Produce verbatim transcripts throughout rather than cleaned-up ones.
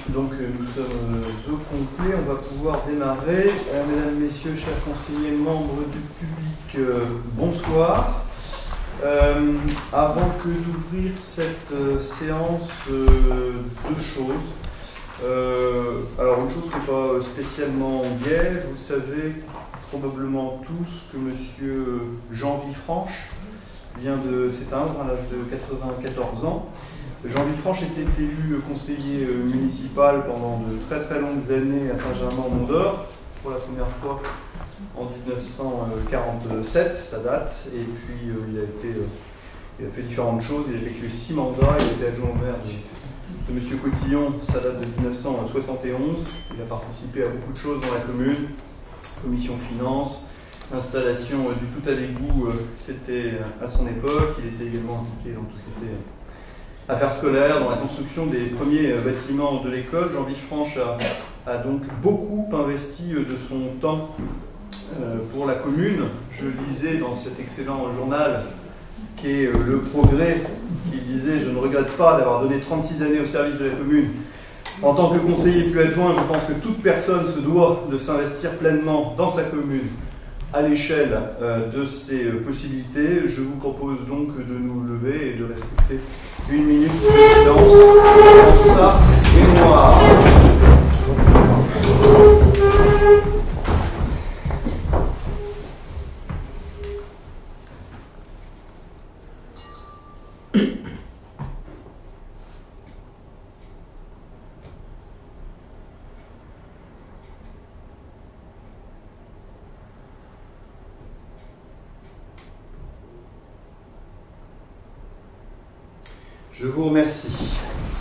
Donc nous sommes au complet, on va pouvoir démarrer. Euh, mesdames, Messieurs, chers conseillers, membres du public, euh, bonsoir. Euh, avant que d'ouvrir cette euh, séance, euh, deux choses. Euh, alors une chose qui n'est pas spécialement gaie, vous savez probablement tous que Monsieur Jean Villefranche vient de s'éteindre à l'âge de quatre-vingt-quatorze ans. Jean Villefranche était élu conseiller municipal pendant de très très longues années à Saint-Germain-en-Mont-d'Or, pour la première fois en mille neuf cent quarante-sept, ça date, et puis euh, il, a été, euh, il a fait différentes choses, il a effectué six mandats, il a été adjoint au maire de, de M. Cotillon, ça date de mille neuf cent soixante et onze, il a participé à beaucoup de choses dans la commune, commission finances, installation euh, du tout à l'égout, euh, c'était à son époque, il était également impliqué dans tout ce qui était affaires scolaires, dans la construction des premiers euh, bâtiments de l'école. Jean Villefranche a, a donc beaucoup investi euh, de son temps euh, pour la commune. Je lisais dans cet excellent journal qui est euh, Le Progrès, qui disait « Je ne regrette pas d'avoir donné trente-six années au service de la commune. En tant que conseiller puis adjoint, je pense que toute personne se doit de s'investir pleinement dans sa commune à l'échelle euh, de ses euh, possibilités. Je vous propose donc de nous lever et de respecter une minute de silence en ça et noir. Je vous remercie.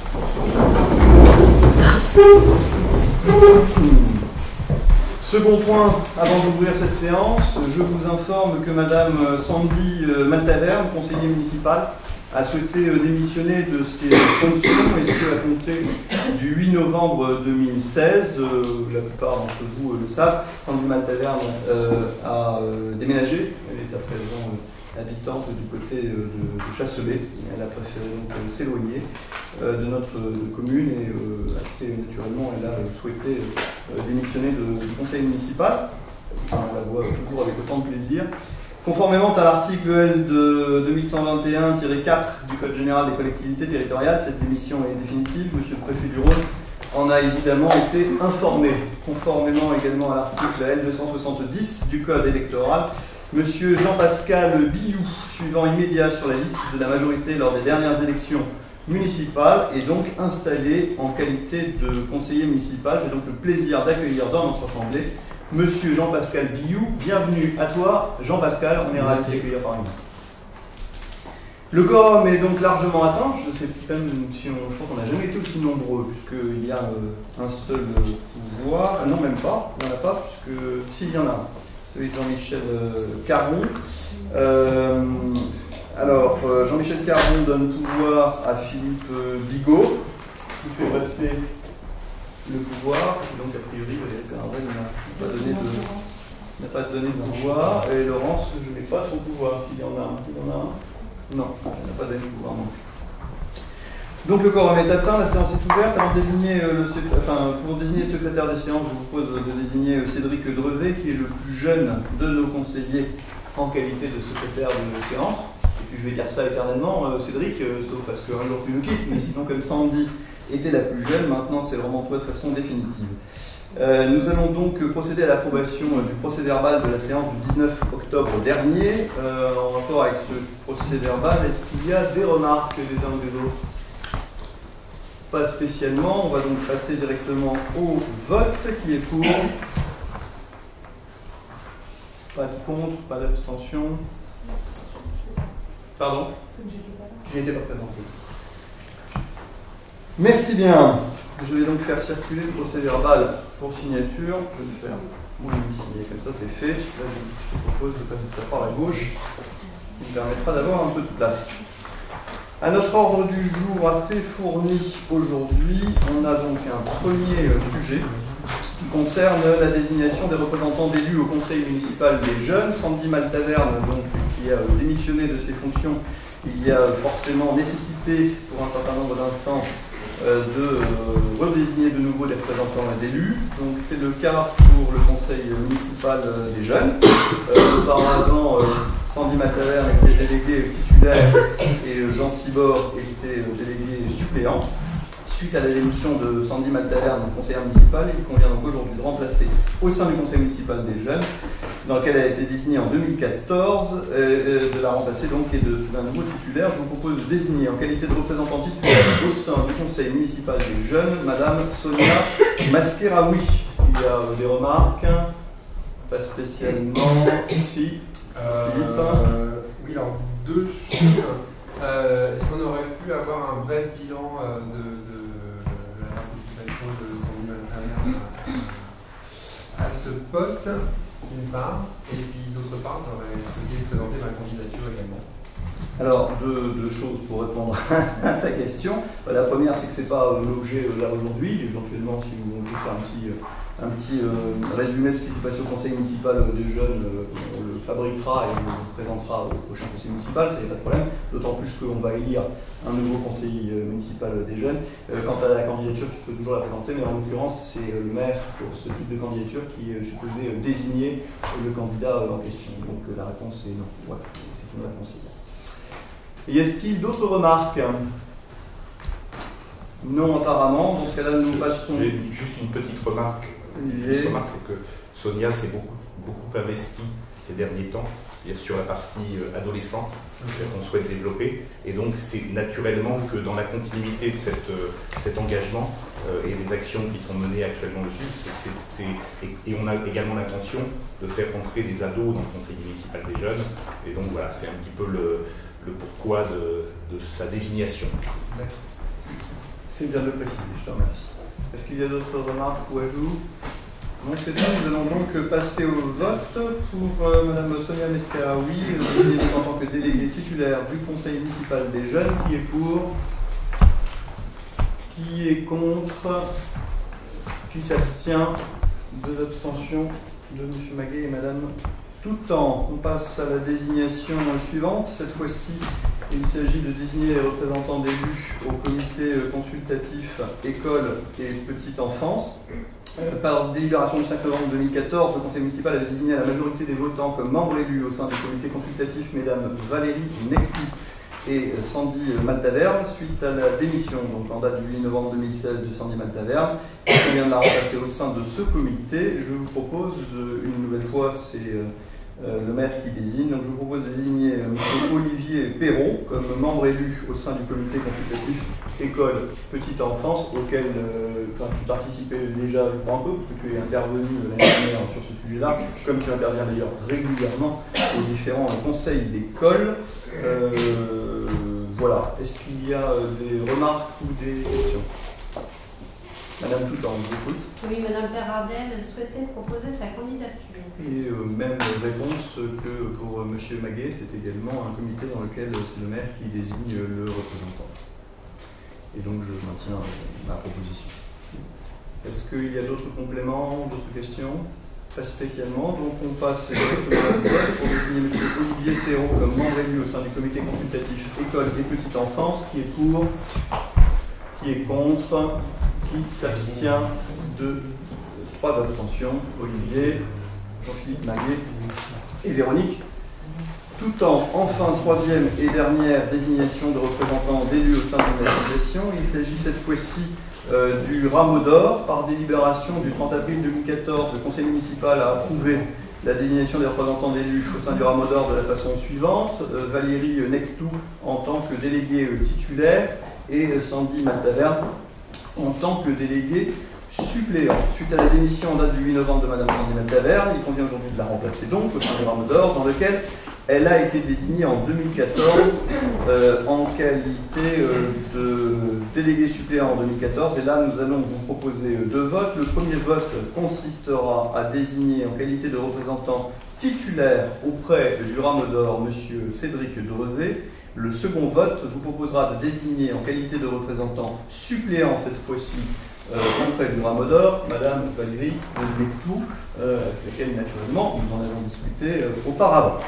Second point, avant d'ouvrir cette séance, je vous informe que Madame Sandy Maltaverne, conseillère municipale, a souhaité démissionner de ses fonctions, et ce à compter du huit novembre deux mille seize. La plupart d'entre vous le savent, Sandy Maltaverne euh, a euh, déménagé, elle est à présent euh, habitante du côté de, de Chasselet. Elle a préféré donc euh, s'éloigner euh, de notre euh, commune et euh, assez naturellement elle a euh, souhaité euh, démissionner de, du conseil municipal. On la voit toujours avec autant de plaisir. Conformément à l'article L de deux mille cent vingt et un tiret quatre du Code général des collectivités territoriales, cette démission est définitive. Monsieur le préfet du Rhône en a évidemment été informé. Conformément également à l'article L deux cent soixante-dix du Code électoral, Monsieur Jean-Pascal Billou, suivant immédiat sur la liste de la majorité lors des dernières élections municipales, est donc installé en qualité de conseiller municipal. J'ai donc le plaisir d'accueillir dans notre assemblée Monsieur Jean-Pascal Billou. Bienvenue à toi, Jean-Pascal, on est ravis de t'accueillir parmi nous. Le quorum est donc largement atteint. Je sais même si on, je crois qu'on n'a jamais été aussi nombreux, puisqu'il y a euh, un seul euh, pouvoir. Ah non, même pas, il n'y en a pas, puisque s'il y en a un. Celui de Jean-Michel euh, Caron. Euh, alors, euh, Jean-Michel Caron donne pouvoir à Philippe euh, Bigot, qui fait passer le pouvoir. Donc, a priori, Valérie Pénarvel n'a pas donné de, n'a pas donné de pouvoir. Et Laurence, je n'ai pas son pouvoir. S'il y en a un, il y en a un. Non, elle n'a pas donné de pouvoir non plus. Donc le quorum est atteint, la séance est ouverte. Alors, désigner, euh, le enfin, pour désigner le secrétaire de séance, je vous propose de désigner euh, Cédric Drevet, qui est le plus jeune de nos conseillers en qualité de secrétaire de séance. Et puis je vais dire ça éternellement, euh, Cédric, euh, sauf à ce qu'un jour tu nous quittes, mais sinon comme Sandy était la plus jeune, maintenant c'est vraiment toi de façon définitive. Euh, nous allons donc procéder à l'approbation euh, du procès-verbal de la séance du dix-neuf octobre dernier. Euh, en rapport avec ce procès-verbal, est-ce qu'il y a des remarques des uns ou des autres ? Pas spécialement, on va donc passer directement au vote. Qui est pour? Pas de contre, pas d'abstention. Pardon? Tu n'étais pas présent. Merci bien. Je vais donc faire circuler le procès-verbal pour signature. Je vais faire mon signer, comme ça c'est fait. Là, je te propose de passer ça par la gauche, qui me permettra d'avoir un peu de place. À notre ordre du jour assez fourni aujourd'hui, on a donc un premier sujet qui concerne la désignation des représentants d'élus au conseil municipal des jeunes. Sandy Maltaverne, donc, qui a démissionné de ses fonctions, il y a forcément nécessité pour un certain nombre d'instances euh, de euh, redésigner de nouveau des représentants et d'élus. Donc c'est le cas pour le conseil municipal euh, des jeunes. Euh, auparavant, euh, Sandy Mataverne était délégué titulaire et euh, Jean Cibor était euh, délégué suppléant. Suite à la démission de Sandy Mataverne, conseillère municipale, il convient donc aujourd'hui de remplacer au sein du conseil municipal des jeunes, dans lequel elle a été désignée en deux mille quatorze, euh, de la remplacer donc et d'un nouveau titulaire. Je vous propose de désigner en qualité de représentant titulaire au sein du conseil municipal des jeunes, Madame Sonia Masqueraoui. Est-ce qu'il y a des remarques? Pas spécialement. Ici. Euh, Philippe. euh, oui, alors deux choses. Euh, Est-ce qu'on aurait pu avoir un bref bilan euh, de, de, de la participation de Sandy Mataverne à, à ce poste, d'une part, et puis d'autre part, j'aurais souhaité présenter ma candidature également. Alors, deux, deux choses pour répondre à ta question. La première, c'est que ce n'est pas l'objet là aujourd'hui. Éventuellement, si vous voulez faire un petit, un petit euh, résumé de ce qui s'est passé au conseil municipal des jeunes, euh, on le fabriquera et on le présentera au prochain conseil municipal, ça n'y a pas de problème. D'autant plus qu'on va élire un nouveau conseil municipal des jeunes. Euh, quant à la candidature, tu peux toujours la présenter, mais en l'occurrence, c'est le maire pour ce type de candidature qui est supposé désigner le candidat en question. Donc la réponse est non. Voilà, c'est une réponse. Y a-t-il d'autres remarques? Non, apparemment. Dans ce cas-là, nous passons. J'ai juste une petite remarque. Une petite remarque, c'est que Sonia s'est beaucoup, beaucoup investie ces derniers temps sur la partie adolescente qu'on souhaite développer. Et donc, c'est naturellement que dans la continuité de cette, cet engagement euh, et les actions qui sont menées actuellement dessus, c'est, c'est, c'est, et, et on a également l'intention de faire entrer des ados dans le conseil municipal des jeunes. Et donc, voilà, c'est un petit peu le. le pourquoi de, de sa désignation. C'est bien de le préciser, je te remercie. Est-ce qu'il y a d'autres remarques ou ajouts? Non, c'est tout. Nous allons donc passer au vote pour euh, Mme Sonia Masqueraoui, euh, en tant que déléguée titulaire du conseil municipal des jeunes. Qui est pour? Qui est contre? Qui s'abstient? Deux abstentions de M. Maguet et Mme Toutant. On passe à la désignation suivante. Cette fois-ci, il s'agit de désigner les représentants d'élus au comité consultatif école et petite enfance. Euh, par délibération du cinq novembre deux mille quatorze, le conseil municipal a désigné à la majorité des votants comme membres élus au sein du comité consultatif mesdames Valérie Nectou et Sandy Mataverne, suite à la démission, donc en date du huit novembre deux mille seize, de Sandy Mataverne. On vient de la remplacer au sein de ce comité. Je vous propose, une nouvelle fois, c'est euh, le maire qui désigne. Donc je vous propose de désigner M. Olivier Perrault comme membre élu au sein du comité consultatif école petite enfance, auquel euh, enfin, tu participais déjà un peu, parce que tu es intervenu l'année dernière sur ce sujet-là, comme tu interviens d'ailleurs régulièrement aux différents conseils d'école. Euh, voilà. Est-ce qu'il y a des remarques ou des questions? Madame Toutant, on vous écoute. Oui, Madame Perardel souhaitait proposer sa candidature. Et euh, même réponse que pour M. Maguet, c'est également un comité dans lequel c'est le maire qui désigne le représentant. Et donc je maintiens ma proposition. Est-ce qu'il y a d'autres compléments, d'autres questions? Pas spécialement, donc on passe directement au vote pour désigner M. Olivier Perrault comme membre élu au sein du comité consultatif école et petite enfance. Qui est pour? Qui est contre? Qui s'abstient? De trois abstentions. Olivier, Jean-Philippe Maguet et Véronique Toutant. Enfin, troisième et dernière désignation de représentants d'élus au sein de l'association. Il s'agit cette fois-ci euh, du rameau d'or. Par délibération du trente avril deux mille quatorze, le conseil municipal a approuvé la désignation des représentants d'élus au sein du rameau d'or de la façon suivante. Euh, Valérie Nectou en tant que déléguée euh, titulaire et euh, Sandy Mataverne en tant que délégué suppléant. Suite à la démission en date du huit novembre de Mme Sandy Mataverne, il convient aujourd'hui de la remplacer donc au sein du rameau d'or, dans lequel elle a été désignée en deux mille quatorze euh, en qualité euh, de délégué suppléant en deux mille quatorze. Et là, nous allons vous proposer deux votes. Le premier vote consistera à désigner en qualité de représentant titulaire auprès du rameau d'or M. Cédric Drevet. Le second vote vous proposera de désigner en qualité de représentant suppléant cette fois-ci euh, auprès du rameau d'or Mme Valérie Nectou, euh, avec laquelle naturellement nous en avons discuté euh, auparavant.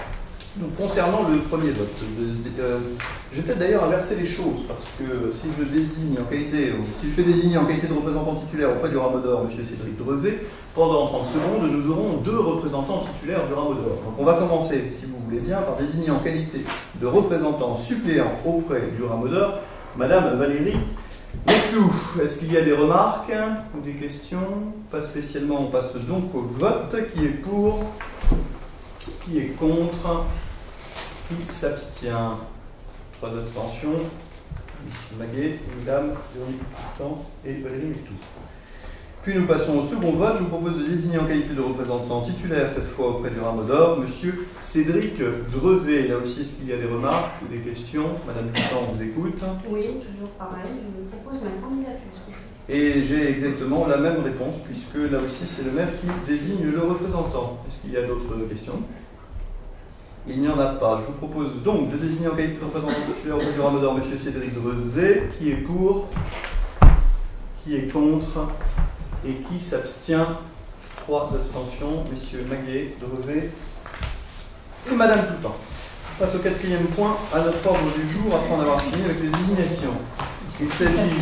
Donc, concernant le premier vote, euh, je vais peut-être d'ailleurs inverser les choses, parce que si je désigne en qualité, ou si je fais désigner en qualité de représentant titulaire auprès du Rameau d'Or M. Cédric Drevet, pendant trente secondes, nous aurons deux représentants titulaires du Rameau d'Or. Donc on va commencer, si vous voulez bien, par désigner en qualité de représentant suppléant auprès du Rameau d'Or Madame Valérie Letou. Est-ce qu'il y a des remarques ou des questions? Pas spécialement, on passe donc au vote. Qui est pour? Qui est contre? Qui s'abstient? Trois abstentions. M. Maguet, Madame Véronique Coutan et Valérie Letou. Puis nous passons au second vote. Je vous propose de désigner en qualité de représentant titulaire, cette fois auprès du Rameau d'Or, M. Cédric Drevet. Là aussi, est-ce qu'il y a des remarques ou des questions? Madame Coutan, on vous écoute. Oui, toujours pareil. Je vous propose ma candidature. Et j'ai exactement la même réponse, puisque là aussi, c'est le maire qui désigne le représentant. Est-ce qu'il y a d'autres questions? Il n'y en a pas. Je vous propose donc de désigner en qualité de représentant titulaire auprès du Rameau d'Or M. Cédric Drevet. Qui est pour? Qui est contre? Et qui s'abstient? Trois abstentions, messieurs Maguet, Drevet et Madame Coutan. On passe au quatrième point, à notre ordre du jour, après en avoir fini avec les désignations. Il s'agit...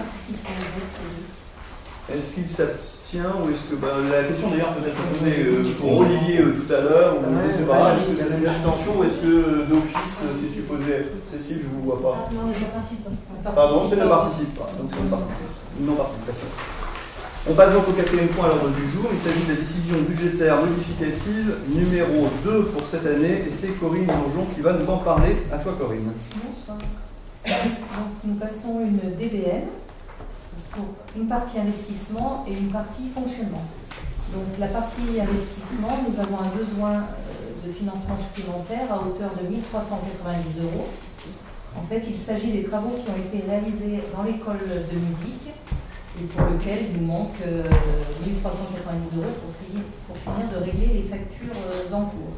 Est-ce qu'il s'abstient ou est-ce que... Bah, la question d'ailleurs peut être posée euh, pour Olivier euh, tout à l'heure, ou je ne sais pas, est-ce que c'est une abstention ou est-ce que d'office c'est supposé être? Cécile, je ne vous vois pas. Non, je participe. Pardon, c'est ne participe pas, donc c'est une participe. Non-participation. On passe donc au quatrième point à l'ordre du jour. Il s'agit de la décision budgétaire modificative numéro deux pour cette année. Et c'est Corinne Bourgeon qui va nous en parler. À toi, Corinne. Bonsoir. Donc, nous passons une D B N pour une partie investissement et une partie fonctionnement. Donc la partie investissement, nous avons un besoin de financement supplémentaire à hauteur de mille trois cent quatre-vingt-dix euros. En fait, il s'agit des travaux qui ont été réalisés dans l'école de musique et pour lequel il nous manque euh, mille trois cent quatre-vingt-dix euros pour finir, pour finir de régler les factures euh, en cours.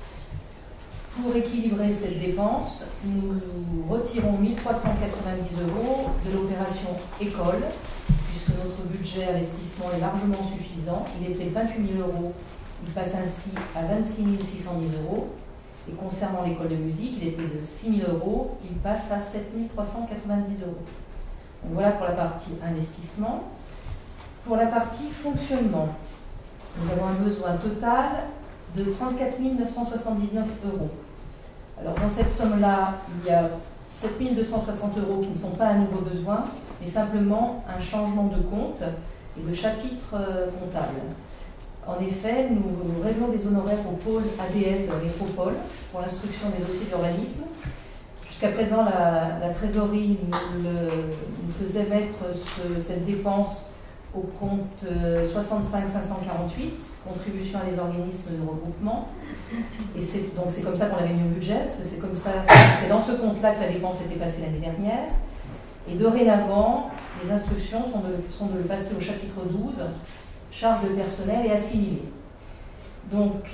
Pour équilibrer cette dépense, nous retirons mille trois cent quatre-vingt-dix euros de l'opération école, puisque notre budget investissement est largement suffisant. Il était de vingt-huit mille euros, il passe ainsi à vingt-six mille six cent dix euros. Et concernant l'école de musique, il était de six mille euros, il passe à sept mille trois cent quatre-vingt-dix euros. Donc voilà pour la partie investissement. Pour la partie fonctionnement, nous avons un besoin total de trente-quatre mille neuf cent soixante-dix-neuf euros. Alors dans cette somme-là, il y a sept mille deux cent soixante euros qui ne sont pas un nouveau besoin, mais simplement un changement de compte et de chapitre euh, comptable. En effet, nous réglons des honoraires au pôle A D S de la métropole pour l'instruction des dossiers d'urbanisme. Jusqu'à présent, la, la trésorerie nous, le, nous faisait mettre ce, cette dépense au compte euh, soixante-cinq cinq cent quarante-huit, contribution à des organismes de regroupement. Et c'est, donc c'est comme ça qu'on l'avait mis au budget, parce que c'est comme ça, c'est dans ce compte-là que la dépense était passée l'année dernière. Et dorénavant, les instructions sont de, sont de le passer au chapitre douze, charges de personnel et assimilés. Donc,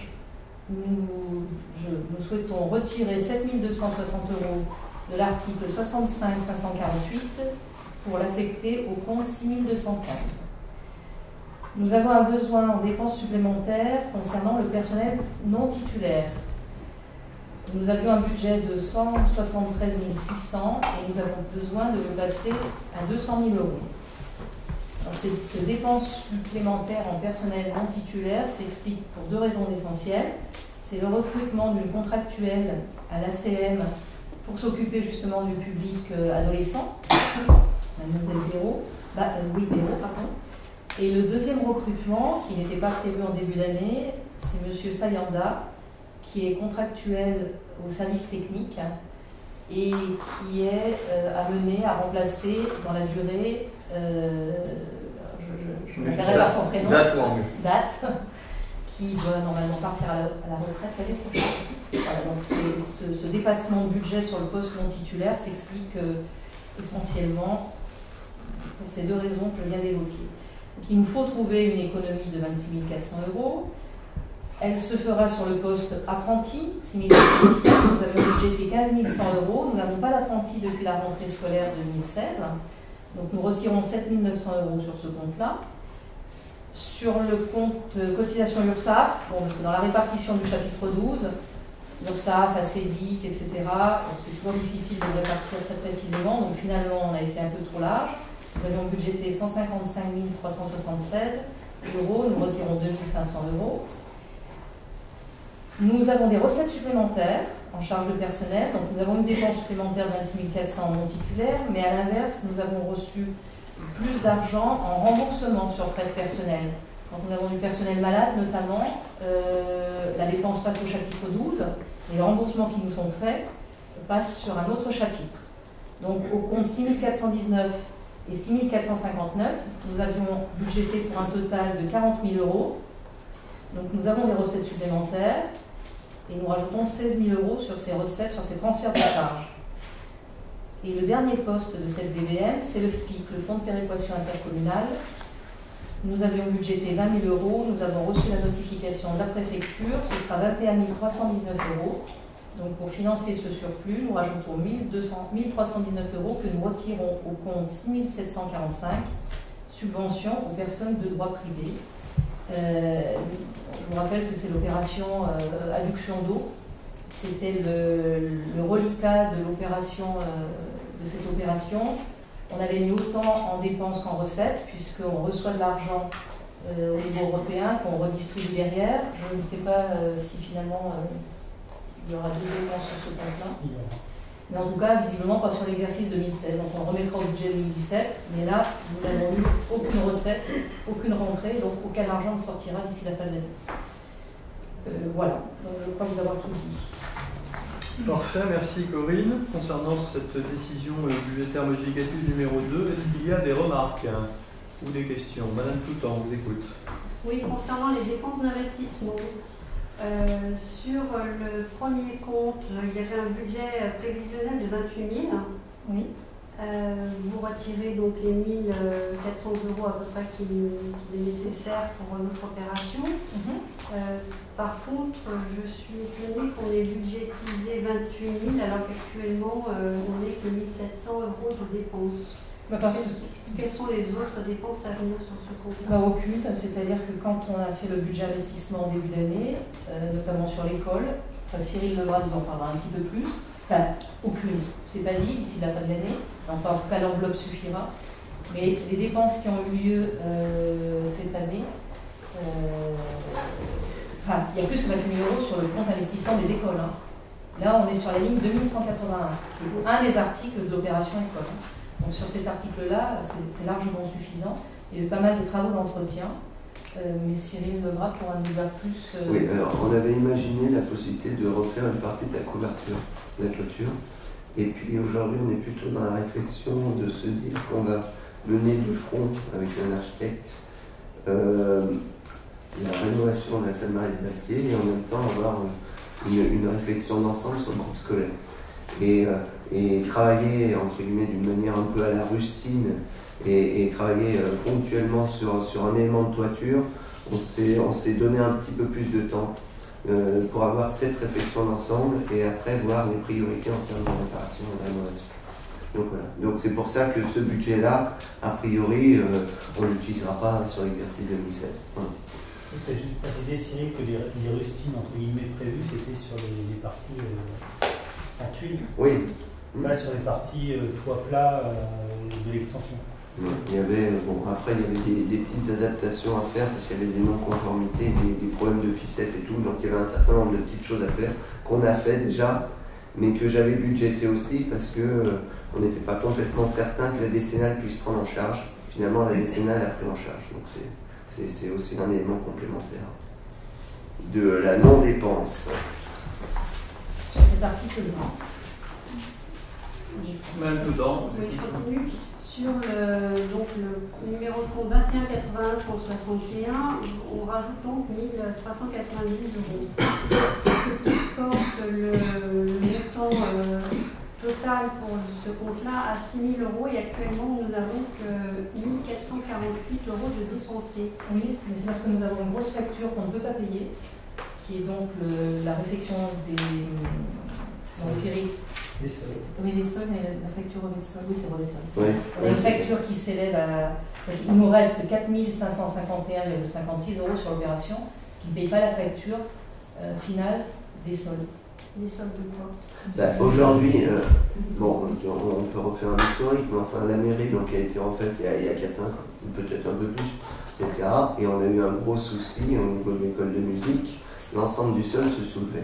nous, je, nous souhaitons retirer sept mille deux cent soixante euros de l'article soixante-cinq cinq cent quarante-huit pour l'affecter au compte six mille deux cent quinze. Nous avons un besoin en dépenses supplémentaires concernant le personnel non titulaire. Nous avions un budget de cent soixante-treize mille six cents et nous avons besoin de le passer à deux cent mille euros. Alors, cette dépense supplémentaire en personnel non titulaire s'explique pour deux raisons essentielles. C'est le recrutement d'une contractuelle à l'A C M pour s'occuper justement du public euh, adolescent, Mademoiselle Béraud, bah, euh, oui, Béraud, pardon. Et le deuxième recrutement, qui n'était pas prévu en début d'année, c'est M. Sayanda, qui est contractuel au service technique et qui est euh, amené à remplacer dans la durée, euh, je, je, je m'appellerai par son prénom, Date ou en mieux. Date, qui doit normalement partir à la, à la retraite l'année prochaine. Voilà, donc ce, ce dépassement de budget sur le poste non titulaire s'explique euh, essentiellement pour ces deux raisons que je viens d'évoquer. Donc il nous faut trouver une économie de vingt-six mille quatre cents euros. Elle se fera sur le poste apprenti, six mille quatre cents. Nous avions budgété quinze mille cent euros. Nous n'avons pas d'apprenti depuis la rentrée scolaire deux mille seize. Donc nous retirons sept mille neuf cents euros sur ce compte-là. Sur le compte cotisation URSSAF, bon, parce que dans la répartition du chapitre douze, l'URSSAF, ACEDIC, et cetera. C'est toujours difficile de répartir très précisément, donc finalement on a été un peu trop large. Nous avions budgété cent cinquante-cinq mille trois cent soixante-seize euros, nous retirons deux mille cinq cents euros. Nous avons des recettes supplémentaires en charge de personnel, donc nous avons une dépense supplémentaire de vingt-six mille quatre cents non titulaires, mais à l'inverse, nous avons reçu plus d'argent en remboursement sur frais de personnel. Quand nous avons du personnel malade, notamment, euh, la dépense passe au chapitre douze, et les remboursements qui nous sont faits passent sur un autre chapitre. Donc au compte six mille quatre cent dix-neuf et six mille quatre cent cinquante-neuf, nous avions budgété pour un total de quarante mille euros. Donc nous avons des recettes supplémentaires et nous rajoutons seize mille euros sur ces recettes, sur ces transferts de charges. Et le dernier poste de cette D B M, c'est le F P I C, le Fonds de péréquation intercommunale. Nous avions budgété vingt mille euros, nous avons reçu la notification de la préfecture, ce sera vingt et un mille trois cent dix-neuf euros. Donc pour financer ce surplus, nous rajoutons mille trois cent dix-neuf euros que nous retirons au compte six mille sept cent quarante-cinq, subventions aux personnes de droit privé. Euh, je vous rappelle que c'est l'opération euh, adduction d'eau. C'était le, le reliquat de l'opération, euh, de cette opération. On avait mis autant en dépenses qu'en recettes, puisqu'on reçoit de l'argent euh, au niveau européen qu'on redistribue derrière. Je ne sais pas euh, si finalement euh, il y aura deux dépenses sur ce compte-là. Mais en tout cas, visiblement pas sur l'exercice deux mille seize. Donc on remettra au budget deux mille dix-sept. Mais là, nous n'avons eu aucune recette, aucune rentrée, donc aucun argent ne sortira d'ici la fin de l'année. Euh, voilà, donc je crois vous avoir tout dit. Parfait, merci Corinne. Concernant cette décision budgétaire modificative numéro deux, est-ce qu'il y a des remarques hein, ou des questions? Madame Toutan, on vous écoute. Oui, concernant les dépenses d'investissement, euh, sur le premier compte, il y avait un budget prévisionnel de vingt-huit mille. Oui. Euh, vous retirez donc les mille quatre cents euros à peu près qui, qui est nécessaire pour notre opération. Mm-hmm. euh, par contre, je suis étonnée qu'on ait budgétisé vingt-huit mille alors qu'actuellement euh, on n'est que mille sept cents euros de dépenses. Bah parce que... Quelles sont les autres dépenses à venir sur ce compte? Bah aucune, c'est-à-dire que quand on a fait le budget investissement en début d'année, euh, notamment sur l'école, enfin, Cyril Lebras nous en parlera un petit peu plus, enfin aucune, c'est pas dit d'ici la fin de l'année. Enfin, en tout cas, l'enveloppe suffira. Mais les dépenses qui ont eu lieu euh, cette année, euh, enfin, il y a plus que vingt-huit mille euros sur le compte investissement des écoles. Hein. Là, on est sur la ligne deux mille cent quatre-vingt-un, qui est un des articles de l'opération école. Donc, sur cet article-là, c'est largement suffisant. Il y a eu pas mal de travaux d'entretien. Euh, mais Cyril Lebras pourra nous dire plus. Euh... Oui, alors, on avait imaginé la possibilité de refaire une partie de la couverture, de la clôture. Et puis aujourd'hui, on est plutôt dans la réflexion de se dire qu'on va mener de front avec un architecte euh, la rénovation de la salle Marie-Bastier et en même temps avoir une, une réflexion d'ensemble sur le groupe scolaire. Et, euh, et travailler, entre guillemets, d'une manière un peu à la rustine et, et travailler euh, ponctuellement sur, sur un élément de toiture, on s'est donné un petit peu plus de temps. Euh, pour avoir cette réflexion d'ensemble et après voir les priorités en termes de réparation et de rénovation. Donc voilà. Donc c'est pour ça que ce budget-là, a priori, euh, on ne l'utilisera pas sur l'exercice deux mille seize. Voilà. Tu as juste précisé, Cyril, que les, les rustines entre guillemets prévues, c'était sur les, les parties euh, en tuiles. Oui. Pas sur les parties euh, toit plat euh, de l'extension. Il y avait, bon, après, il y avait des, des petites adaptations à faire parce qu'il y avait des non-conformités, des, des problèmes de piscette et tout. Donc il y avait un certain nombre de petites choses à faire qu'on a fait déjà, mais que j'avais budgété aussi parce qu'on euh, n'était pas complètement certain que la décennale puisse prendre en charge. Finalement, la décennale a pris en charge. Donc c'est aussi un élément complémentaire de la non-dépense. Sur cet article-là. Madame Toutan. Oui, je continue. Sur le, donc le numéro de compte vingt et un quatre-vingt-un cent soixante et un, on rajoute donc mille trois cent quatre-vingt-dix euros. Ce qui porte le, le montant euh, total pour ce compte-là à six mille euros et actuellement nous n'avons que mille quatre cent quarante-huit euros de dispensés. Oui, mais c'est parce que nous avons une grosse facture qu'on ne peut pas payer, qui est donc le, la réflexion des séries. Les sols. Oui, les sols, mais la facture revêt de sol, oui, c'est revêt de sol. Oui. On a une facture qui s'élève à. Donc, il nous reste quatre mille cinq cent cinquante et un virgule cinquante-six euros sur l'opération, ce qui ne paye pas la facture euh, finale des sols. Les soldes de quoi? Bah, aujourd'hui, euh, bon, on peut refaire un historique, mais enfin la mairie donc, a été refaite il y a, il y a quatre cinq ans, peut-être un peu plus, et cetera. Et on a eu un gros souci au niveau de l'école de musique, l'ensemble du sol se soulevait.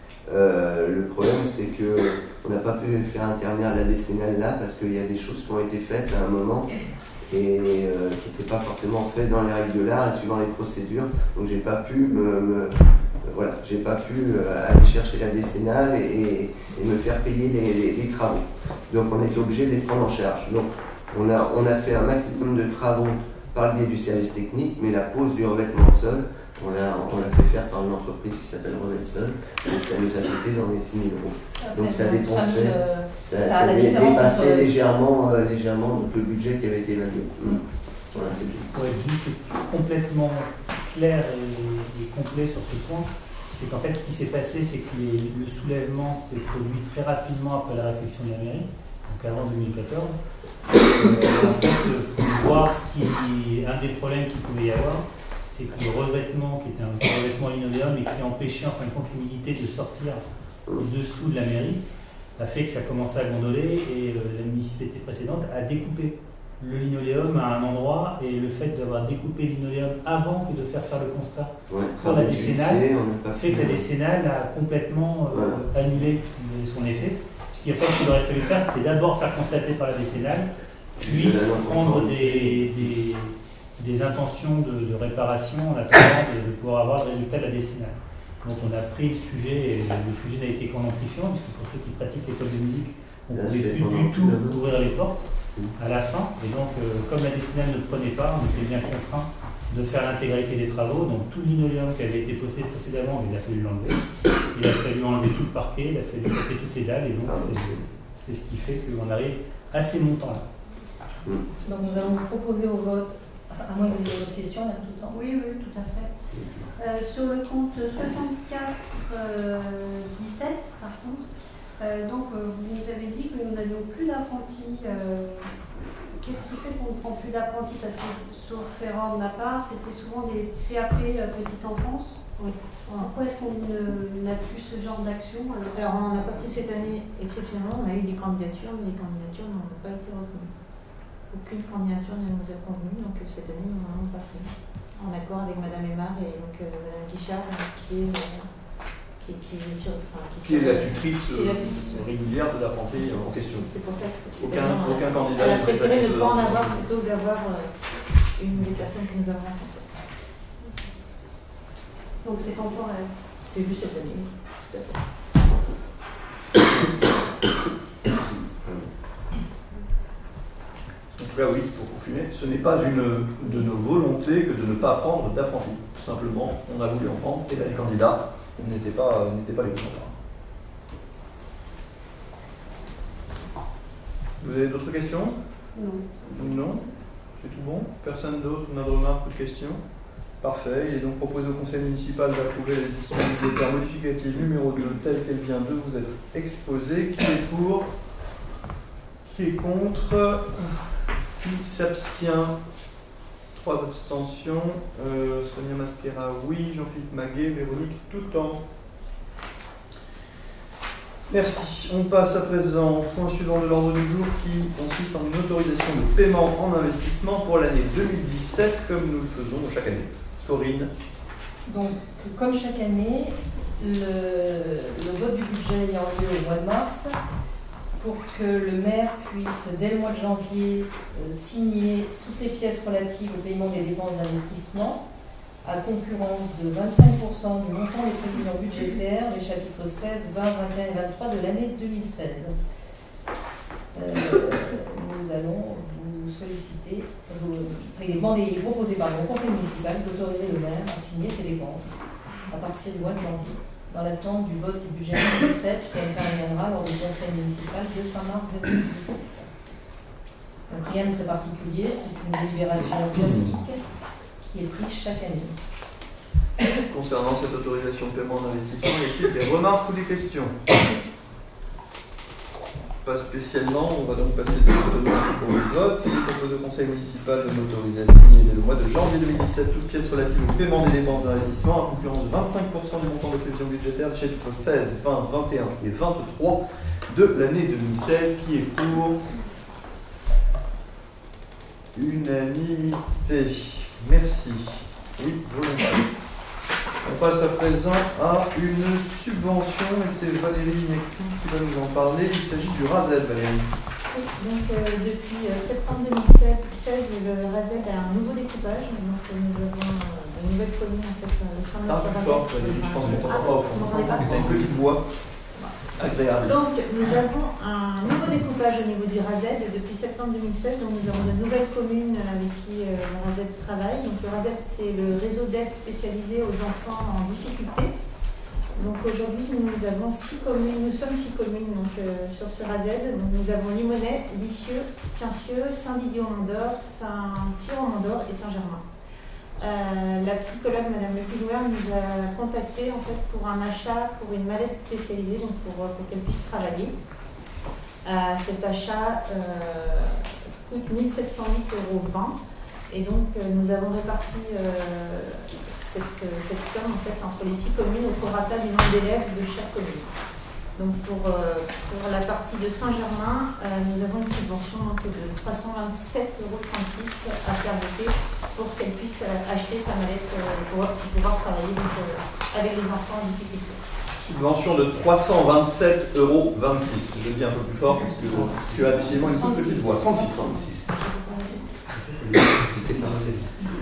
Euh, le problème c'est qu'on n'a pas pu faire intervenir la décennale là parce qu'il y a des choses qui ont été faites à un moment et euh, qui n'étaient pas forcément faites dans les règles de l'art et suivant les procédures. Donc j'ai pas pu me, me voilà, j'ai pas pu euh, aller chercher la décennale et, et, et me faire payer les, les, les travaux. Donc on était obligé de les prendre en charge. Donc on a, on a fait un maximum de travaux par le biais du service technique, mais la pose du revêtement de sol, on l'a, on l'a fait faire par une entreprise qui s'appelle Revêt Sol, et ça nous a coûté dans les six mille euros. Donc ça dépensait, euh, ça, ça, ça dépassait entre... légèrement, euh, légèrement donc, le budget qui avait été évalué. Mmh. Voilà, c'est tout. Pour être juste complètement clair et, et complet sur ce point, c'est qu'en fait ce qui s'est passé, c'est que les, le soulèvement s'est produit très rapidement après la réflexion de la mairie, donc avant deux mille quatorze. Euh, en fait, pour voir ce qui, un des problèmes qu'il pouvait y avoir, c'est que le revêtement, qui était un revêtement linoléum et qui empêchait en fin de compte l'humidité de sortir au-dessous de la mairie, a fait que ça commençait à gondoler et euh, la municipalité précédente a découpé le linoléum à un endroit, et le fait d'avoir découpé le linoléum avant que de faire faire le constat ouais, pour la décennale fait que la décennale a complètement euh, ouais. annulé son effet. Ce qu'en fait, ce qu'il aurait fallu faire, c'était d'abord faire constater par la décennale, puis prendre des, des, des intentions de, de réparation en attendant de, de pouvoir avoir le résultat de la décennale. Donc on a pris le sujet, et le sujet n'a été qu'en amplifiant, puisque pour ceux qui pratiquent l'école de musique, on ne pouvait plus du tout ouvrir les portes à la fin, et donc euh, comme la décennale ne prenait pas, on était bien contraint de faire l'intégralité des travaux. Donc tout le linoléum qui avait été posé précédemment, il a fallu l'enlever, il a fallu enlever tout le parquet, il a fallu couper toutes les dalles, et donc c'est, c'est ce qui fait qu'on arrive à ces montants-là. Donc nous allons vous proposer au vote, enfin, à moins que vous ayez d'autres questions, là, tout le temps. Oui, oui, tout à fait. Euh, sur le compte soixante-quatre dix-sept, par contre, Euh, donc, euh, vous nous avez dit que nous n'avions plus d'apprentis. Euh, qu'est-ce qui fait qu'on ne prend plus d'apprentis? Parce que, sauf erreur de ma part, c'était souvent des C A P euh, petite enfance. Oui. Pourquoi est-ce qu'on n'a plus ce genre d'action? alors, alors, on n'en a pas pris cette année exceptionnellement. On a eu des candidatures, mais les candidatures n'ont pas été retenues. Aucune candidature ne nous a convenu, donc cette année, nous n'en avons pas pris. En accord avec Madame Aymar et donc euh, Madame Guichard, qui est. Euh, Qui, qui, sur, enfin, qui, qui est la tutrice euh, régulière de l'apprenti en question. C'est pour ça que c'est aucun, aucun candidat. Elle a préféré ne pas en avoir plutôt que d'avoir euh, une des personnes que nous avons rencontrées. Donc c'est temporaire. C'est juste cette année, tout à fait. En tout cas, oui, pour confirmer, ce n'est pas une de nos volontés que de ne pas prendre d'apprentis. Tout simplement, on a voulu en prendre et là, les candidats n'étaient pas, n'étaient pas les bons candidats. Vous avez d'autres questions? Non. Non? C'est tout bon? Personne d'autre n'a de remarques ou de questions? Parfait. Il est donc proposé au conseil municipal d'approuver la décision budgétaire modificative numéro deux telle qu'elle vient de vous être exposée. Qui est pour? Qui est contre? Qui s'abstient? Trois abstentions. Euh, Sonia Masquera, oui. Jean-Philippe Maguet, Véronique Toutan. Merci. On passe à présent au point suivant de l'ordre du jour qui consiste en une autorisation de paiement en investissement pour l'année deux mille dix-sept, comme nous le faisons chaque année. Corinne. Donc, comme chaque année, le, le vote du budget ayant lieu au mois de mars, pour que le maire puisse, dès le mois de janvier, euh, signer toutes les pièces relatives au paiement des dépenses d'investissement, à concurrence de vingt-cinq pour cent du montant des prévisions budgétaires des chapitres seize, vingt, vingt et un et vingt-trois de l'année deux mille seize. Euh, nous allons vous solliciter, vous, il est demandé, proposé par le conseil municipal d'autoriser le maire à signer ces dépenses à partir du mois de janvier, dans l'attente du vote du budget deux mille dix-sept qui interviendra lors du conseil municipal de fin mars deux mille dix-sept. Donc rien de très particulier, c'est une délibération classique qui est prise chaque année. Concernant cette autorisation de paiement d'investissement, y a-t-il des remarques ou des questions? Pas spécialement, on va donc passer directement pour le vote. Il est proposé au conseil municipal de m'autoriser à signer dès le mois de janvier deux mille dix-sept toute pièce relative au paiement des dépenses d'investissement à concurrence de vingt-cinq pour cent du montant de prévision budgétaire des chapitres seize, vingt, vingt et un et vingt-trois de l'année deux mille seize, qui est pour unanimité. Merci. Oui, volontiers. On passe à présent à une subvention, et c'est Valérie Nectou qui va nous en parler. Il s'agit du RASED, Valérie. Oui, donc euh, depuis euh, septembre deux mille seize, le RASED a un nouveau découpage. Donc euh, nous avons euh, une nouvelle commune en fait, au sein de notre Ah, plus RASED. fort, Valérie, je pense qu'on t'entend pas au fond. Vous m'entendez pas ? Tu as une petite voix agréable. Donc, nous avons un nouveau découpage au niveau du RASED depuis septembre deux mille seize. Donc, nous avons de nouvelles communes avec qui euh, le RASED travaille. Donc, le RASED, c'est le réseau d'aide spécialisé aux enfants en difficulté. Donc, aujourd'hui, nous avons six communes. Nous sommes six communes donc, euh, sur ce RASED. Donc, nous avons Limonest, Lisieux, Quincieux, Saint-Didier-au-Mont-d'Or, Saint-Cyr-au-Mont-d'or et Saint-Germain. Euh, la psychologue Madame Lepoulouer nous a contacté en fait pour un achat pour une mallette spécialisée donc pour, pour qu'elle puisse travailler. Euh, cet achat euh, coûte mille sept cent huit euros vingt et donc euh, nous avons réparti euh, cette, cette somme en fait entre les six communes au prorata du nombre d'élèves de chaque commune. Donc pour, euh, pour la partie de Saint-Germain, euh, nous avons une subvention donc, de trois cent vingt-sept euros trente-six à faire voter pour qu'elle puisse euh, acheter sa mallette euh, pour, pour pouvoir travailler donc, euh, avec les enfants en difficulté. Subvention de trois cent vingt-sept euros vingt-six. Je le dis un peu plus fort parce que tu as décidément une toute petite voix. trente-six. C'était parfait.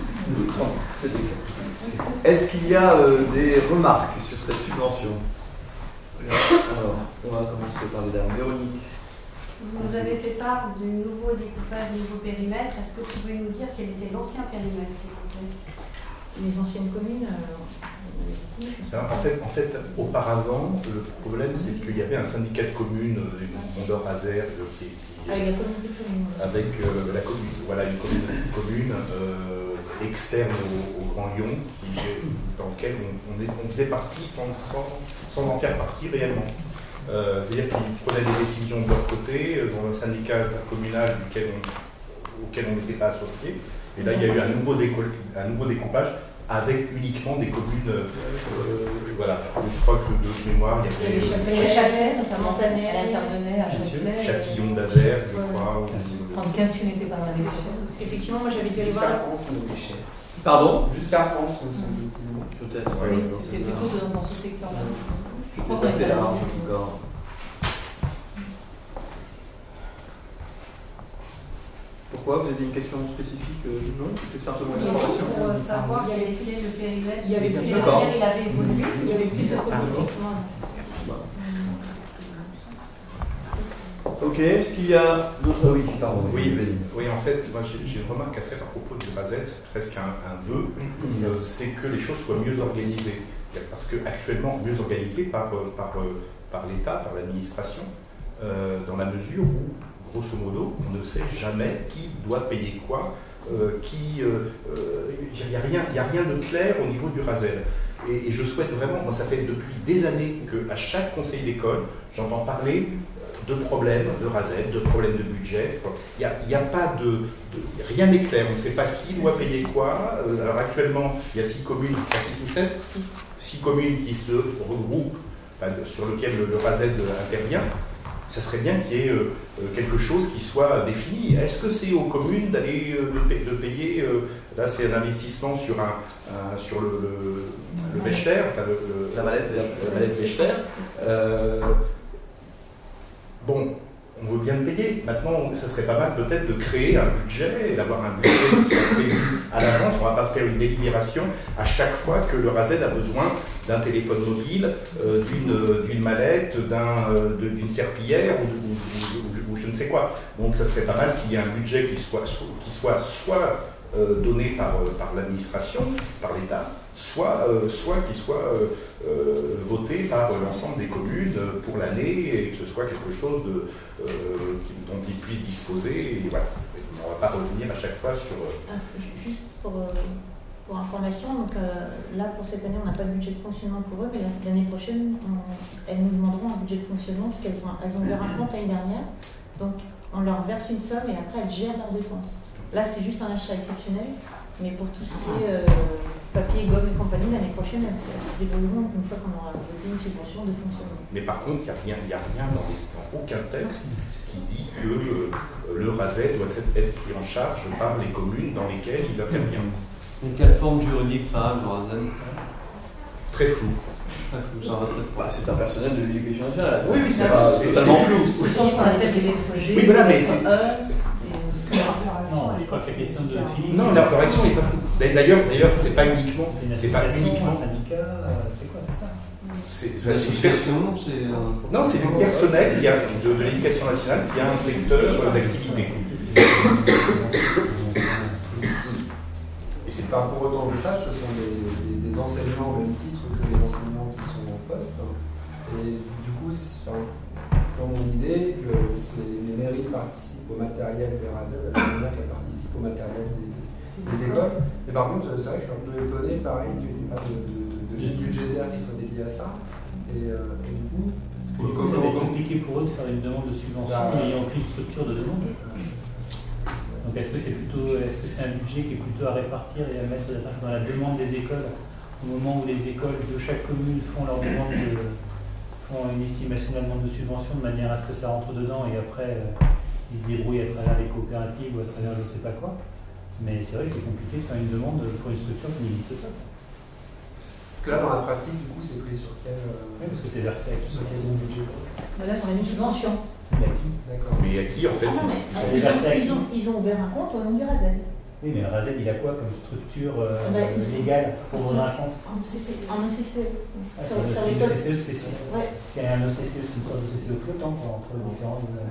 Est-ce qu'il y a euh, des remarques sur cette subvention? Alors, on va commencer par les dames. Véronique. Vous nous avez fait part du nouveau découpage, du nouveau périmètre. Est-ce que vous pouvez nous dire quel était l'ancien périmètre, s'il vous plaît? Les anciennes communes euh, Alors, en, fait, en fait, auparavant, le problème, c'est qu'il y avait un syndicat de communes, du Mont-d'Or-Azer, qui, qui avec la communauté de communes. Avec euh, la commune, voilà, une communauté de communes euh, externe au, au Grand Lyon, qui, dans lequel on, on, est, on faisait partie sans, sans, sans en faire partie réellement. Euh, C'est-à-dire qu'ils prenaient des décisions de leur côté, dans un syndicat communal duquel on, auquel on n'était pas associé. Et là, il y a eu un nouveau, un nouveau découpage avec uniquement des communes. Euh, voilà, je, je crois que de mémoire, il y avait. Il y a Chasselet, notamment, elle Montaner, intervenait à Chasselet. Châtillon d'Azer, je crois. Quand Quincieux n'était pas dans la déchets. Parce qu'effectivement, moi j'avais dû aller voir. Jusqu'à France, on est déchets. Pardon? Jusqu'à France, on est Peut-être. Oui, c'était plutôt dans ce secteur-là. Je crois que c'est là, encore. Pourquoi? Vous avez une question spécifique? euh, Non, c'était simplement une information. Pour euh, savoir quel était le périmètre, Il y avait le plus de périmètre, il avait évolué. Il y avait plus de communes, effectivement. Ok, est-ce qu'il y a d'autres? Oui, pardon. Oui, vas-y. oui, en fait, moi j'ai une remarque à faire à propos du RASED, c'est presque un, un vœu, euh, c'est que les choses soient mieux organisées. Parce qu'actuellement, mieux organisées par, par, par l'État, par l'administration, euh, dans la mesure où, grosso modo, on ne sait jamais qui doit payer quoi, euh, qui, il euh, n'y a, a rien de clair au niveau du RASED. Et, et je souhaite vraiment, moi ça fait depuis des années qu'à chaque conseil d'école, j'entends parler de problèmes de RASED, de problèmes de budget. Il n'y a, a pas de, de... Rien n'est clair, on ne sait pas qui doit payer quoi. Alors actuellement, il y a six communes, six ou sept, six, six communes qui se regroupent, enfin, sur lesquelles le, le RASED intervient. Ça serait bien qu'il y ait euh, quelque chose qui soit défini. Est-ce que c'est aux communes d'aller euh, de, de payer, euh, là c'est un investissement sur, un, un, sur le, le, le Bechter, enfin le, le, la mallette, la mallette Bechter. Euh, bon, on veut bien le payer. Maintenant, ça serait pas mal peut-être de créer un budget et d'avoir un budget qui soit prévu à l'avance. On ne va pas faire une délibération à chaque fois que le RASED a besoin d'un téléphone mobile, euh, d'une mallette, d'une euh, serpillière ou, ou, ou, ou je ne sais quoi. Donc ça serait pas mal qu'il y ait un budget qui soit, qui soit soit euh, donné par, par l'administration, par l'État, soit, euh, soit qui soit euh, euh, voté par l'ensemble des communes pour l'année et que ce soit quelque chose de, euh, qui, dont ils puissent disposer. Et voilà. On ne va pas revenir à chaque fois sur... Ah, juste pour... Euh... pour information, donc euh, là pour cette année on n'a pas de budget de fonctionnement pour eux, mais l'année prochaine on, elles nous demanderont un budget de fonctionnement parce qu'elles ont, elles ont ouvert un compte l'année dernière, donc on leur verse une somme et après elles gèrent leurs dépenses. Là c'est juste un achat exceptionnel, mais pour tout ce qui est euh, papier, gomme et compagnie, l'année prochaine elles se, elles se débrouilleront une fois qu'on aura voté une subvention de fonctionnement. Mais par contre, il n'y a rien, y a rien dans, les, dans aucun texte qui dit que euh, le RASED doit être, être pris en charge par les communes dans lesquelles il intervient. Et quelle forme juridique ça a, le RASED? Très flou. Très flou, ça va très bah, c'est un personnel de l'éducation nationale. Oui, oui, c'est totalement flou. Ce sont ce qu'on appelle des lettres G. Oui, voilà, mais c'est. Non, je crois que la question de Philippe. Non, leur réaction n'est pas floue. D'ailleurs, d'ailleurs, c'est pas uniquement. C'est pas une uniquement. un syndicat, c'est quoi, c'est ça? C'est une association, c'est un... Non, c'est du personnel qui a, de, de l'éducation nationale qui a un secteur d'activité. Et c'est pas pour autant que je sache, ce sont des, des, des enseignants au même titre que les enseignants qui sont en poste. Et du coup, enfin, dans mon idée, que les mairies participent au matériel des RASED, la manière qu'elles participent au matériel des, des écoles. Mais par contre, c'est vrai que je suis un peu étonné, pareil, qu'il n'y ait pas de, de, de, de ligne budgétaire qui soit dédiée à ça. Et, euh, et du coup, Parce que du coup, ça va être compliqué pour eux de faire une demande de subvention en n'ayant aucune structure de demande. Donc est-ce que c'est plutôt, est-ce que c'est un budget qui est plutôt à répartir et à mettre dans la demande des écoles au moment où les écoles de chaque commune font leur demande de, font une estimation de la demande de subvention de manière à ce que ça rentre dedans et après euh, ils se débrouillent à travers les coopératives ou à travers je sais pas quoi. Mais c'est vrai que c'est compliqué de faire une demande pour une structure qui n'existe pas. Parce que là, dans la pratique, du coup, c'est pris sur quel... Euh... Oui, parce que c'est versé à qui? Sur quel budget? Là, on a une subvention. D'accord. Mais à qui, en fait? Ah non, mais, euh, ils, ont, ils, ont, ils ont ouvert un compte au nom du RASED. Oui, mais le RASED, il a quoi comme structure euh, bah, légale pour ouvrir un compte? En O C C E. En O C C E. Ah, c'est un O C C E spécifique. Ouais. C'est un O C C E, c'est une sorte d'O C C E flottant quoi, entre les différentes. Euh...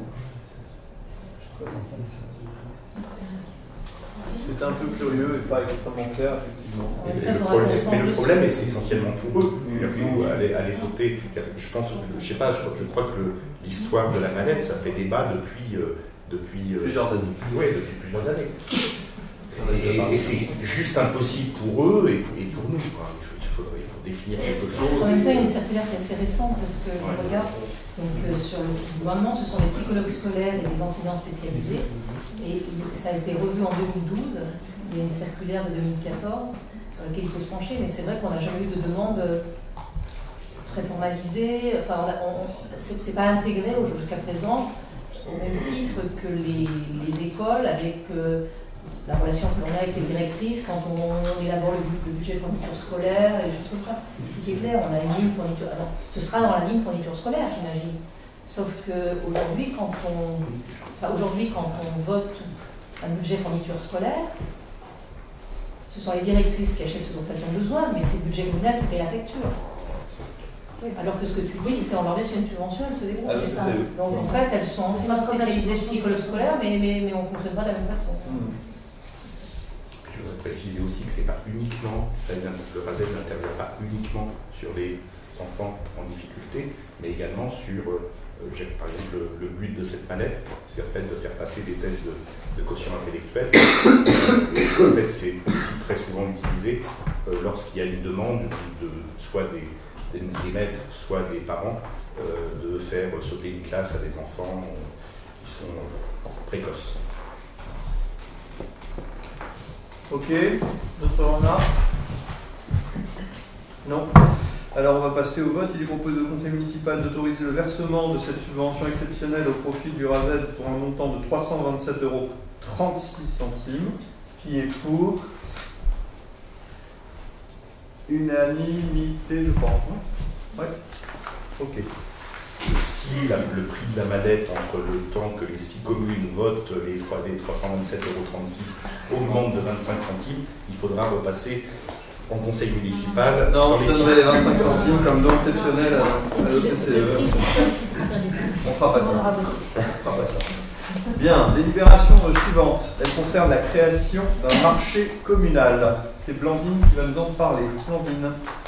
C'était un peu curieux et pas extrêmement clair, effectivement. Et le, problème, mais le problème est essentiellement pour eux. Nous, aller, aller voter, je pense, je sais pas, je, je crois que l'histoire de la mallette, ça fait débat depuis, euh, depuis plusieurs années. Oui, depuis plusieurs années. Et, et c'est juste impossible pour eux et, et pour nous. Quoi. Il, faut, il, faudrait, il faut définir quelque chose. En même temps, il y a une circulaire qui est assez récente parce que je ouais. regarde donc, euh, sur le site du gouvernement, ce sont des psychologues scolaires et des enseignants spécialisés. Et ça a été revu en deux mille douze. Il y a une circulaire de deux mille quatorze sur laquelle il faut se pencher, mais c'est vrai qu'on n'a jamais eu de demande très formalisée. Enfin, c'est pas intégré jusqu'à présent au même titre que les, les écoles avec euh, la relation que l'on a avec les directrices quand on, on élabore le, le budget fourniture scolaire et des choses comme ça. Tout est clair, on a une ligne fourniture. Alors, ce sera dans la ligne fourniture scolaire, j'imagine. Sauf qu'aujourd'hui, quand on, enfin, aujourd'hui, quand on vote un budget fourniture scolaire, ce sont les directrices qui achètent ce dont elles ont besoin, mais c'est le budget communal qui paye la facture. Alors que ce que tu dis, c'est qu'on leur laisse une subvention, elles se débrouillent, ah, c'est ça. Donc en fait, elles sont spécialisées psychologues scolaires, mais, mais, mais on ne fonctionne pas de la même façon. Mmh. Je voudrais préciser aussi que c'est pas uniquement, le RASED n'intervient pas uniquement sur les enfants en difficulté, mais également sur, euh, par exemple, le, le but de cette mallette, c'est en fait de faire passer des tests de, de quotient intellectuel. Et en fait, c'est aussi très souvent utilisé euh, lorsqu'il y a une demande de soit des, des, des maîtres, soit des parents, euh, de faire sauter une classe à des enfants qui sont précoces. Ok, d'autres remarques? Non. Alors on va passer au vote. Il est proposé au conseil municipal d'autoriser le versement de cette subvention exceptionnelle au profit du RASED pour un montant de trois cent vingt-sept euros trente-six centimes. Qui est pour? Unanimité, je pense. Oui. Ok. Si la, le prix de la mallette entre le temps que les six communes votent les, trois cent vingt-sept euros trente-six augmente de vingt-cinq centimes, il faudra repasser en conseil municipal. Non, on donnerait les vingt-cinq centimes comme don exceptionnel à l'O C C E. On fera pas ça. On fera pas ça. Bien, délibération suivante. Elle concerne la création d'un marché communal. C'est Blandine qui va nous en parler. Blandine.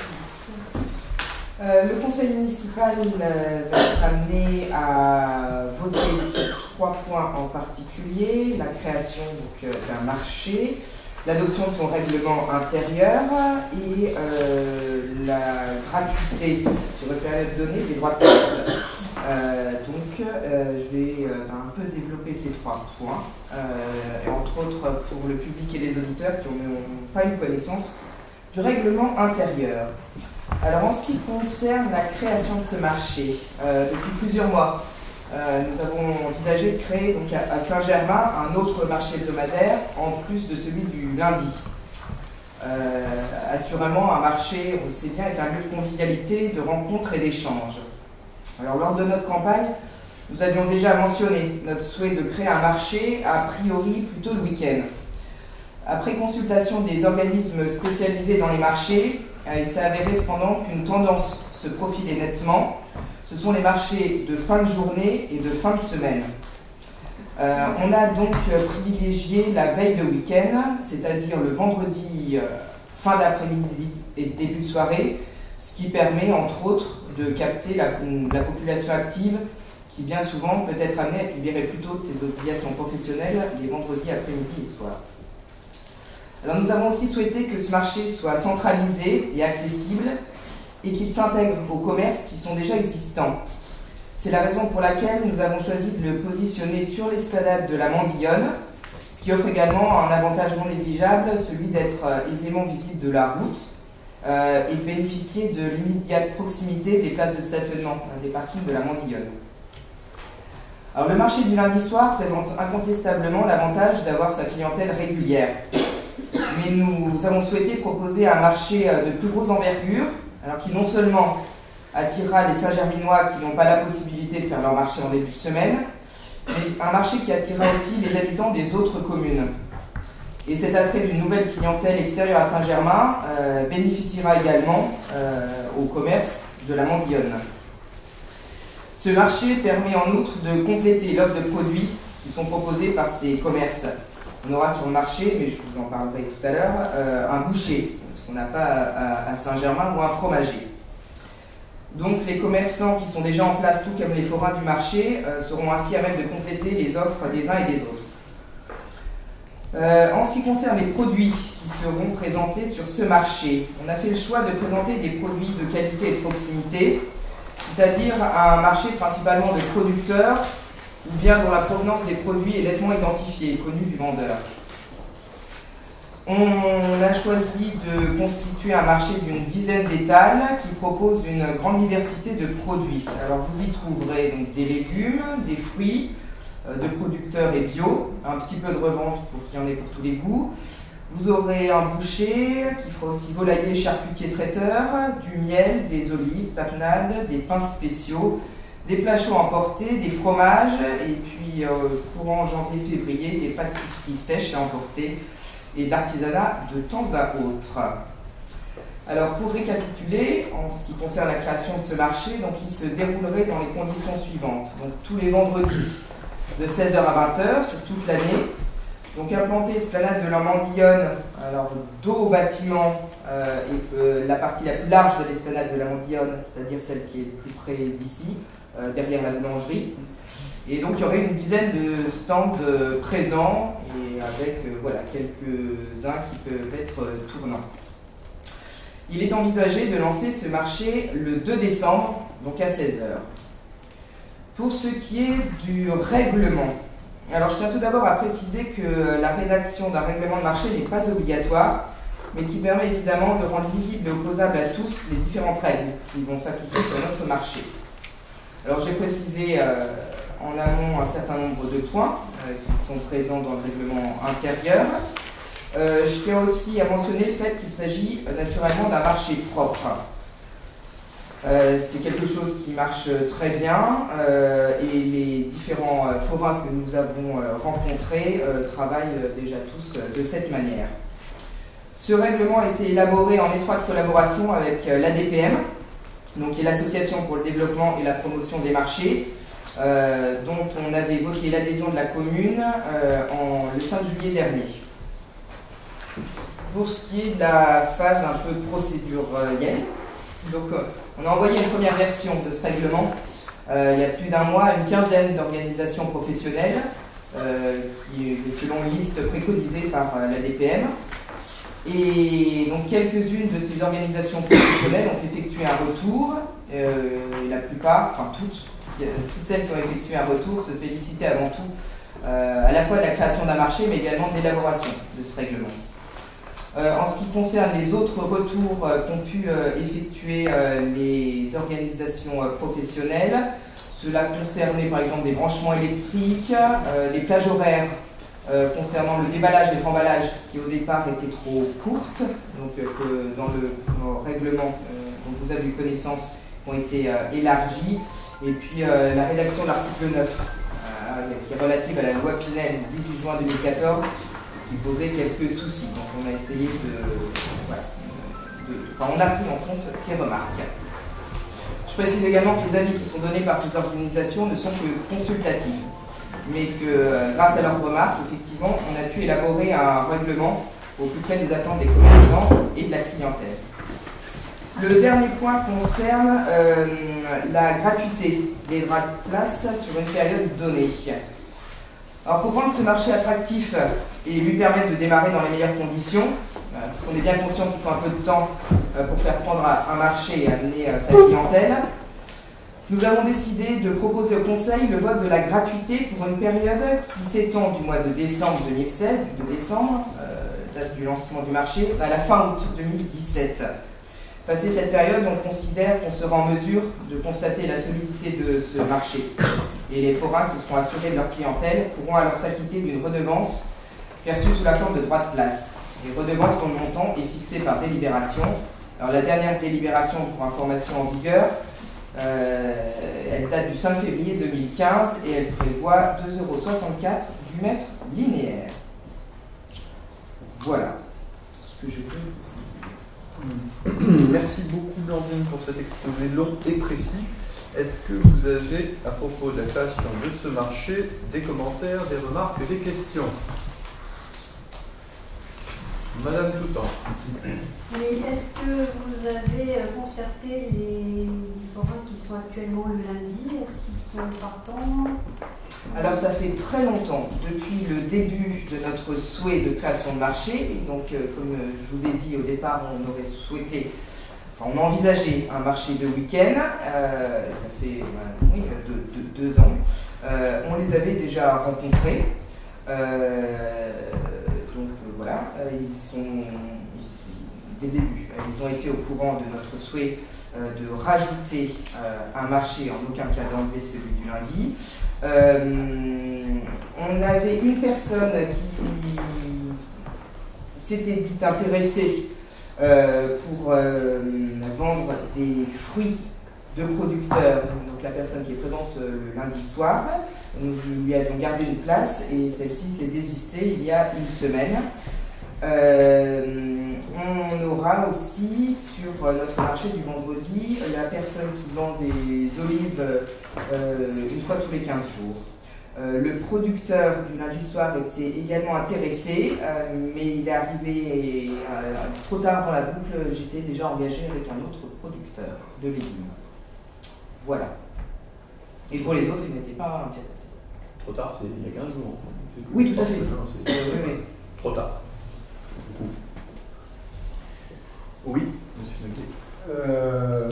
Euh, le conseil municipal euh, va être amené à voter sur trois points en particulier. La création donc, euh, d'un marché l'adoption de son règlement intérieur et euh, la gratuité sur le période donnée des droits de presse. Euh, donc, euh, je vais euh, un peu développer ces trois points, euh, et entre autres pour le public et les auditeurs qui n'ont pas eu connaissance du règlement intérieur. Alors, en ce qui concerne la création de ce marché, euh, depuis plusieurs mois, euh, nous avons envisagé de créer donc, à, à Saint-Germain un autre marché hebdomadaire en plus de celui du lundi. Euh, assurément, un marché, on le sait bien, est un lieu de convivialité, de rencontres et d'échanges. Alors, lors de notre campagne, nous avions déjà mentionné notre souhait de créer un marché, a priori plutôt le week-end. Après consultation des organismes spécialisés dans les marchés, il s'est avéré cependant qu'une tendance se profilait nettement. Ce sont les marchés de fin de journée et de fin de semaine. Euh, on a donc privilégié la veille de week-end, c'est-à-dire le vendredi euh, fin d'après-midi et début de soirée, ce qui permet entre autres de capter la, la population active qui bien souvent peut être amenée à être libérée plus tôt de ses obligations professionnelles les vendredis après-midi et soir. Alors nous avons aussi souhaité que ce marché soit centralisé et accessible et qu'il s'intègre aux commerces qui sont déjà existants. C'est la raison pour laquelle nous avons choisi de le positionner sur l'esplanade de la Mandillonne, ce qui offre également un avantage non négligeable, celui d'être aisément visible de la route euh, et de bénéficier de l'immédiate proximité des places de stationnement, des parkings de la Mandillonne. Alors, le marché du lundi soir présente incontestablement l'avantage d'avoir sa clientèle régulière. Mais nous avons souhaité proposer un marché de plus grosse envergure, alors qui non seulement attirera les Saint-Germinois qui n'ont pas la possibilité de faire leur marché en début de semaine, mais un marché qui attirera aussi les habitants des autres communes. Et cet attrait d'une nouvelle clientèle extérieure à Saint-Germain euh, bénéficiera également euh, au commerce de la Mandillonne. Ce marché permet en outre de compléter l'offre de produits qui sont proposés par ces commerces. On aura sur le marché, mais je vous en parlerai tout à l'heure, euh, un boucher, ce qu'on n'a pas à, à Saint-Germain, ou un fromager. Donc les commerçants qui sont déjà en place, tout comme les forains du marché, euh, seront ainsi à même de compléter les offres des uns et des autres. Euh, en ce qui concerne les produits qui seront présentés sur ce marché, on a fait le choix de présenter des produits de qualité et de proximité, c'est-à-dire un marché principalement de producteurs, ou bien dont la provenance des produits est nettement identifiée et connue du vendeur. On a choisi de constituer un marché d'une dizaine d'étals qui propose une grande diversité de produits. Alors vous y trouverez donc des légumes, des fruits, euh, de producteurs et bio, un petit peu de revente pour qu'il y en ait pour tous les goûts. Vous aurez un boucher qui fera aussi volailler, charcutier, traiteur, du miel, des olives, tapenades, des pains spéciaux, des plats chauds emportés, des fromages, et puis euh, courant janvier-février, des pâtisseries sèches à emporter et d'artisanat de temps à autre. Alors pour récapituler, en ce qui concerne la création de ce marché, donc il se déroulerait dans les conditions suivantes. Donc tous les vendredis de seize heures à vingt heures sur toute l'année. Donc implanté esplanade de la Mandillonne, alors dos au bâtiment euh, et euh, la partie la plus large de l'esplanade de la Mandillonne, c'est-à-dire celle qui est le plus près d'ici, euh, derrière la boulangerie. Et donc il y aurait une dizaine de stands euh, présents et avec euh, voilà, quelques-uns qui peuvent être euh, tournants. Il est envisagé de lancer ce marché le deux décembre, donc à seize heures. Pour ce qui est du règlement, alors je tiens tout d'abord à préciser que la rédaction d'un règlement de marché n'est pas obligatoire, mais qui permet évidemment de rendre visible et opposable à tous les différentes règles qui vont s'appliquer sur notre marché. Alors j'ai précisé euh, en amont un certain nombre de points euh, qui sont présents dans le règlement intérieur. Euh, je tiens aussi à mentionner le fait qu'il s'agit euh, naturellement d'un marché propre. Euh, c'est quelque chose qui marche très bien euh, et les différents euh, forains que nous avons euh, rencontrés euh, travaillent euh, déjà tous euh, de cette manière. Ce règlement a été élaboré en étroite collaboration avec euh, l'A D P M, donc, qui est l'Association pour le développement et la promotion des marchés, euh, dont on avait voté l'adhésion de la commune euh, en, le cinq juillet dernier. Pour ce qui est de la phase un peu procédurielle, donc, euh, on a envoyé une première version de ce règlement euh, il y a plus d'un mois à une quinzaine d'organisations professionnelles euh, qui est selon une liste préconisée par euh, l'A D P M. Et donc quelques-unes de ces organisations professionnelles ont effectué un retour, euh, et la plupart, enfin toutes, toutes celles qui ont effectué un retour se félicitaient avant tout euh, à la fois de la création d'un marché, mais également de l'élaboration de ce règlement. Euh, en ce qui concerne les autres retours euh, qu'ont pu euh, effectuer euh, les organisations euh, professionnelles, cela concernait par exemple des branchements électriques, euh, les plages horaires euh, concernant le déballage et le remballage qui au départ étaient trop courtes, donc euh, que dans le, dans le règlement euh, dont vous avez eu connaissance ont été euh, élargies, et puis euh, la rédaction de l'article neuf euh, qui est relative à la loi Pinel du dix-huit juin deux mille quatorze qui posait quelques soucis. Donc on a essayé de, voilà, de, enfin, on a pris en compte ces remarques. Je précise également que les avis qui sont donnés par ces organisations ne sont que consultatifs, mais que grâce à leurs remarques, effectivement, on a pu élaborer un règlement au plus près des attentes des commerçants et de la clientèle. Le dernier point concerne euh, la gratuité des droits de place sur une période donnée. Alors pour rendre ce marché attractif et lui permettre de démarrer dans les meilleures conditions, euh, parce qu'on est bien conscient qu'il faut un peu de temps euh, pour faire prendre un marché et amener euh, sa clientèle, nous avons décidé de proposer au Conseil le vote de la gratuité pour une période qui s'étend du mois de décembre deux mille seize, du deux décembre, euh, date du lancement du marché, à la fin août deux mille dix-sept. Passé cette période, on considère qu'on sera en mesure de constater la solidité de ce marché. Et les forains qui seront assurés de leur clientèle pourront alors s'acquitter d'une redevance perçue sous la forme de droits de place. Les redevances dont le montant est fixé par délibération. Alors la dernière délibération pour information en vigueur, euh, elle date du cinq février deux mille quinze et elle prévoit deux euros soixante-quatre du mètre linéaire. Voilà ce que je peux. Merci beaucoup Blandine pour cet exposé long et précis. Est-ce que vous avez, à propos de la création de ce marché, des commentaires, des remarques, des questions? Madame Toutan. Oui, est-ce que vous avez concerté les forains qui sont actuellement le lundi? Est-ce qu'ils sont partants? Alors ça fait très longtemps, depuis le début de notre souhait de création de marché, et donc euh, comme euh, je vous ai dit au départ, on aurait souhaité, enfin, on a envisagé un marché de week-end, euh, ça fait euh, oui, deux, deux, deux ans, euh, on les avait déjà rencontrés, euh, donc euh, voilà, euh, ils sont, ils, dès le début, euh, ils ont été au courant de notre souhait euh, de rajouter euh, un marché, en aucun cas d'enlever celui du lundi. Euh, on avait une personne qui s'était dit intéressée euh, pour euh, vendre des fruits de producteurs, donc la personne qui est présente euh, le lundi soir. Nous lui avions gardé une place et celle-ci s'est désistée il y a une semaine. Euh, on aura aussi sur notre marché du vendredi la personne qui vend des olives euh, une fois tous les quinze jours. Euh, le producteur du lundi soir était également intéressé, euh, mais il est arrivé euh, trop tard dans la boucle, j'étais déjà engagé avec un autre producteur de légumes. Voilà. Et pour les autres, ils n'étaient pas intéressés. Trop tard, c'est il y a quinze jours. Oui, tout à fait. Oui, oui. Trop tard. Oui, monsieur Naguet. Euh,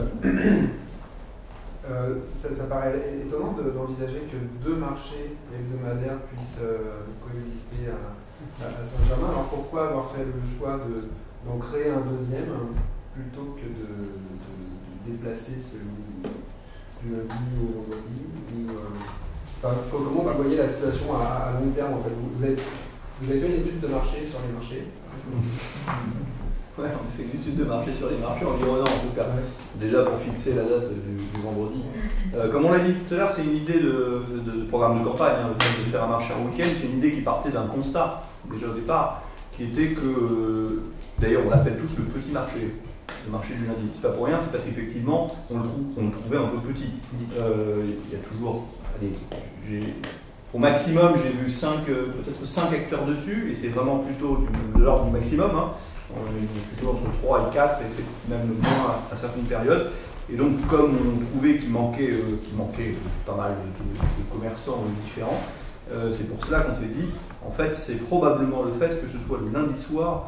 euh, ça, ça paraît étonnant d'envisager que deux marchés hebdomadaires puissent euh, coexister à, à Saint-Germain. Alors pourquoi avoir fait le choix d'en de, créer un deuxième plutôt que de, de, de déplacer celui du lundi au vendredi ou, euh, enfin, comment vous voyez la situation à, à long terme en fait? Vous avez, vous avez fait une étude de marché sur les marchés? Ouais, on fait une étude de marché sur les marchés environnants en tout cas, déjà pour fixer la date du, du vendredi. Euh, comme on l'a dit tout à l'heure, c'est une idée de, de, de programme de campagne, hein, le fait de faire un marché en week-end, c'est une idée qui partait d'un constat, déjà au départ, qui était que, d'ailleurs on l'appelle tous le petit marché, le marché du lundi. C'est pas pour rien, c'est parce qu'effectivement on, on le trouvait un peu petit. Euh, il y a toujours, allez, au maximum j'ai vu cinq, peut-être cinq acteurs dessus, et c'est vraiment plutôt du, de l'ordre du maximum. Hein. On est plutôt entre trois et quatre, et c'est même le moins à, à certaines périodes. Et donc, comme on trouvait qu'il manquait, euh, qu'il manquait pas mal de, de, de commerçants différents, euh, c'est pour cela qu'on s'est dit, en fait, c'est probablement le fait que ce soit le lundi soir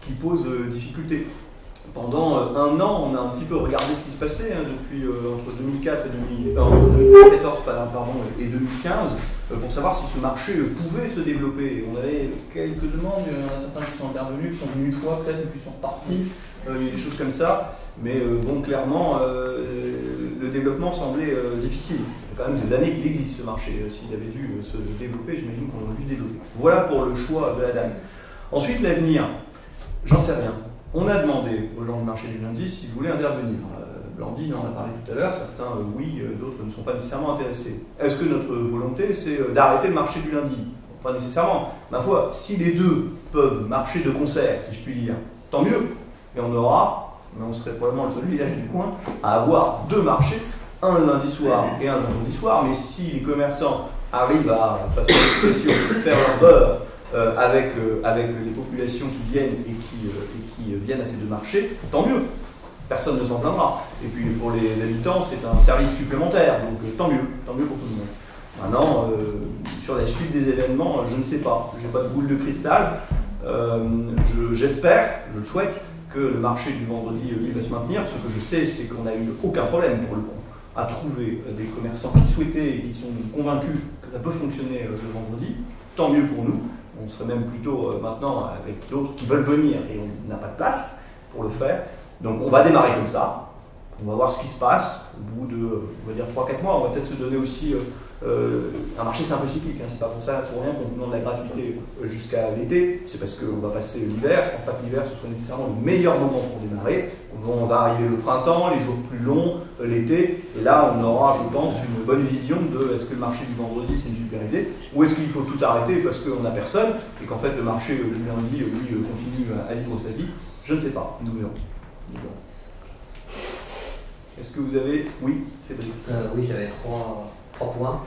qui pose euh, difficulté. Pendant euh, un an, on a un petit peu regardé ce qui se passait hein, depuis euh, entre deux mille quatre et deux mille quatorze pardon, et deux mille quinze euh, pour savoir si ce marché euh, pouvait se développer. On avait quelques demandes, il y en a certains qui sont intervenus, qui sont venus une fois peut-être et puis sont repartis. Euh, il y a des choses comme ça, mais euh, bon, clairement, euh, le développement semblait euh, difficile. Il y a quand même des années qu'il existe ce marché. Euh, S'il avait dû euh, se développer, j'imagine qu'on aurait dû se développer. Voilà pour le choix de la dame. Ensuite, l'avenir, j'en sais rien. On a demandé aux gens du marché du lundi s'ils voulaient intervenir. Euh, Blandine en a parlé tout à l'heure, certains euh, oui, euh, d'autres ne sont pas nécessairement intéressés. Est-ce que notre volonté, c'est euh, d'arrêter le marché du lundi? Pas nécessairement. Ma foi, si les deux peuvent marcher de concert, si je puis dire, tant mieux. Et on aura, mais on serait probablement le seul village du coin, à avoir deux marchés, un le lundi soir et un le vendredi soir. Mais si les commerçants arrivent à, façon d'expression, faire leur beurre euh, avec, euh, avec les populations qui viennent et qui, euh, et qui viennent à ces deux marchés, tant mieux. Personne ne s'en plaindra. Et puis pour les habitants, c'est un service supplémentaire, donc euh, tant mieux, tant mieux pour tout le monde. Maintenant, euh, sur la suite des événements, je ne sais pas. Je n'ai pas de boule de cristal. Euh, J'espère, je, je le souhaite, que le marché du vendredi lui va se maintenir. Ce que je sais, c'est qu'on n'a eu aucun problème pour le coup à trouver des commerçants qui souhaitaient et qui sont convaincus que ça peut fonctionner le vendredi. Tant mieux pour nous. On serait même plutôt euh, maintenant avec d'autres qui veulent venir et on n'a pas de place pour le faire. Donc on va démarrer comme ça. On va voir ce qui se passe. Au bout de, on va dire trois quatre mois, on va peut-être se donner aussi euh, euh, un marché, c'est un peu cyclique. Hein. C'est pas pour ça, pour rien qu'on vous demande la gratuité jusqu'à l'été. C'est parce qu'on va passer l'hiver. Je ne pense pas que l'hiver ce soit nécessairement le meilleur moment pour démarrer. On va arriver le printemps, les jours plus longs, l'été. Et là, on aura, je pense, une bonne vision de est-ce que le marché du vendredi c'est une super idée ou est-ce qu'il faut tout arrêter parce qu'on n'a personne et qu'en fait le marché le lundi lui continue à vivre sa vie. Je ne sais pas. Nous verrons. Est-ce que vous avez... Oui, Cédric. Euh, oui, j'avais trois, trois points.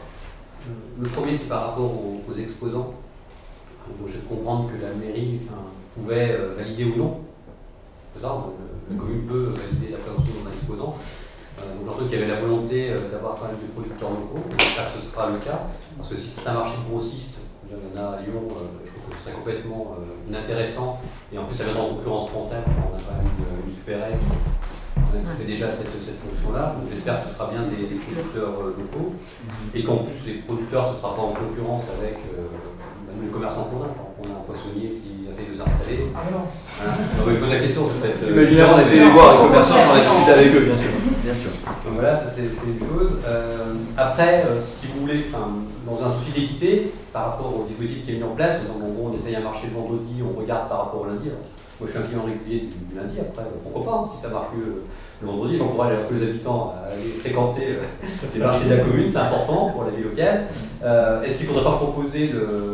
Le premier, c'est par rapport aux, aux exposants. Donc, je comprendre que la mairie enfin, pouvait euh, valider ou non. Ça, le, la commune peut valider la présence d'un exposant. Euh, donc j'entends qu'il y avait la volonté euh, d'avoir quand même des producteurs locaux. J'espère que ce sera le cas. Parce que si c'est un marché grossiste, il y en a à Lyon, euh, je trouve que ce serait complètement euh, inintéressant. Et en plus, ça vient en concurrence frontale. On a quand même une, une super aide. On a fait déjà cette, cette fonction-là, donc j'espère que ce sera bien des, des producteurs euh, locaux et qu'en plus les producteurs ne sera pas en concurrence avec euh, les commerçants qu'on a. On a un poissonnier qui essaye de s'installer. Ah non. Voilà. Donc il pose la question, c'est peut-être. Imaginez, on a été les voir les commerçants, on a discuté avec eux, bien sûr. Bien sûr. Donc voilà, ça c'est une chose. Euh, après, euh, si vous voulez, dans un souci d'équité, par rapport au dispositif qui est mis en place, en gros, on essaye un marché le vendredi, on regarde par rapport au lundi. Alors, moi je suis un client régulier du, du lundi, après pourquoi pas, hein, si ça marche mieux le vendredi, j'encourage tous les habitants à aller fréquenter euh, les marchés de la commune, c'est important pour la vie locale. Euh, Est-ce qu'il ne faudrait pas proposer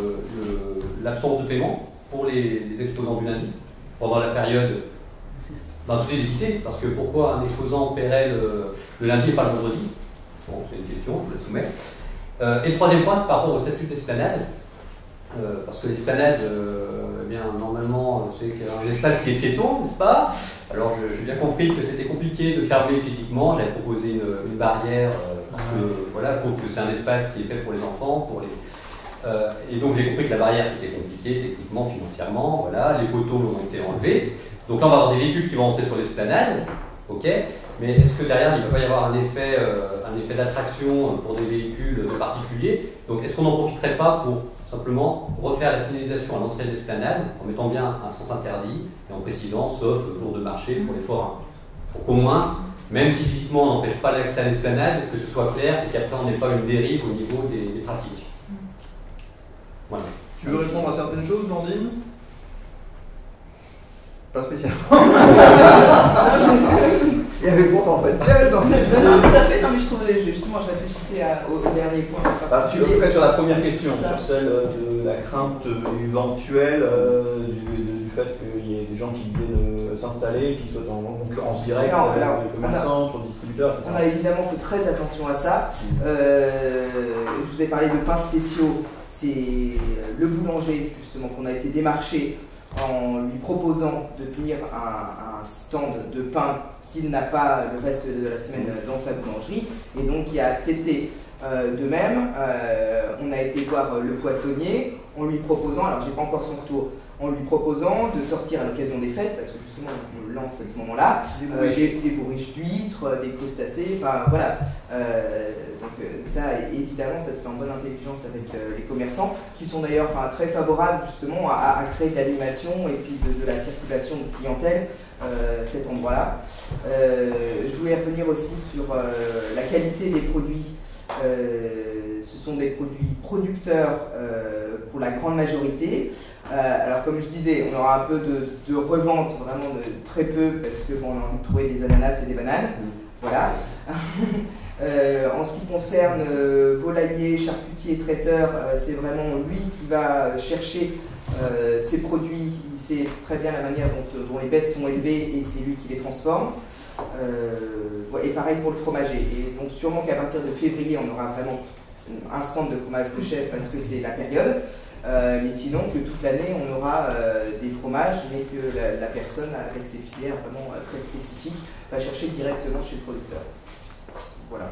l'absence de paiement pour les, les exposants du lundi pendant la période d'un souci d'équité? Parce que pourquoi un exposant paierait le, le lundi et pas le vendredi? Bon, c'est une question, je vous la soumets. Euh, et le troisième point, c'est par rapport au statut d'esplanade. Euh, parce que l'esplanade, euh, eh bien, normalement, c'est un espace qui est piéton, n'est-ce pas? Alors, j'ai bien compris que c'était compliqué de fermer physiquement. J'avais proposé une, une barrière, euh, parce que voilà, je trouve que c'est un espace qui est fait pour les enfants, pour les. Euh, et donc, j'ai compris que la barrière c'était compliqué, techniquement, financièrement. Voilà, les poteaux ont été enlevés. Donc là, on va avoir des véhicules qui vont entrer sur l'esplanade. Ok, mais est-ce que derrière il ne va pas y avoir un effet, euh, un effet d'attraction pour des véhicules particuliers? Donc est-ce qu'on n'en profiterait pas pour simplement refaire la signalisation à l'entrée de l'esplanade en mettant bien un sens interdit et en précisant sauf jour de marché pour les forains? Pour qu'au moins, même si physiquement on n'empêche pas l'accès à l'esplanade, que ce soit clair et qu'après on n'ait pas une dérive au niveau des, des pratiques. Voilà. Tu veux répondre à certaines choses, Blandine? Pas spécialement. Il y avait pourtant pas de piège dans cette vidéo. Non, tout à fait. Non, mais je trouvais, justement, je réfléchissais à, au, au dernier point. Ah, tu veux sur la première question, sur celle de la crainte éventuelle euh, du, du fait qu'il y ait des gens qui viennent s'installer, qui soient en concurrence directe alors, avec alors, les commerçants, pour les distributeurs, et cetera. On a évidemment fait très attention à ça. Euh, je vous ai parlé de pains spéciaux. C'est le boulanger, justement, qu'on a été démarché en lui proposant de tenir un, un stand de pain qu'il n'a pas le reste de la semaine dans sa boulangerie, et donc il a accepté. Euh, de même, euh, on a été voir le poissonnier, en lui proposant, alors j'ai pas encore son retour, en lui proposant de sortir à l'occasion des fêtes, parce que justement on le lance à ce moment-là, euh, des, des bourriches d'huîtres, des crustacés, enfin voilà. Euh, donc euh, ça, évidemment, ça se fait en bonne intelligence avec euh, les commerçants, qui sont d'ailleurs enfin, très favorables justement à, à créer de l'animation et puis de, de la circulation de clientèle, euh, cet endroit-là. Euh, je voulais revenir aussi sur euh, la qualité des produits. Euh, ce sont des produits producteurs euh, pour la grande majorité. Euh, alors comme je disais, on aura un peu de, de revente, vraiment de très peu, parce que bon, on a envie de trouver des ananas et des bananes. Voilà. euh, en ce qui concerne euh, volailler, charcutier, traiteur, euh, c'est vraiment lui qui va chercher euh, ces produits. Il sait très bien la manière dont, dont les bêtes sont élevées et c'est lui qui les transforme. Euh, et pareil pour le fromager. Et donc sûrement qu'à partir de février, on aura vraiment un stand de fromage de chèvre parce que c'est la période. Euh, mais sinon que toute l'année, on aura euh, des fromages, mais que la, la personne, avec ses filières vraiment euh, très spécifiques, va chercher directement chez le producteur. Voilà.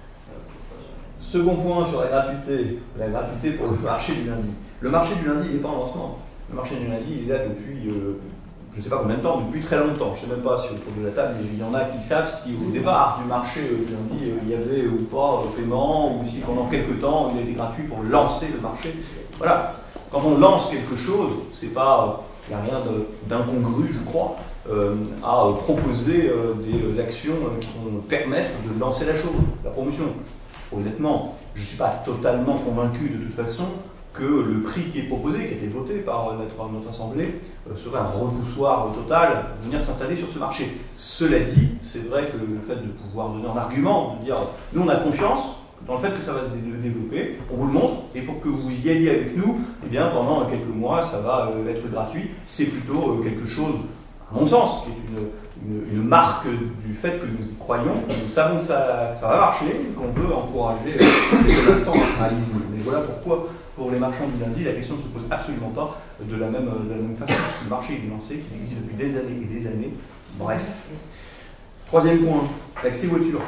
Second point sur la gratuité, la gratuité pour le marché du lundi. Le marché du lundi, il n'est pas en lancement. Le marché du lundi, il est là depuis... Euh, je ne sais pas combien de temps, depuis très longtemps. Je ne sais même pas si autour de la table, il y en a qui savent si au départ du marché du lundi, il y avait ou pas paiement, ou si pendant quelques temps, il a été gratuit pour lancer le marché. Voilà. Quand on lance quelque chose, c'est pas, il n'y a rien d'incongru, je crois, euh, à proposer euh, des actions qui vont permettre de lancer la chose, la promotion. Honnêtement, je ne suis pas totalement convaincu de toute façon que le prix qui est proposé, qui a été voté par notre, notre Assemblée, euh, serait un repoussoir total de venir s'installer sur ce marché. Cela dit, c'est vrai que le fait de pouvoir donner un argument, de dire nous on a confiance dans le fait que ça va se développer, on vous le montre, et pour que vous y alliez avec nous, eh bien pendant quelques mois ça va euh, être gratuit, c'est plutôt euh, quelque chose, à mon sens, qui est une, une, une marque du fait que nous y croyons, que nous savons que ça, ça va marcher, qu'on veut encourager euh, les commerçants à aller. Mais voilà pourquoi pour les marchands du lundi, la question ne se pose absolument pas de la même, de la même façon. Le marché est lancé, qui existe depuis des années et des années. Bref. Troisième point, l'accès voiture.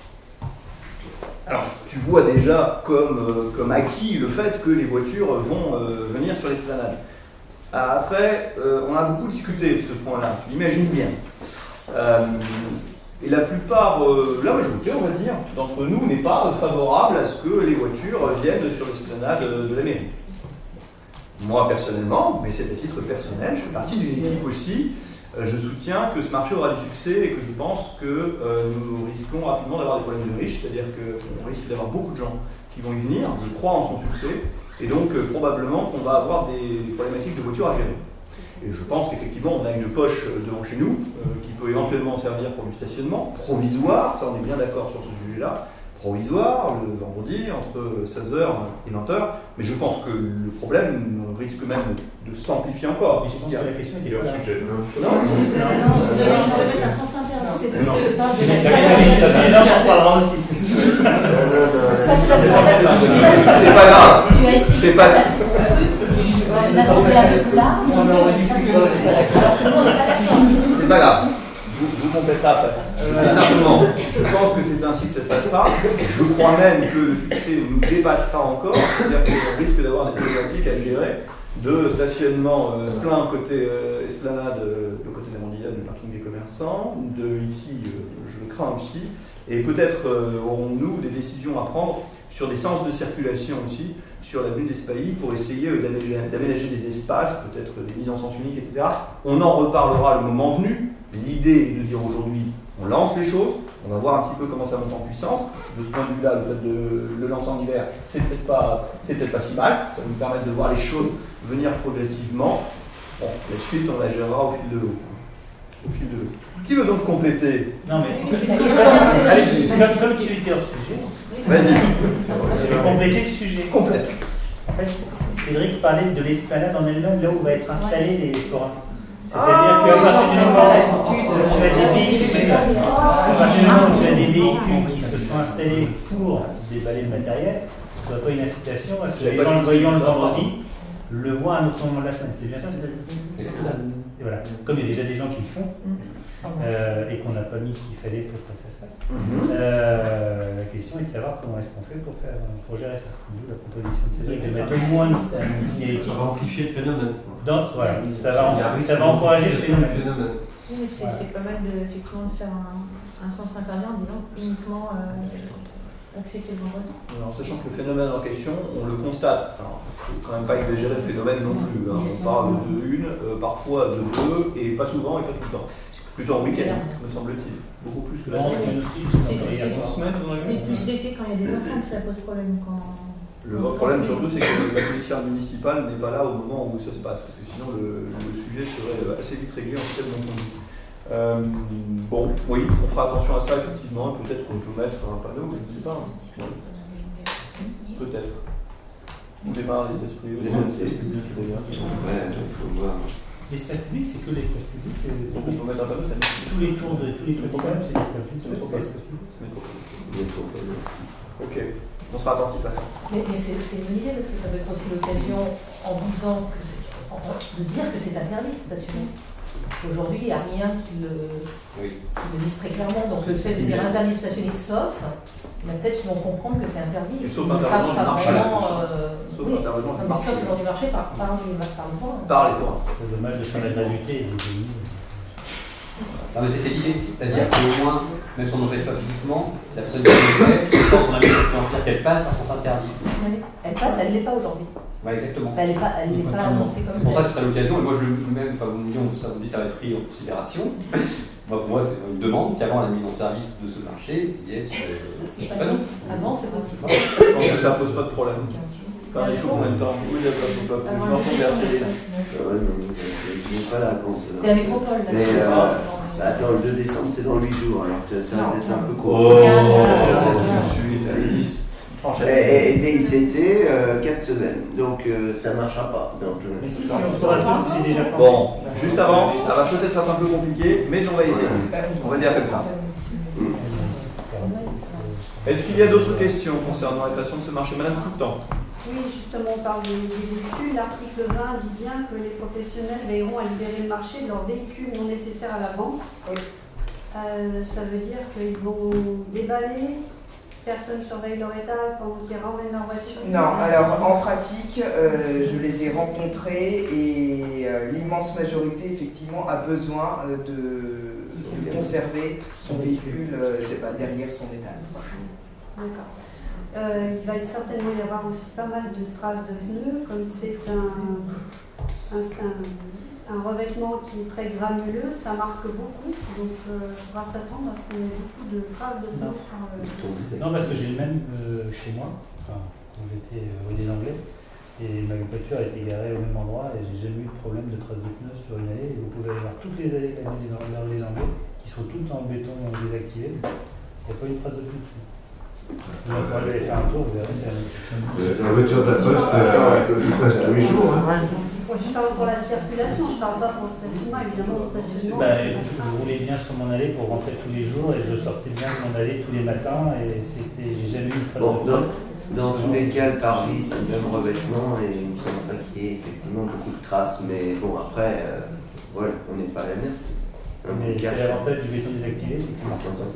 Alors, tu vois déjà comme, euh, comme acquis le fait que les voitures vont euh, venir sur l'esplanade. Après, euh, on a beaucoup discuté de ce point-là, tu l'imagines bien. Euh, Et la plupart, euh, la majorité, on va dire, d'entre nous n'est pas favorable à ce que les voitures viennent sur l'esplanade de la mairie. Moi, personnellement, mais c'est à titre personnel, je fais partie d'une équipe aussi, euh, je soutiens que ce marché aura du succès et que je pense que euh, nous risquons rapidement d'avoir des problèmes de riches, c'est-à-dire qu'on risque d'avoir beaucoup de gens qui vont y venir, je crois en son succès, et donc euh, probablement qu'on va avoir des problématiques de voitures à gérer. Et je pense qu'effectivement, on a une poche devant chez nous euh, qui peut éventuellement servir pour du stationnement provisoire, ça on est bien d'accord sur ce sujet-là, provisoire, le vendredi, entre seize heures et vingt heures, mais je pense que le problème risque même de s'amplifier encore. Mais je pense que la question était pas un sujet. Non, non, c'est un sens interdit. Non, on parlera aussi. Ça, c'est parce que c'est pas grave. Tu as essayé. C'est pas l'Assemblée un peu plus large. On en rediscutera aussi. C'est pas grave. Vous, vous compléterez après. Euh, simplement, je pense que c'est ainsi que ça se passera. Je crois même que le succès nous dépassera encore. C'est-à-dire qu'on risque d'avoir des problématiques à gérer de stationnement euh, plein côté euh, esplanade, euh, le côté d'Amandillade, le parking des commerçants, de ici, euh, je le crains aussi. Et peut-être euh, aurons-nous des décisions à prendre sur des sens de circulation aussi, sur l'avenue d'Espailly, pour essayer euh, d'aménager des espaces, peut-être des mises en sens uniques, et cetera. On en reparlera le moment venu. L'idée est de dire aujourd'hui, on lance les choses, on va voir un petit peu comment ça monte en puissance. De ce point de vue-là, le fait de le lancer en hiver, c'est peut-être pas, c'est peut-être pas si mal. Ça va nous permettre de voir les choses venir progressivement. Bon, la suite, on la gérera au fil de l'eau. Au fil de l'eau. Qui veut donc compléter? Non mais, allez-y. Comme, comme tu étais hors sujet, vas-y. Je vais compléter le sujet. Complète. En fait, Cédric parlait de l'esplanade en elle-même, là où va être installé les forums. C'est-à-dire qu'à partir du moment où tu as des véhicules, à partir du moment où tu as des véhicules qui se sont installés pour déballer le matériel, ce ne soit pas une incitation à ce que les gens, le voyant le vendredi, le voient à un autre moment de la semaine. C'est bien ça, c'est Et voilà. Comme il y a déjà des gens qui le font, euh, et qu'on n'a pas mis ce qu'il fallait pour que ça se passe, Mm-hmm. euh, la question est de savoir comment est-ce qu'on fait pour, faire, pour gérer ça. D'où la proposition de Cédric de mettre au moins une, une signalétique. Ça va amplifier le phénomène. Dans, voilà, ça va, ça va encourager le phénomène. Oui, mais c'est c'est pas mal de, effectivement, de faire un, un sens interdit en disant uniquement euh, accepter le vendredi. En sachant que le phénomène en question, on le constate. Il ne faut quand même pas exagérer le phénomène non plus. Hein. On parle de une, euh, parfois de deux, et pas souvent et pas tout le temps. Plutôt en week-end, me semble-t-il. Beaucoup plus que la semaine. C'est plus l'été quand il y a des enfants que ça pose problème. Quand... Le problème surtout, c'est que la commission municipale n'est pas là au moment où ça se passe, parce que sinon le, le sujet serait assez vite réglé en fait de mon point de vue. Euh, bon, oui, on fera attention à ça effectivement, peut-être qu'on peut mettre un panneau, je ne sais pas. Hein. Peut-être. On démarre l'espace privé, l'espace public d'ailleurs. Ouais, il faut voir. L'espace public, c'est que l'espace public. Euh, Donc on peut mettre un panneau, ça met tous les tours de tous les tours c'est l'espace public. Ok, on sera attentif à ça. Mais, mais c'est une bonne idée parce que ça peut être aussi l'occasion en disant que c'est, de dire que c'est interdit de stationner. Aujourd'hui, il n'y a rien qui le, oui. qui le dise très clairement. Donc le fait de dire interdit de stationner sauf, il y a peut-être qui vont comprendre que c'est interdit. Sauf intervenant du marché. Euh, sauf oui. intervenant du marché. Sauf lors du marché par, par, les, par les forains. Par les forains. C'est dommage de faire la gratuité. Non mais c'était l'idée, c'est-à-dire qu'au moins, même si on n'empêche pas physiquement, la personne qui le fait, quand on a mis l'influenceur qu'elle passe à sens interdit. Elle passe, elle ne l'est pas aujourd'hui. Ouais, exactement. Elle n'est pas, elle n'est pas annoncée comme c'est pour ça que ce serait l'occasion, et moi je même, enfin vous me dites, on, ça, on dit ça va être pris en considération. Moi, pour moi, c'est une demande qu'avant la mise en service de ce marché, il y ait ce, ce panneau. Avant, c'est possible. Je pense que ça ne pose pas de problème. Enfin, il faut combien de temps? Oui, il n'y a pas de problème. Je vais tomber à télé. Ouais, non, je n'ai pas la réponse. C'est la métropole. Mais euh, attends, le deux décembre, c'est dans huit jours, alors que ça va être un peu court. Oh, tout de suite, allez, dix. Et T I C T, euh, quatre semaines, donc euh, ça ne marchera pas. Donc, euh, mais si, si, on pourra tout, c'est déjà pas. Bon, juste avant, ça va peut-être être un peu compliqué, mais on va essayer. On va dire comme ça. Est-ce qu'il y a d'autres questions concernant la création de ce marché? Madame Coutan. Oui, justement, on parle des véhicules. L'article vingt dit bien que les professionnels veilleront à libérer le marché de leurs véhicules non nécessaires à la vente. Euh, ça veut dire qu'ils vont déballer. Personne surveille leur état pendant qu'ils ramènent leur voiture? Non, alors en pratique, euh, je les ai rencontrés et euh, l'immense majorité, effectivement, a besoin euh, de, de conserver son véhicule euh, derrière son étal. D'accord. Euh, il va certainement y avoir aussi pas mal de traces de pneus, comme c'est un, un, un un revêtement qui est très granuleux, ça marque beaucoup, donc euh, on va s'attendre à ce qu'il y ait beaucoup de traces de pneus sur le... Non, parce que j'ai le même euh, chez moi, enfin, quand j'étais euh, rue des Anglais, et ma voiture a été garée au même endroit et j'ai jamais eu de problème de traces de pneus sur une allée. Et vous pouvez aller voir toutes les allées de la rue des Anglais qui sont toutes en béton désactivé, il n'y a pas une trace de pneu dessus. Moi, quand j'allais faire un tour, vous verrez, c'est la même chose. La voiture de la poste, elle passe tous les jours. Hein. Je parle pour la circulation, je ne parle pas pour le stationnement, évidemment le stationnement. Bah, je roulais bien sur mon allée pour rentrer tous les jours et je sortais bien de mon allée tous les matins et c'était, j'ai jamais eu de trace bon, de dans, dans tous les cas, le pare-brise, c'est le même revêtement et il ne me semble pas qu'il y ait effectivement beaucoup de traces, mais bon, après, euh, voilà, on n'est pas à la merci. Mais c'est l'avantage du béton désactivé, c'est qu'il marque en ça.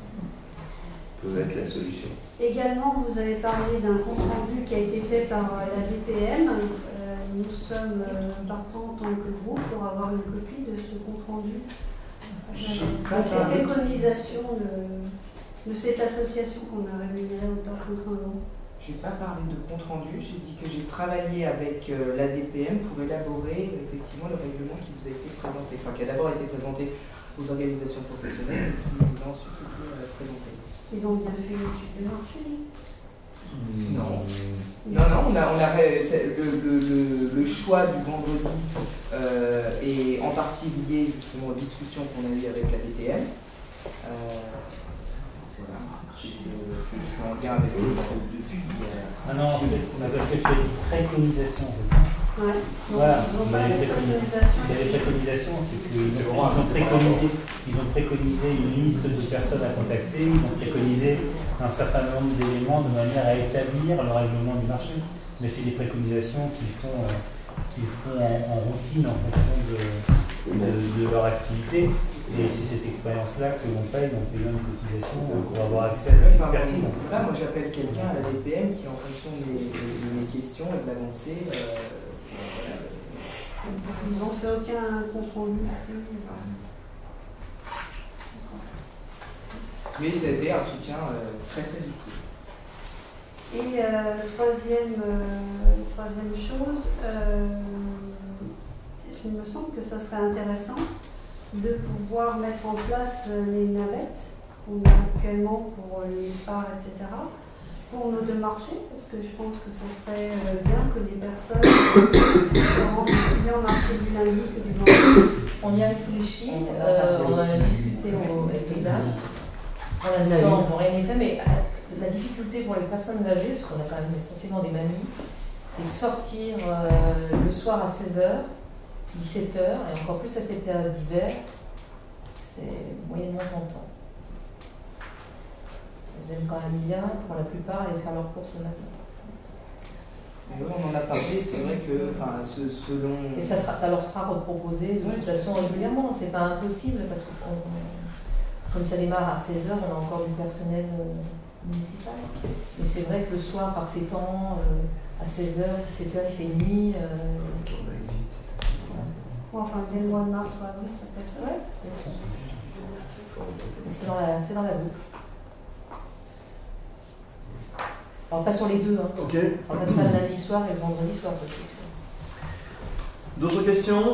Peut être la solution. Également, vous avez parlé d'un compte rendu qui a été fait par la D P M. Euh, nous sommes euh, partants en tant que groupe pour avoir une copie de ce compte rendu. Euh, ces préconisations de, de cette association qu'on a rémunérée à hauteur de cinq cents euros. Je n'ai pas parlé de compte rendu, j'ai dit que j'ai travaillé avec euh, l'A D P M pour élaborer effectivement le règlement qui vous a été présenté, enfin qui a d'abord été présenté aux organisations professionnelles et qui vous a ensuite été euh, présenté. Ils ont bien fait l'étude de marché. Non. Non, non, on a, on a le, le, le, le choix du vendredi euh, est en partie lié justement aux discussions qu'on a eues avec la D P M. Euh, voilà. je, je, je suis en lien avec eux depuis. Euh, ah non, c'est parce que tu as dit préconisation, c'est ça? Ouais. Voilà, il y a les préconisations, c'est qu'ils ont préconisé, ils ont préconisé une liste de personnes à contacter, ils ont préconisé un certain nombre d'éléments de manière à établir le règlement du marché. Mais c'est des préconisations qu'ils font, euh, qu'ils font en, en routine en fonction de, de, de leur activité. Et c'est cette expérience-là que l'on paye en payant une cotisation pour avoir accès à cette expertise. Là, moi j'appelle quelqu'un à la D P M qui, en fonction de mes, de mes questions et de l'avancée, euh, voilà. Ils n'ont fait aucun contrôle. Mais ça a été un soutien euh, très très utile. Et euh, troisième, euh, troisième chose, euh, il me semble que ce serait intéressant de pouvoir mettre en place les navettes qu'on a actuellement pour les SPAR, et cetera, pour nos deux marchés, parce que je pense que ce serait bien que les personnes se rendent aussi bien au marché du lundi que du vendredi. On y a réfléchi, euh, on a discuté au, avec les dames. Pour l'instant, bon, rien n'est fait, mais la difficulté pour les personnes âgées, parce qu'on a quand même essentiellement des mamies, c'est de sortir euh, le soir à seize heures, dix-sept heures, et encore plus à cette période d'hiver, c'est moyennement tentant. Ils aiment quand même bien, pour la plupart, aller faire leurs courses le matin. Et on en a parlé, c'est vrai que enfin, ce, selon... Et ça, sera, ça leur sera reproposé de toute façon régulièrement, c'est pas impossible, parce que on, comme ça démarre à seize heures, on a encore du personnel euh, municipal. Mais c'est vrai que le soir, par ces temps, euh, à seize heures, dix-sept heures, il fait nuit. Euh, Enfin, dès le mois de mars ou avril, ça peut être vrai. C'est dans la, c'est dans la boucle. Alors, pas sur les deux. Hein. Ok. On passe ça le lundi soir et le vendredi soir, ça c'est sûr. D'autres questions?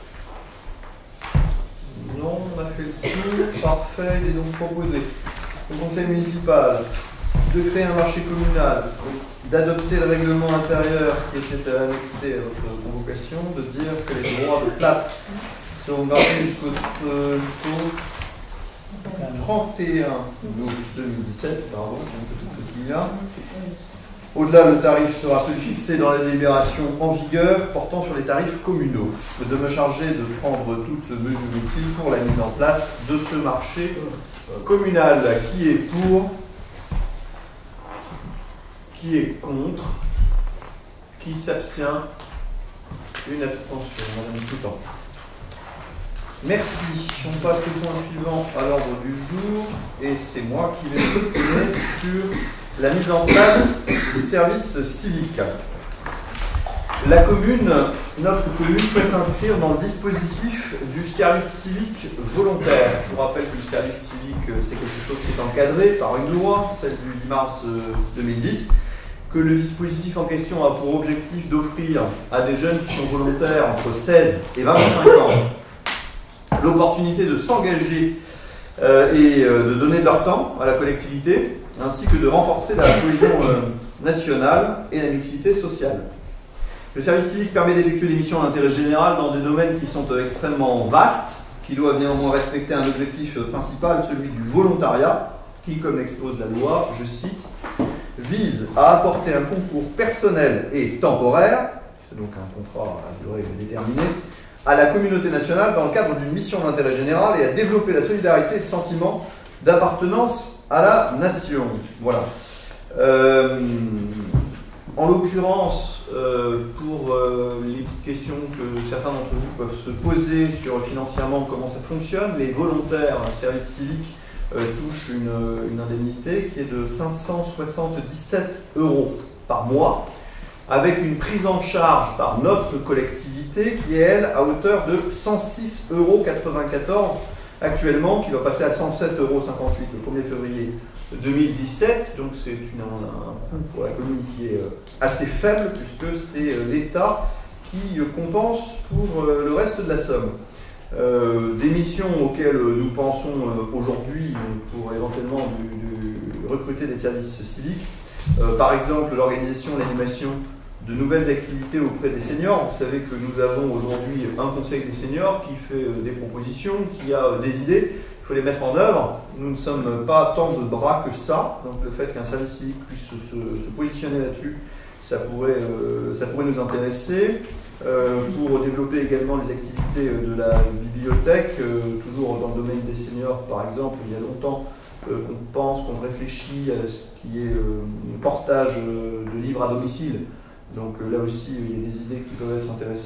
Non, on a fait le tour. Parfait, il est donc proposé au conseil municipal de créer un marché communal, d'adopter le règlement intérieur qui était annexé à votre convocation, de dire que les droits de place seront gardés jusqu'au euh, trente et un août deux mille dix-sept, pardon, un peu tout là. Au-delà, le tarif sera celui fixé dans la délibération en vigueur portant sur les tarifs communaux. De me charger de prendre toutes mesures utiles pour la mise en place de ce marché communal. Qui est pour? Qui est contre? Qui s'abstient? Une abstention, Madame Coutan. Merci. On passe au point suivant à l'ordre du jour. Et c'est moi qui vais m'exprimer sur la mise en place du service civique. La commune, notre commune, souhaite s'inscrire dans le dispositif du service civique volontaire. Je vous rappelle que le service civique, c'est quelque chose qui est encadré par une loi, celle du dix mars deux mille dix, que le dispositif en question a pour objectif d'offrir à des jeunes qui sont volontaires entre seize et vingt-cinq ans l'opportunité de s'engager euh, et euh, de donner de leur temps à la collectivité, ainsi que de renforcer la cohésion euh, nationale et la mixité sociale. Le service civique permet d'effectuer des missions d'intérêt général dans des domaines qui sont euh, extrêmement vastes, qui doivent néanmoins respecter un objectif euh, principal, celui du volontariat, qui, comme l'expose la loi, je cite, vise à apporter un concours personnel et temporaire, c'est donc un contrat à durée déterminée, à la communauté nationale dans le cadre d'une mission d'intérêt général et à développer la solidarité et le sentiment d'appartenance à la nation. Voilà. Euh, en l'occurrence, euh, pour euh, les petites questions que certains d'entre vous peuvent se poser sur financièrement comment ça fonctionne, les volontaires en service civique euh, touchent une, une indemnité qui est de cinq cent soixante-dix-sept euros par mois, avec une prise en charge par notre collectivité qui est, elle, à hauteur de cent six euros quatre-vingt-quatorze actuellement, qui va passer à cent sept euros cinquante-huit le premier février deux mille dix-sept. Donc c'est un coût pour la commune qui est assez faible, puisque c'est l'État qui compense pour le reste de la somme. Euh, des missions auxquelles nous pensons aujourd'hui pour éventuellement du, du recruter des services civiques. Euh, par exemple, l'organisation, l'animation de nouvelles activités auprès des seniors. Vous savez que nous avons aujourd'hui un conseil des seniors qui fait euh, des propositions, qui a euh, des idées. Il faut les mettre en œuvre. Nous ne sommes pas tant de bras que ça. Donc le fait qu'un service civique puisse se, se positionner là-dessus, ça pourrait, euh, ça pourrait nous intéresser. Euh, pour développer également les activités de la bibliothèque, euh, toujours dans le domaine des seniors par exemple, il y a longtemps euh, qu'on pense, qu'on réfléchit à ce qui est euh, le portage euh, de livres à domicile. Donc euh, là aussi, il y a des idées qui peuvent être intéressantes.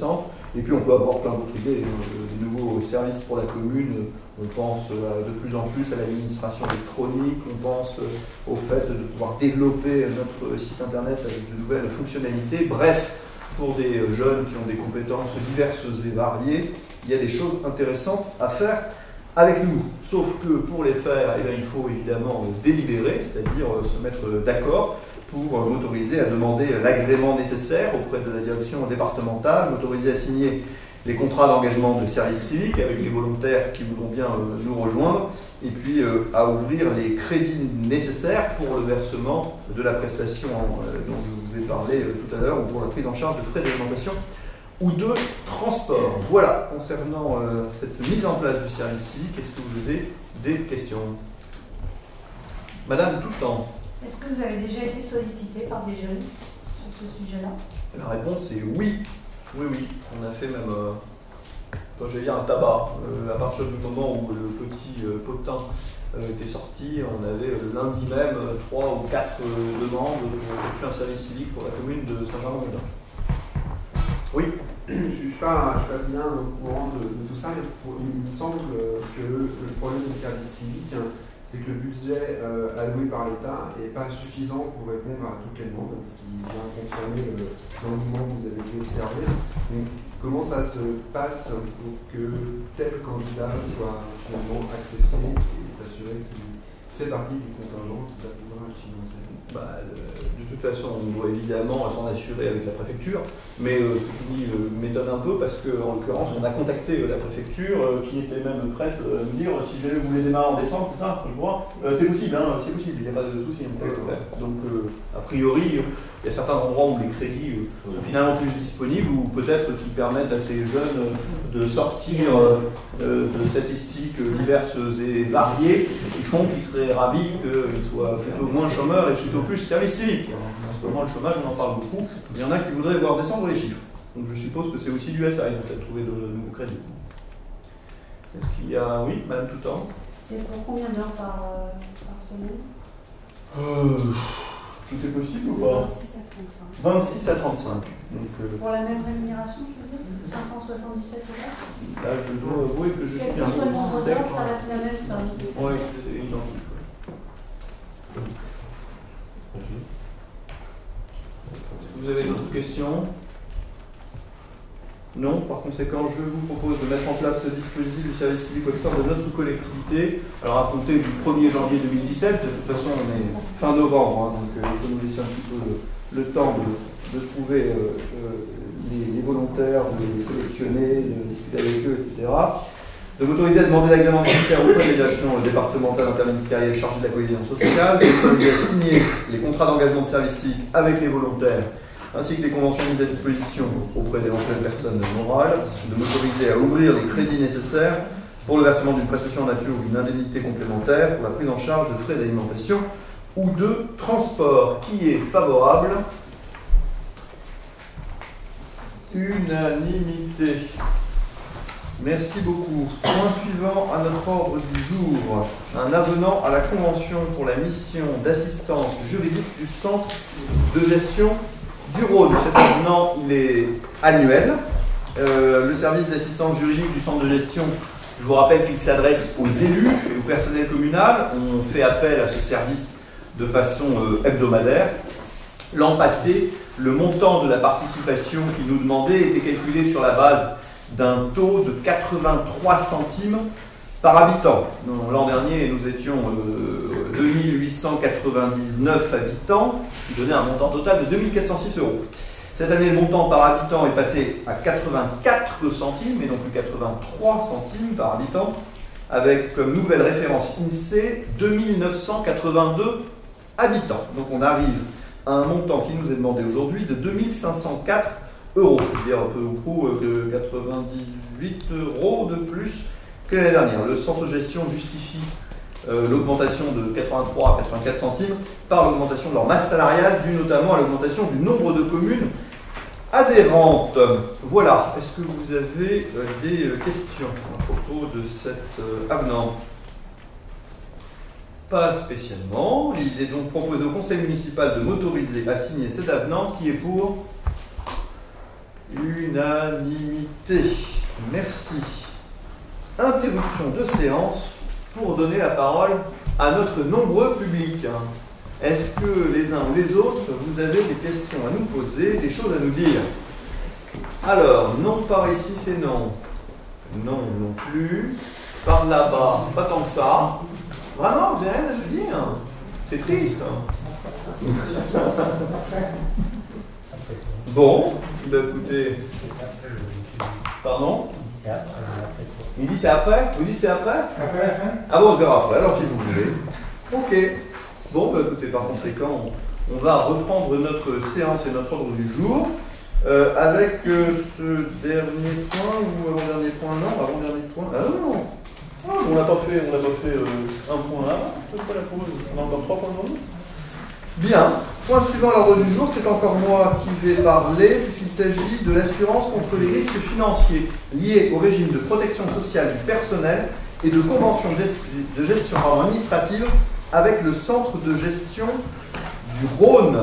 Et puis on peut avoir plein d'autres idées, hein, de nouveaux services pour la commune. On pense euh, de plus en plus à l'administration électronique, on pense euh, au fait de pouvoir développer notre site internet avec de nouvelles fonctionnalités. Bref, pour des euh, jeunes qui ont des compétences diverses et variées, il y a des choses intéressantes à faire avec nous. Sauf que pour les faire, eh bien, il faut évidemment délibérer, c'est-à-dire euh, se mettre d'accord pour euh, m'autoriser à demander l'agrément nécessaire auprès de la direction départementale, m'autoriser à signer les contrats d'engagement de service civique avec les volontaires qui voudront bien euh, nous rejoindre, et puis euh, à ouvrir les crédits nécessaires pour le versement de la prestation euh, dont je vous ai parlé euh, tout à l'heure, ou pour la prise en charge de frais d'alimentation ou de transport. Voilà, concernant euh, cette mise en place du service civique, est-ce que vous avez des questions? Madame Toutan. Est-ce que vous avez déjà été sollicité par des jeunes sur ce sujet-là? La réponse est oui. Oui, oui. On a fait même, euh, je vais dire un tabac. Euh, à partir du moment où le petit euh, potin euh, était sorti, on avait euh, lundi même euh, trois ou quatre euh, demandes pour un service civique pour la commune de Saint-Germain-en-Laye. Oui. Je ne suis pas, pas bien au courant de, de tout ça, mais pour, il me semble que le, le problème du service civique, c'est que le budget euh, alloué par l'État n'est pas suffisant pour répondre à toutes les demandes, ce qui vient confirmer l'engouement que vous avez pu observer. Donc, comment ça se passe pour que tel candidat soit finalement accepté et s'assurer qu'il fait partie du contingent qui va pouvoir être financé? Bah, le, de toute façon, on doit évidemment s'en assurer avec la préfecture, mais euh, ce qui euh, m'étonne un peu parce qu'en l'occurrence, on a contacté euh, la préfecture euh, qui était même prête euh, à me dire si jamais vous voulez démarrer en décembre, c'est ça, je crois, euh, c'est possible, hein, c'est possible, il n'y a pas de souci, on peut le faire. Donc, euh, a priori, il y a certains endroits où les crédits euh, sont finalement plus disponibles ou peut-être qui permettent à ces jeunes euh, de sortir euh, euh, de statistiques diverses et variées qui font qu'ils seraient ravis qu'ils soient plutôt moins chômeurs et plutôt plus service civique. En ce moment, le chômage, on en parle beaucoup. Il y en a qui voudraient voir descendre les chiffres. Donc je suppose que c'est aussi dû à ça. Ils ont peut-être trouvé de, de nouveaux crédits. Est-ce qu'il y a... Oui, Madame Toutan. C'est pour combien d'heures par, euh, par semaine? euh, Tout est possible ou pas? vingt-six à trente-cinq. vingt-six à trente-cinq. Donc, euh, pour la même rémunération, je veux dire cinq cent soixante-dix-sept euros. Là, je dois avouer que je suis Quel un que soit le nombre sec. d'heures, ça reste la même somme. Oui, c'est identique. Vous avez d'autres questions? Non. Par conséquent, je vous propose de mettre en place ce dispositif du service civique au sein de notre collectivité. Alors, à compter du premier janvier deux mille dix-sept, de toute façon, on est fin novembre, hein, donc euh, il faut nous laisser un petit peu le, le temps de, de trouver euh, euh, les, les volontaires, de les sélectionner, de discuter avec eux, et cetera. De m'autoriser à demander l'agrément nécessaire auprès des directions départementales interministérielles chargées de la cohésion sociale, de m'autoriser à signer les contrats d'engagement de service civique avec les volontaires, ainsi que les conventions mises à disposition auprès d'éventuelles personnes morales, de m'autoriser à ouvrir les crédits nécessaires pour le versement d'une prestation en nature ou d'une indemnité complémentaire pour la prise en charge de frais d'alimentation ou de transport. Qui est favorable? Unanimité. Merci beaucoup. Point suivant à notre ordre du jour, un avenant à la Convention pour la mission d'assistance juridique du Centre de gestion du Rhône. Cet avenant, il est annuel. Euh, le service d'assistance juridique du Centre de gestion, je vous rappelle qu'il s'adresse aux élus et au personnel communal. On fait appel à ce service de façon euh, hebdomadaire. L'an passé, le montant de la participation qui nous demandait était calculé sur la base d'un taux de quatre-vingt-trois centimes par habitant. L'an dernier, nous étions euh, deux mille huit cent quatre-vingt-dix-neuf habitants, qui donnait un montant total de deux mille quatre cent six euros. Cette année, le montant par habitant est passé à quatre-vingt-quatre centimes, et non plus quatre-vingt-trois centimes par habitant, avec comme nouvelle référence INSEE deux mille neuf cent quatre-vingt-deux habitants. Donc on arrive à un montant qui nous est demandé aujourd'hui de deux mille cinq cent quatre euros, c'est-à-dire un peu ou prou que quatre-vingt-dix-huit euros de plus que l'année dernière. Le centre de gestion justifie euh, l'augmentation de quatre-vingt-trois à quatre-vingt-quatre centimes par l'augmentation de leur masse salariale, due notamment à l'augmentation du nombre de communes adhérentes. Voilà, est-ce que vous avez euh, des euh, questions à propos de cet euh, avenant? Pas spécialement. Il est donc proposé au conseil municipal de m'autoriser à signer cet avenant qui est pour... Unanimité. Merci. Interruption de séance pour donner la parole à notre nombreux public. Est-ce que les uns ou les autres, vous avez des questions à nous poser, des choses à nous dire? Alors, non par ici, c'est non. Non non plus. Par là-bas, pas tant que ça. Vraiment, vous n'avez rien à se dire. C'est triste. Bon, bah écoutez. Pardon? Midi c'est après? Vous dites c'est après? Après, après. Ah bon, on se verra après, alors si vous voulez. Ok. Bon, bah écoutez, par conséquent, on, on va reprendre notre séance et notre ordre du jour. Euh, avec euh, ce dernier point, ou avant-dernier point, non, avant-dernier point. Ah non, ah, on n'a pas fait, on n'a pas fait euh, un point là, c'est pas la pause, on a encore trois points devant nous. Bien, point suivant l'ordre du jour, c'est encore moi qui vais parler, puisqu'il s'agit de l'assurance contre les risques financiers liés au régime de protection sociale du personnel et de convention de gestion administrative avec le centre de gestion du Rhône.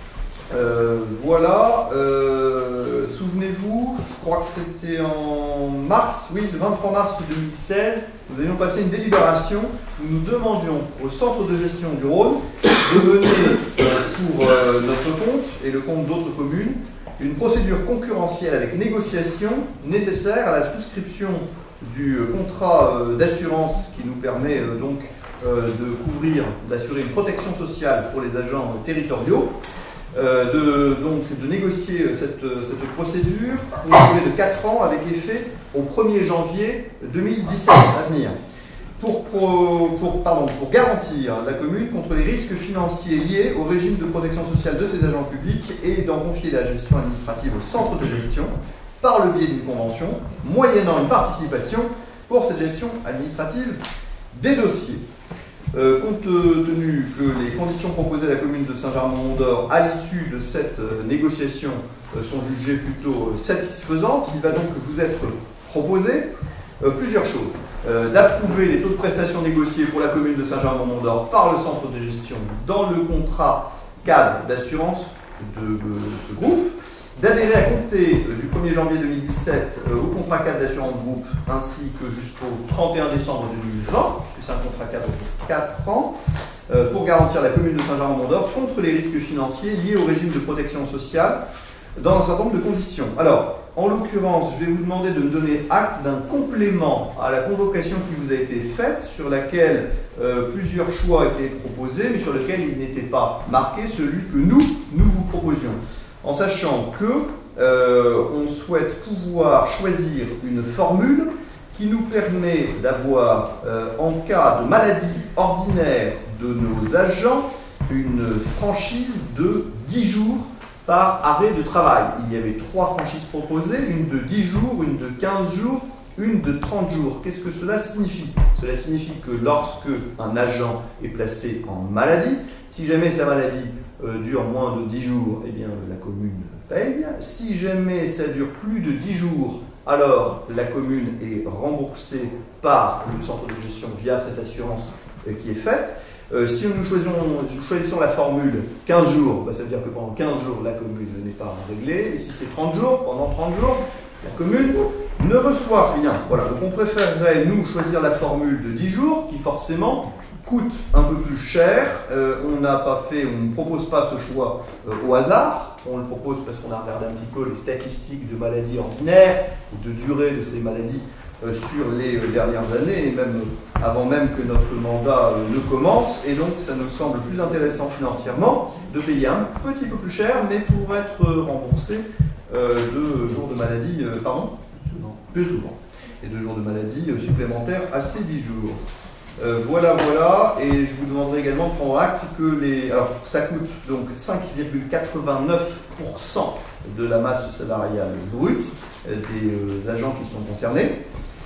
Euh, voilà, euh, souvenez-vous, je crois que c'était en mars, oui, le vingt-trois mars deux mille seize, nous avions passé une délibération où nous demandions au centre de gestion du Rhône de mener euh, pour euh, notre compte et le compte d'autres communes une procédure concurrentielle avec négociation nécessaire à la souscription du euh, contrat euh, d'assurance qui nous permet euh, donc euh, de couvrir, d'assurer une protection sociale pour les agents euh, territoriaux. Euh, de, donc, de négocier cette, cette procédure pour une durée de quatre ans avec effet au premier janvier deux mille dix-sept à venir. Pour, pour, pour, pardon, pour garantir la commune contre les risques financiers liés au régime de protection sociale de ses agents publics et d'en confier la gestion administrative au centre de gestion par le biais d'une convention, moyennant une participation pour cette gestion administrative des dossiers. Euh, compte tenu que les conditions proposées à la commune de Saint-Germain-Mont-d'Or à l'issue de cette euh, négociation euh, sont jugées plutôt euh, satisfaisantes, il va donc vous être proposé euh, plusieurs choses. Euh, d'approuver les taux de prestations négociés pour la commune de Saint-Germain-Mont-d'Or par le centre de gestion dans le contrat cadre d'assurance de, de ce groupe, d'adhérer à compter euh, du premier janvier deux mille dix-sept euh, au contrat cadre d'assurance groupe ainsi que jusqu'au trente et un décembre deux mille vingt, puisque c'est un contrat cadre de quatre ans, euh, pour garantir la commune de Saint-Germain-Mont-d'Or contre les risques financiers liés au régime de protection sociale dans un certain nombre de conditions. Alors, en l'occurrence, je vais vous demander de me donner acte d'un complément à la convocation qui vous a été faite, sur laquelle euh, plusieurs choix étaient proposés, mais sur lequel il n'était pas marqué celui que nous, nous vous proposions. En sachant que euh, on souhaite pouvoir choisir une formule qui nous permet d'avoir, euh, en cas de maladie ordinaire de nos agents, une franchise de dix jours par arrêt de travail. Il y avait trois franchises proposées, une de dix jours, une de quinze jours, une de trente jours. Qu'est-ce que cela signifie? Cela signifie que lorsque un agent est placé en maladie, si jamais sa maladie euh, dure moins de dix jours, eh bien la commune paye. Si jamais ça dure plus de dix jours, alors la commune est remboursée par le centre de gestion via cette assurance euh, qui est faite. Euh, si nous choisissons, choisissons la formule quinze jours, bah, ça veut dire que pendant quinze jours, la commune n'est pas réglée. Et si c'est trente jours, pendant trente jours, la commune ne reçoit rien. Voilà. Donc on préférerait, nous, choisir la formule de dix jours, qui forcément coûte un peu plus cher. Euh, on n'a pas fait, on ne propose pas ce choix euh, au hasard. On le propose parce qu'on a regardé un petit peu les statistiques de maladies ordinaires, de durée de ces maladies euh, sur les euh, dernières années, et même euh, avant même que notre mandat euh, ne commence. Et donc ça nous semble plus intéressant financièrement de payer un petit peu plus cher, mais pour être euh, remboursé euh, de jours de maladie, euh, pardon, plus souvent, plus souvent, et de jours de maladie euh, supplémentaires à ces dix jours. Euh, voilà, voilà, et je vous demanderai également de prendre acte que les... Alors, ça coûte donc cinq virgule quatre-vingt-neuf pour cent de la masse salariale brute euh, des euh, agents qui sont concernés.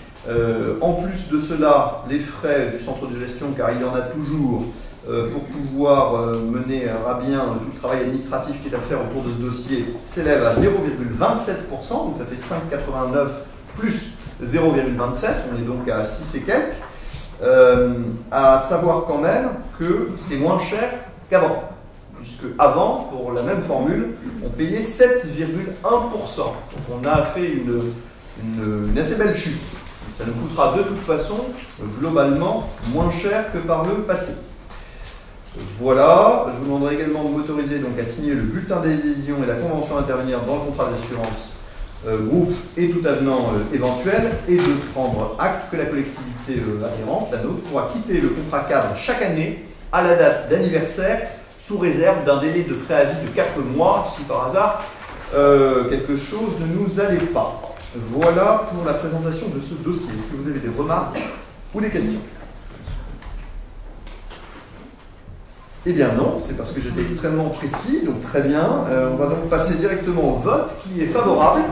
Euh, en plus de cela, les frais du centre de gestion, car il y en a toujours, euh, pour pouvoir euh, mener à bien tout le travail administratif qui est à faire autour de ce dossier, s'élèvent à zéro virgule vingt-sept pour cent, donc ça fait cinq virgule quatre-vingt-neuf plus zéro virgule vingt-sept, on est donc à six et quelques. Euh, à savoir quand même que c'est moins cher qu'avant. puisque avant, pour la même formule, on payait sept virgule un pour cent. Donc on a fait une, une, une assez belle chute. Ça nous coûtera de toute façon, globalement, moins cher que par le passé. Voilà, je vous demanderai également de m'autoriser donc à signer le bulletin d'adhésion et la convention à intervenir dans le contrat d'assurance euh, groupe et tout avenant euh, éventuel, et de prendre acte que la collectivité euh, adhérente, la nôtre, pourra quitter le contrat cadre chaque année à la date d'anniversaire, sous réserve d'un délai de préavis de quatre mois, si par hasard euh, quelque chose ne nous allait pas. Voilà pour la présentation de ce dossier. Est-ce que vous avez des remarques ou des questions? Eh bien non, c'est parce que j'étais extrêmement précis, donc très bien. Euh, on va donc passer directement au vote, qui est favorable.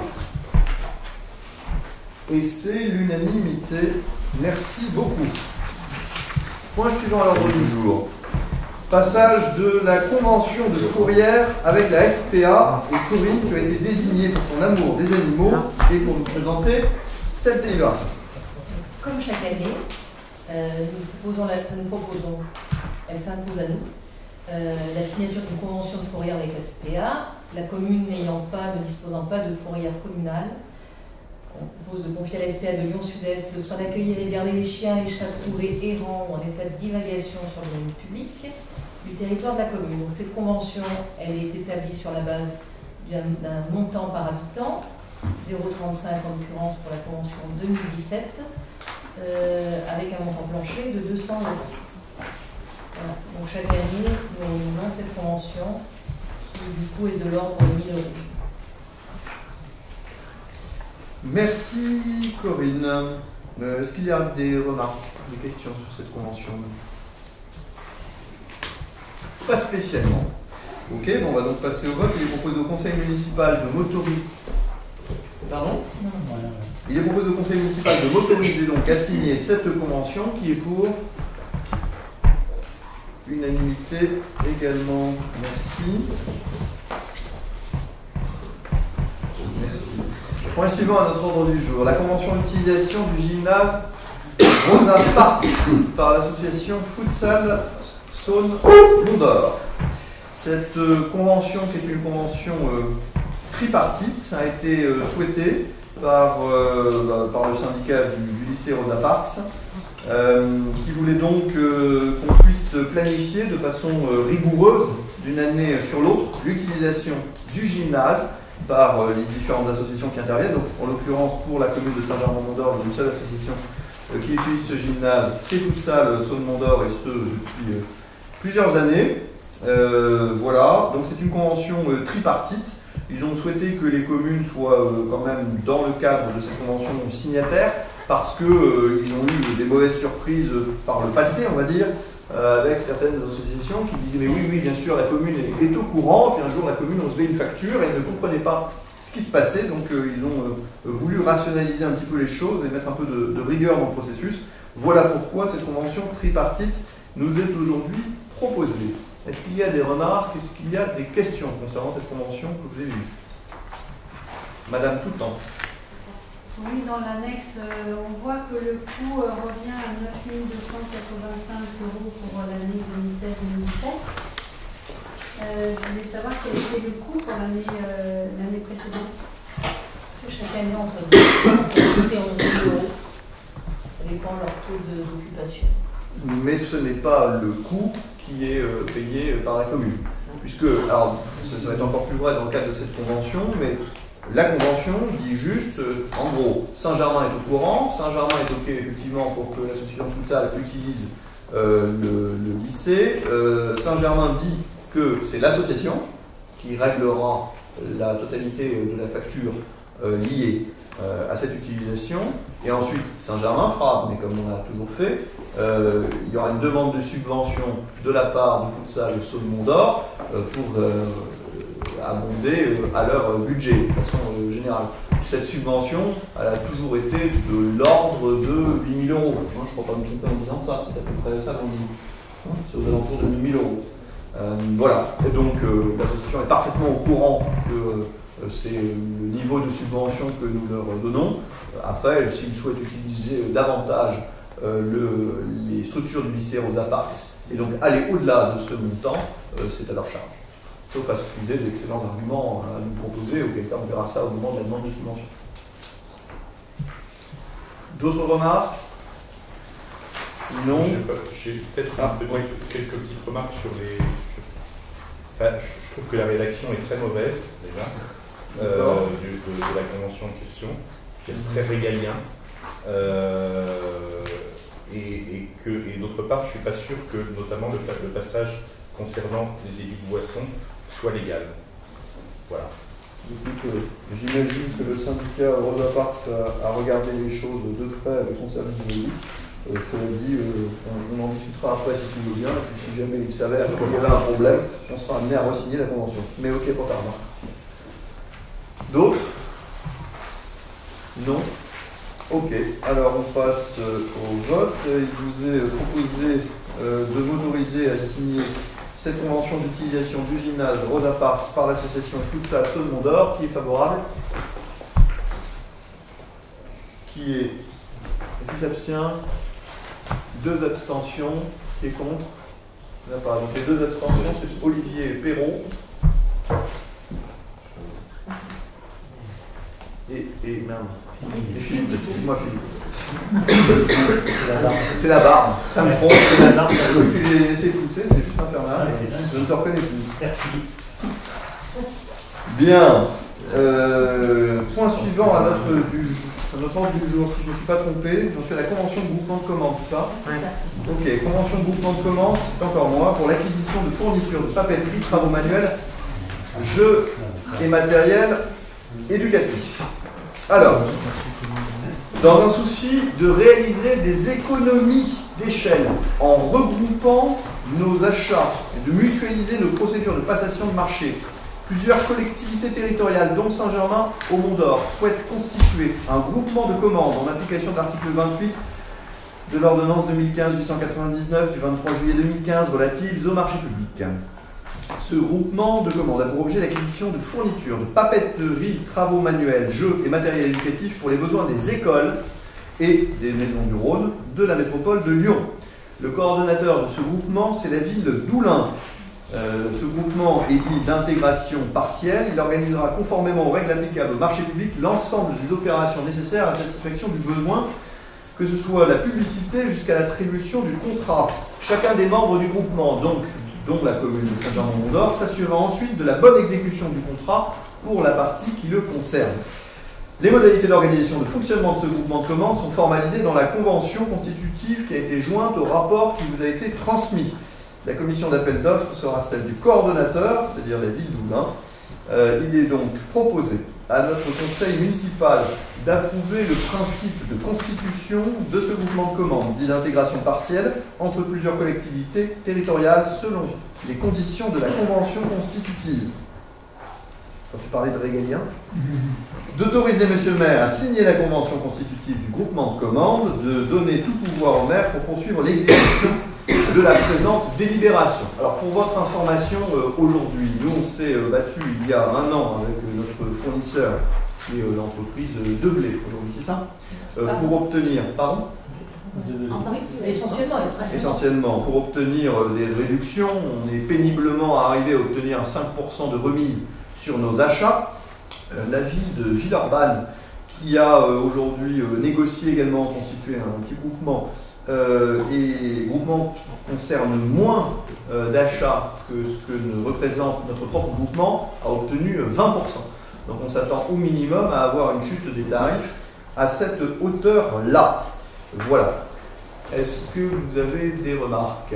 Et c'est l'unanimité. Merci beaucoup. Point suivant à l'ordre du jour. Passage de la convention de Fourrière avec la S P A. Et Corinne, tu as été désignée pour ton amour des animaux et pour nous présenter cette délibération. Comme chaque année, euh, nous, proposons la, nous proposons, elle s'impose à nous, euh, la signature d'une convention de fourrière avec la S P A. La commune n'ayant pas, ne disposant pas de fourrière communale, on propose de confier à la S P A de Lyon Sud-Est le soin d'accueillir et de garder les chiens et chats trouvés errants ou en état de divagation sur le domaine public du territoire de la commune. Donc cette convention, elle est établie sur la base d'un montant par habitant, zéro virgule trente-cinq en l'occurrence pour la convention deux mille dix-sept, euh, avec un montant plancher de deux cents euros. Voilà. Donc chaque année, nous réunissons cette convention qui du coup est de l'ordre de mille euros. Merci Corinne. Euh, Est-ce qu'il y a des remarques, des questions sur cette convention? Pas spécialement. Ok, bon, on va donc passer au vote. Il est proposé au conseil municipal de m'autoriser. Pardon? Il est proposé au conseil municipal de m'autoriser donc à signer cette convention qui est pour unanimité également. Merci. Merci. Point suivant à notre ordre du jour. La convention d'utilisation du gymnase Rosa Parks par l'association Futsal Saône Mont d'Or. Cette euh, convention, qui est une convention euh, tripartite, a été euh, souhaitée par, euh, bah, par le syndicat du, du lycée Rosa Parks, euh, qui voulait donc euh, qu'on puisse planifier de façon euh, rigoureuse, d'une année sur l'autre, l'utilisation du gymnase par euh, les différentes associations qui interviennent. Donc, en l'occurrence, pour la commune de Saint-Germain-Mont d'Or, une seule association euh, qui utilise ce gymnase, c'est Futsal Saône Mont d'Or, et ce depuis euh, plusieurs années. Euh, voilà, donc c'est une convention euh, tripartite. Ils ont souhaité que les communes soient euh, quand même dans le cadre de cette convention signataires, parce qu'ils euh, ont eu des mauvaises surprises euh, par le passé, on va dire, euh, avec certaines associations qui disaient mais oui, oui, bien sûr, la commune est, est au courant, puis un jour la commune recevait une facture et elle ne comprenait pas ce qui se passait, donc euh, ils ont euh, voulu rationaliser un petit peu les choses et mettre un peu de, de rigueur dans le processus. Voilà pourquoi cette convention tripartite nous est aujourd'hui proposée. Est-ce qu'il y a des remarques? Est-ce qu'il y a des questions concernant cette convention que vous avez vue? Madame Toutan. Oui, dans l'annexe, euh, on voit que le coût euh, revient à neuf mille deux cent quatre-vingt-cinq euros pour l'année deux mille seize deux mille dix-sept. Euh, je voulais savoir quel était le coût pour l'année euh, l'année précédente. Parce que chaque année, entre dix et onze mille euros. Ça dépend de leur taux d'occupation. Mais ce n'est pas le coût qui est euh, payé par la commune. Puisque, alors, ça, ça va être encore plus vrai dans le cadre de cette convention, mais la convention dit juste, euh, en gros, Saint-Germain est au courant, Saint-Germain est OK effectivement pour que l'association Futsal utilise euh, le, le lycée. Euh, Saint-Germain dit que c'est l'association qui réglera la totalité de la facture euh, liée euh, à cette utilisation. Et ensuite, Saint-Germain fera, mais comme on a toujours fait, euh, il y aura une demande de subvention de la part du Futsal Saône Mont d'Or euh, pour euh, abonder euh, à leur budget de façon euh, générale. Cette subvention, elle a toujours été de l'ordre de huit mille euros. Moi, je ne crois pas me tromper en disant ça, c'est à peu près ça qu'on dit. C'est aux alentours de huit mille euros. Euh, voilà, et donc euh, l'association est parfaitement au courant que euh, c'est le niveau de subvention que nous leur donnons. Après, s'ils souhaitent utiliser davantage euh, le, les structures du lycée Rosa Parks et donc aller au-delà de ce montant, euh, c'est à leur charge. sauf à se puiser d'excellents arguments à nous proposer, auquel cas on verra ça au moment de la demande de subvention. D'autres remarques? Non. J'ai peut-être ah, oui. quelques petites remarques sur les... Sur... Enfin, je trouve que la rédaction est très mauvaise, déjà, euh, de, de, de la convention en question. C'est très régalien. Euh, et, et, que, et d'autre part, je ne suis pas sûr que, notamment, le, le passage concernant les débits de boissons soit légal. Voilà. Écoute, euh, j'imagine que le syndicat Rosa Parks a, a regardé les choses de près avec son service juridique. Euh, cela dit, euh, on, on en discutera après si tout va bien, et puis si jamais il s'avère qu'il y avait un problème, on sera amené à re-signer la convention. Mais ok pour ta remarque. D'autres? Non? Ok, alors on passe euh, au vote. Il vous est proposé euh, de m'autoriser à signer cette convention d'utilisation du gymnase Rosa Parks par l'association Futsal Saumon d'Or. Qui est favorable? Qui est qui s'abstient? Deux abstentions. Qui est contre? Il n'y en a pas. Donc les deux abstentions, c'est Olivier Perrault et, et merde. Et Philippe, excuse-moi Philippe. C'est la barbe. Ça me trompe. C'est la barbe. Tu les laisser pousser, c'est juste infernal. Je ne te reconnais plus. Bien. Euh, point suivant à notre, du, à notre ordre du jour, si je ne me suis pas trompé, j'en suis à la convention de groupement de commandes, c'est ça? Ok, convention de groupement de commandes, c'est encore moi, pour l'acquisition de fournitures de papeterie, travaux manuels, jeux et matériel éducatif. Alors, dans un souci de réaliser des économies d'échelle en regroupant nos achats et de mutualiser nos procédures de passation de marché, plusieurs collectivités territoriales, dont Saint-Germain au Mont-d'Or, souhaitent constituer un groupement de commandes en application de l'article vingt-huit de l'ordonnance deux mille quinze huit cent quatre-vingt-dix-neuf du vingt-trois juillet deux mille quinze relative au marché public. Ce groupement de commandes a pour objet l'acquisition de fournitures de papeterie, travaux manuels, jeux et matériel éducatif pour les besoins des écoles et des maisons du Rhône de la métropole de Lyon. Le coordonnateur de ce groupement, c'est la ville d'Oulin. Euh, ce groupement est dit d'intégration partielle. Il organisera conformément aux règles applicables au marché public l'ensemble des opérations nécessaires à la satisfaction du besoin, que ce soit la publicité jusqu'à l'attribution du contrat. Chacun des membres du groupement, donc dont la commune de Saint-Germain-Mont-d'Or, s'assurera ensuite de la bonne exécution du contrat pour la partie qui le concerne. Les modalités d'organisation de fonctionnement de ce groupement de commandes sont formalisées dans la convention constitutive qui a été jointe au rapport qui vous a été transmis. La commission d'appel d'offres sera celle du coordonnateur, c'est-à-dire la ville d'Oulin. Euh, il est donc proposé à notre conseil municipal d'approuver le principe de constitution de ce groupement de commandes, dit d'intégration partielle, entre plusieurs collectivités territoriales selon les conditions de la convention constitutive. Quand tu parlais de régalien, d'autoriser monsieur le maire à signer la convention constitutive du groupement de commandes, de donner tout pouvoir au maire pour poursuivre l'exécution de la présente délibération. Alors pour votre information, euh, aujourd'hui, nous on s'est euh, battu il y a un an avec euh, notre fournisseur qui est euh, l'entreprise euh, Deblé, aujourd'hui, c'est ça euh, pour obtenir, pardon Essentiellement, essentiellement, pour obtenir euh, des réductions, on est péniblement arrivé à obtenir cinq pour cent de remise sur nos achats. Euh, la ville de Villeurbanne, qui a euh, aujourd'hui euh, négocié également, constitué un petit groupement, euh, et le groupement concerne moins euh, d'achats que ce que ne représente notre propre groupement, a obtenu euh, vingt pour cent. Donc on s'attend au minimum à avoir une chute des tarifs à cette hauteur-là. Voilà. Est-ce que vous avez des remarques?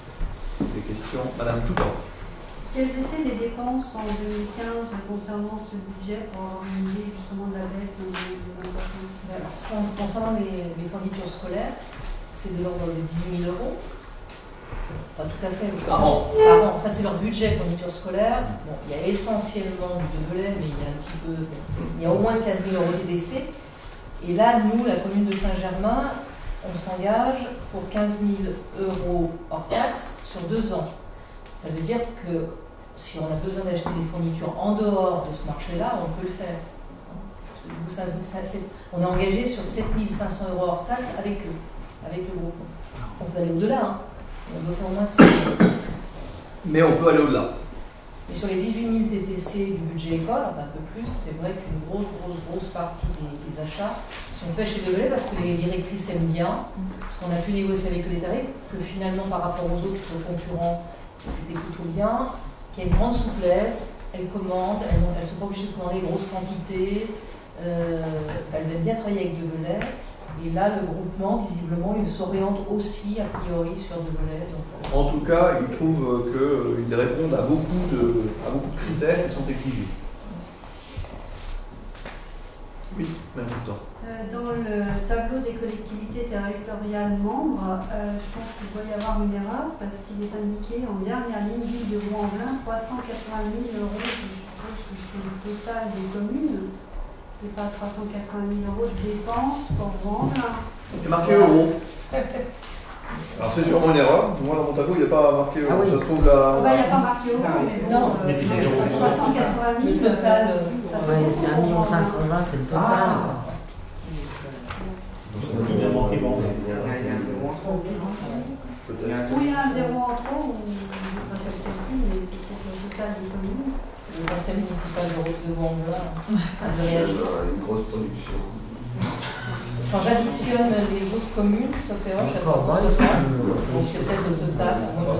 Des questions? Madame Toutan. Quelles étaient les dépenses en deux mille quinze concernant ce budget pour organiser justement de la baisse de l'inflation? Concernant les, les fournitures scolaires, c'est de l'ordre de dix-huit mille euros. Pas tout à fait. Par an. Par an. Ça, c'est leur budget fourniture scolaire. Bon, il y a essentiellement du Deblay, mais il y a un petit peu. Il y a au moins quinze mille euros T D C. Et là, nous, la commune de Saint-Germain, on s'engage pour quinze mille euros hors taxe sur deux ans. Ça veut dire que si on a besoin d'acheter des fournitures en dehors de ce marché-là, on peut le faire. Ça, ça, on est engagé sur sept mille cinq cents euros hors taxe avec eux, avec le groupe. On peut aller au-delà, hein. On doit faire au moins six mille. Mais on peut aller au-delà. Mais sur les dix-huit mille T T C du budget école, enfin un peu plus, c'est vrai qu'une grosse, grosse, grosse partie des, des achats sont faits chez Develay parce que les directrices aiment bien, parce qu'on a pu négocier avec eux les tarifs, que finalement par rapport aux autres concurrents, c'était plutôt bien, qu'il y a une grande souplesse, elles commandent, elles ne sont pas obligées de commander grosses quantités, euh, elles aiment bien travailler avec Develay. Et là, le groupement, visiblement, il s'oriente aussi, a priori, sur Develay. Donc... En tout cas, ils trouvent qu'ils répondent à beaucoup, de, à beaucoup de critères qui sont exigés. Oui, même temps. Euh, dans le tableau des collectivités territoriales membres, euh, je pense qu'il doit y avoir une erreur parce qu'il est indiqué en dernière ligne ville de Rouen-en-Velin trois cent quatre-vingt mille euros. Je suppose que c'est le total des communes. Et pas trois cent quatre-vingt mille euros de dépenses pour vendre. C'est marqué euros. Alors c'est sûrement une erreur. Moi dans mon tableau il n'y a pas marqué euros. Ah oui. Ça se trouve là. Il n'y a pas marqué euros, mais bon, non, euh, mais c'est trois cent quatre-vingt mille. Le total, ouais, c'est un million cinq cent vingt, c'est le total. Ah. Il a manqué bon. Il y a un zéro en trop. Oui, il y a un zéro en trop, ou je ne sais pas quel calcul, mais c'est pour le total des communes. Le conseil municipal de Rouen-en-Velin a de réagir. Une grosse production. Quand j'additionne les autres communes, sauf erreur, je suis à trois cent soixante, donc c'est peut-être le total.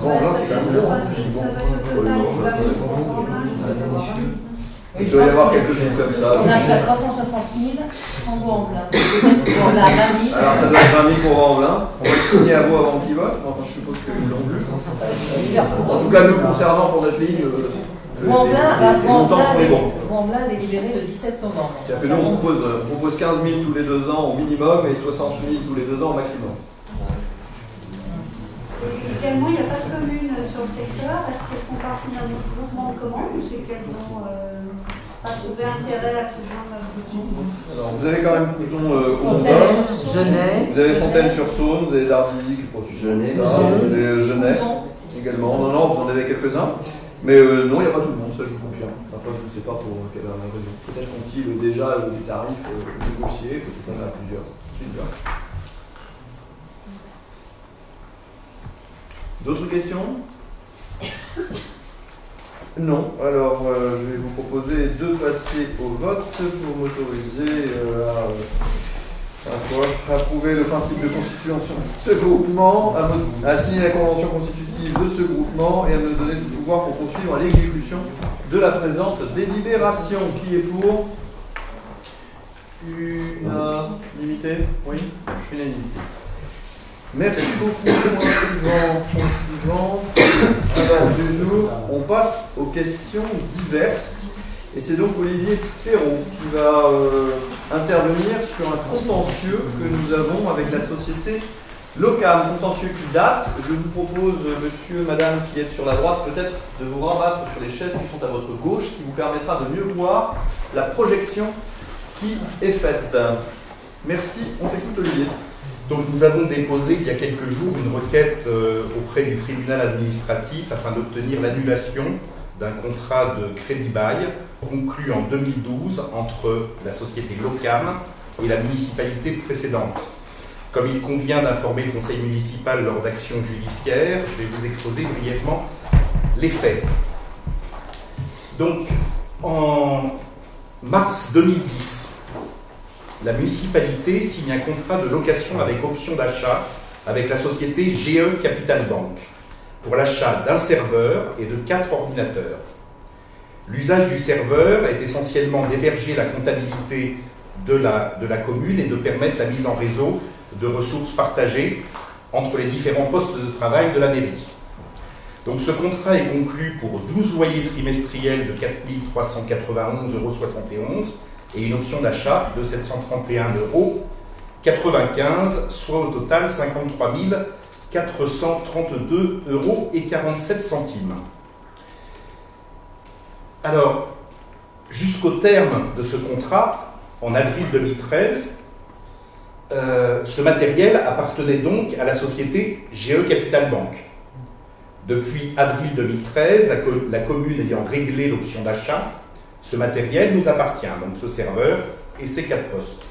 Il doit y avoir quelque chose comme ça. On a trois cent soixante mille sans Rouen-en-Velin. On a vingt mille. Alors ça doit être vingt mille pour Rouen-en-Velin. On va le signer à vous avant qu'ils votent. Enfin, je suppose qu'ils l'ont vu. En tout cas, nous concernant pour notre ligne, Rouen-en-Velin est libéré le dix-sept novembre. C'est-à-dire que nous, on propose, on propose quinze mille tous les deux ans au minimum et soixante mille tous les deux ans au maximum. Également, il n'y a pas de communes sur le secteur. Est-ce qu'elles sont parties d'un groupement de commandes ou c'est qu'elles n'ont euh, pas trouvé intérêt à ce genre de groupement? Alors, vous avez quand même Couson euh, Fontaine, Genève. Vous avez Fontaine-sur-Saône, vous avez Dardy, Genève, vous avez Genève également. Non, non, vous en avez quelques-uns. Mais euh, non, il n'y a pas tout le monde, ça je vous confirme. Après, je ne sais pas pour quelle raison. Peut-être qu'ont-ils déjà des tarifs euh, négociés, peut-être qu'on a plusieurs. plusieurs. D'autres questions? Non. Alors, euh, je vais vous proposer de passer au vote pour m'autoriser euh, à, à approuver le principe de constitution de ce groupement, à, à signer la convention constitutive de ce groupement et à me donner le pouvoir pour poursuivre l'exécution de la présente délibération. Qui est pour? Unanimité? Oui, unanimité. Merci beaucoup. Point suivant. Point suivant. Alors, du jour, on passe aux questions diverses. Et c'est donc Olivier Perrault qui va euh, intervenir sur un contentieux que nous avons avec la société Locam, contentieux qui date. Je vous propose, monsieur, madame, qui êtes sur la droite, peut-être de vous rabattre sur les chaises qui sont à votre gauche, qui vous permettra de mieux voir la projection qui est faite. Merci, on t'écoute Olivier. Donc nous avons déposé il y a quelques jours une requête euh, auprès du tribunal administratif afin d'obtenir l'annulation d'un contrat de crédit-bail conclu en deux mille douze entre la société Locam et la municipalité précédente. Comme il convient d'informer le conseil municipal lors d'actions judiciaires, je vais vous exposer brièvement les faits. Donc, en mars deux mille dix, la municipalité signe un contrat de location avec option d'achat avec la société G E Capital Bank pour l'achat d'un serveur et de quatre ordinateurs. L'usage du serveur est essentiellement d'héberger la comptabilité de la, de la commune et de permettre la mise en réseau de ressources partagées entre les différents postes de travail de la mairie. Donc ce contrat est conclu pour douze loyers trimestriels de quatre mille trois cent quatre-vingt-onze euros soixante et onze et une option d'achat de sept cent trente et un euros quatre-vingt-quinze, soit au total cinquante-trois mille quatre cent trente-deux euros et quarante-sept centimes. Alors, jusqu'au terme de ce contrat, en avril deux mille treize, euh, ce matériel appartenait donc à la société G E Capital Bank. Depuis avril deux mille treize, la, co la commune ayant réglé l'option d'achat, ce matériel nous appartient, donc ce serveur et ces quatre postes.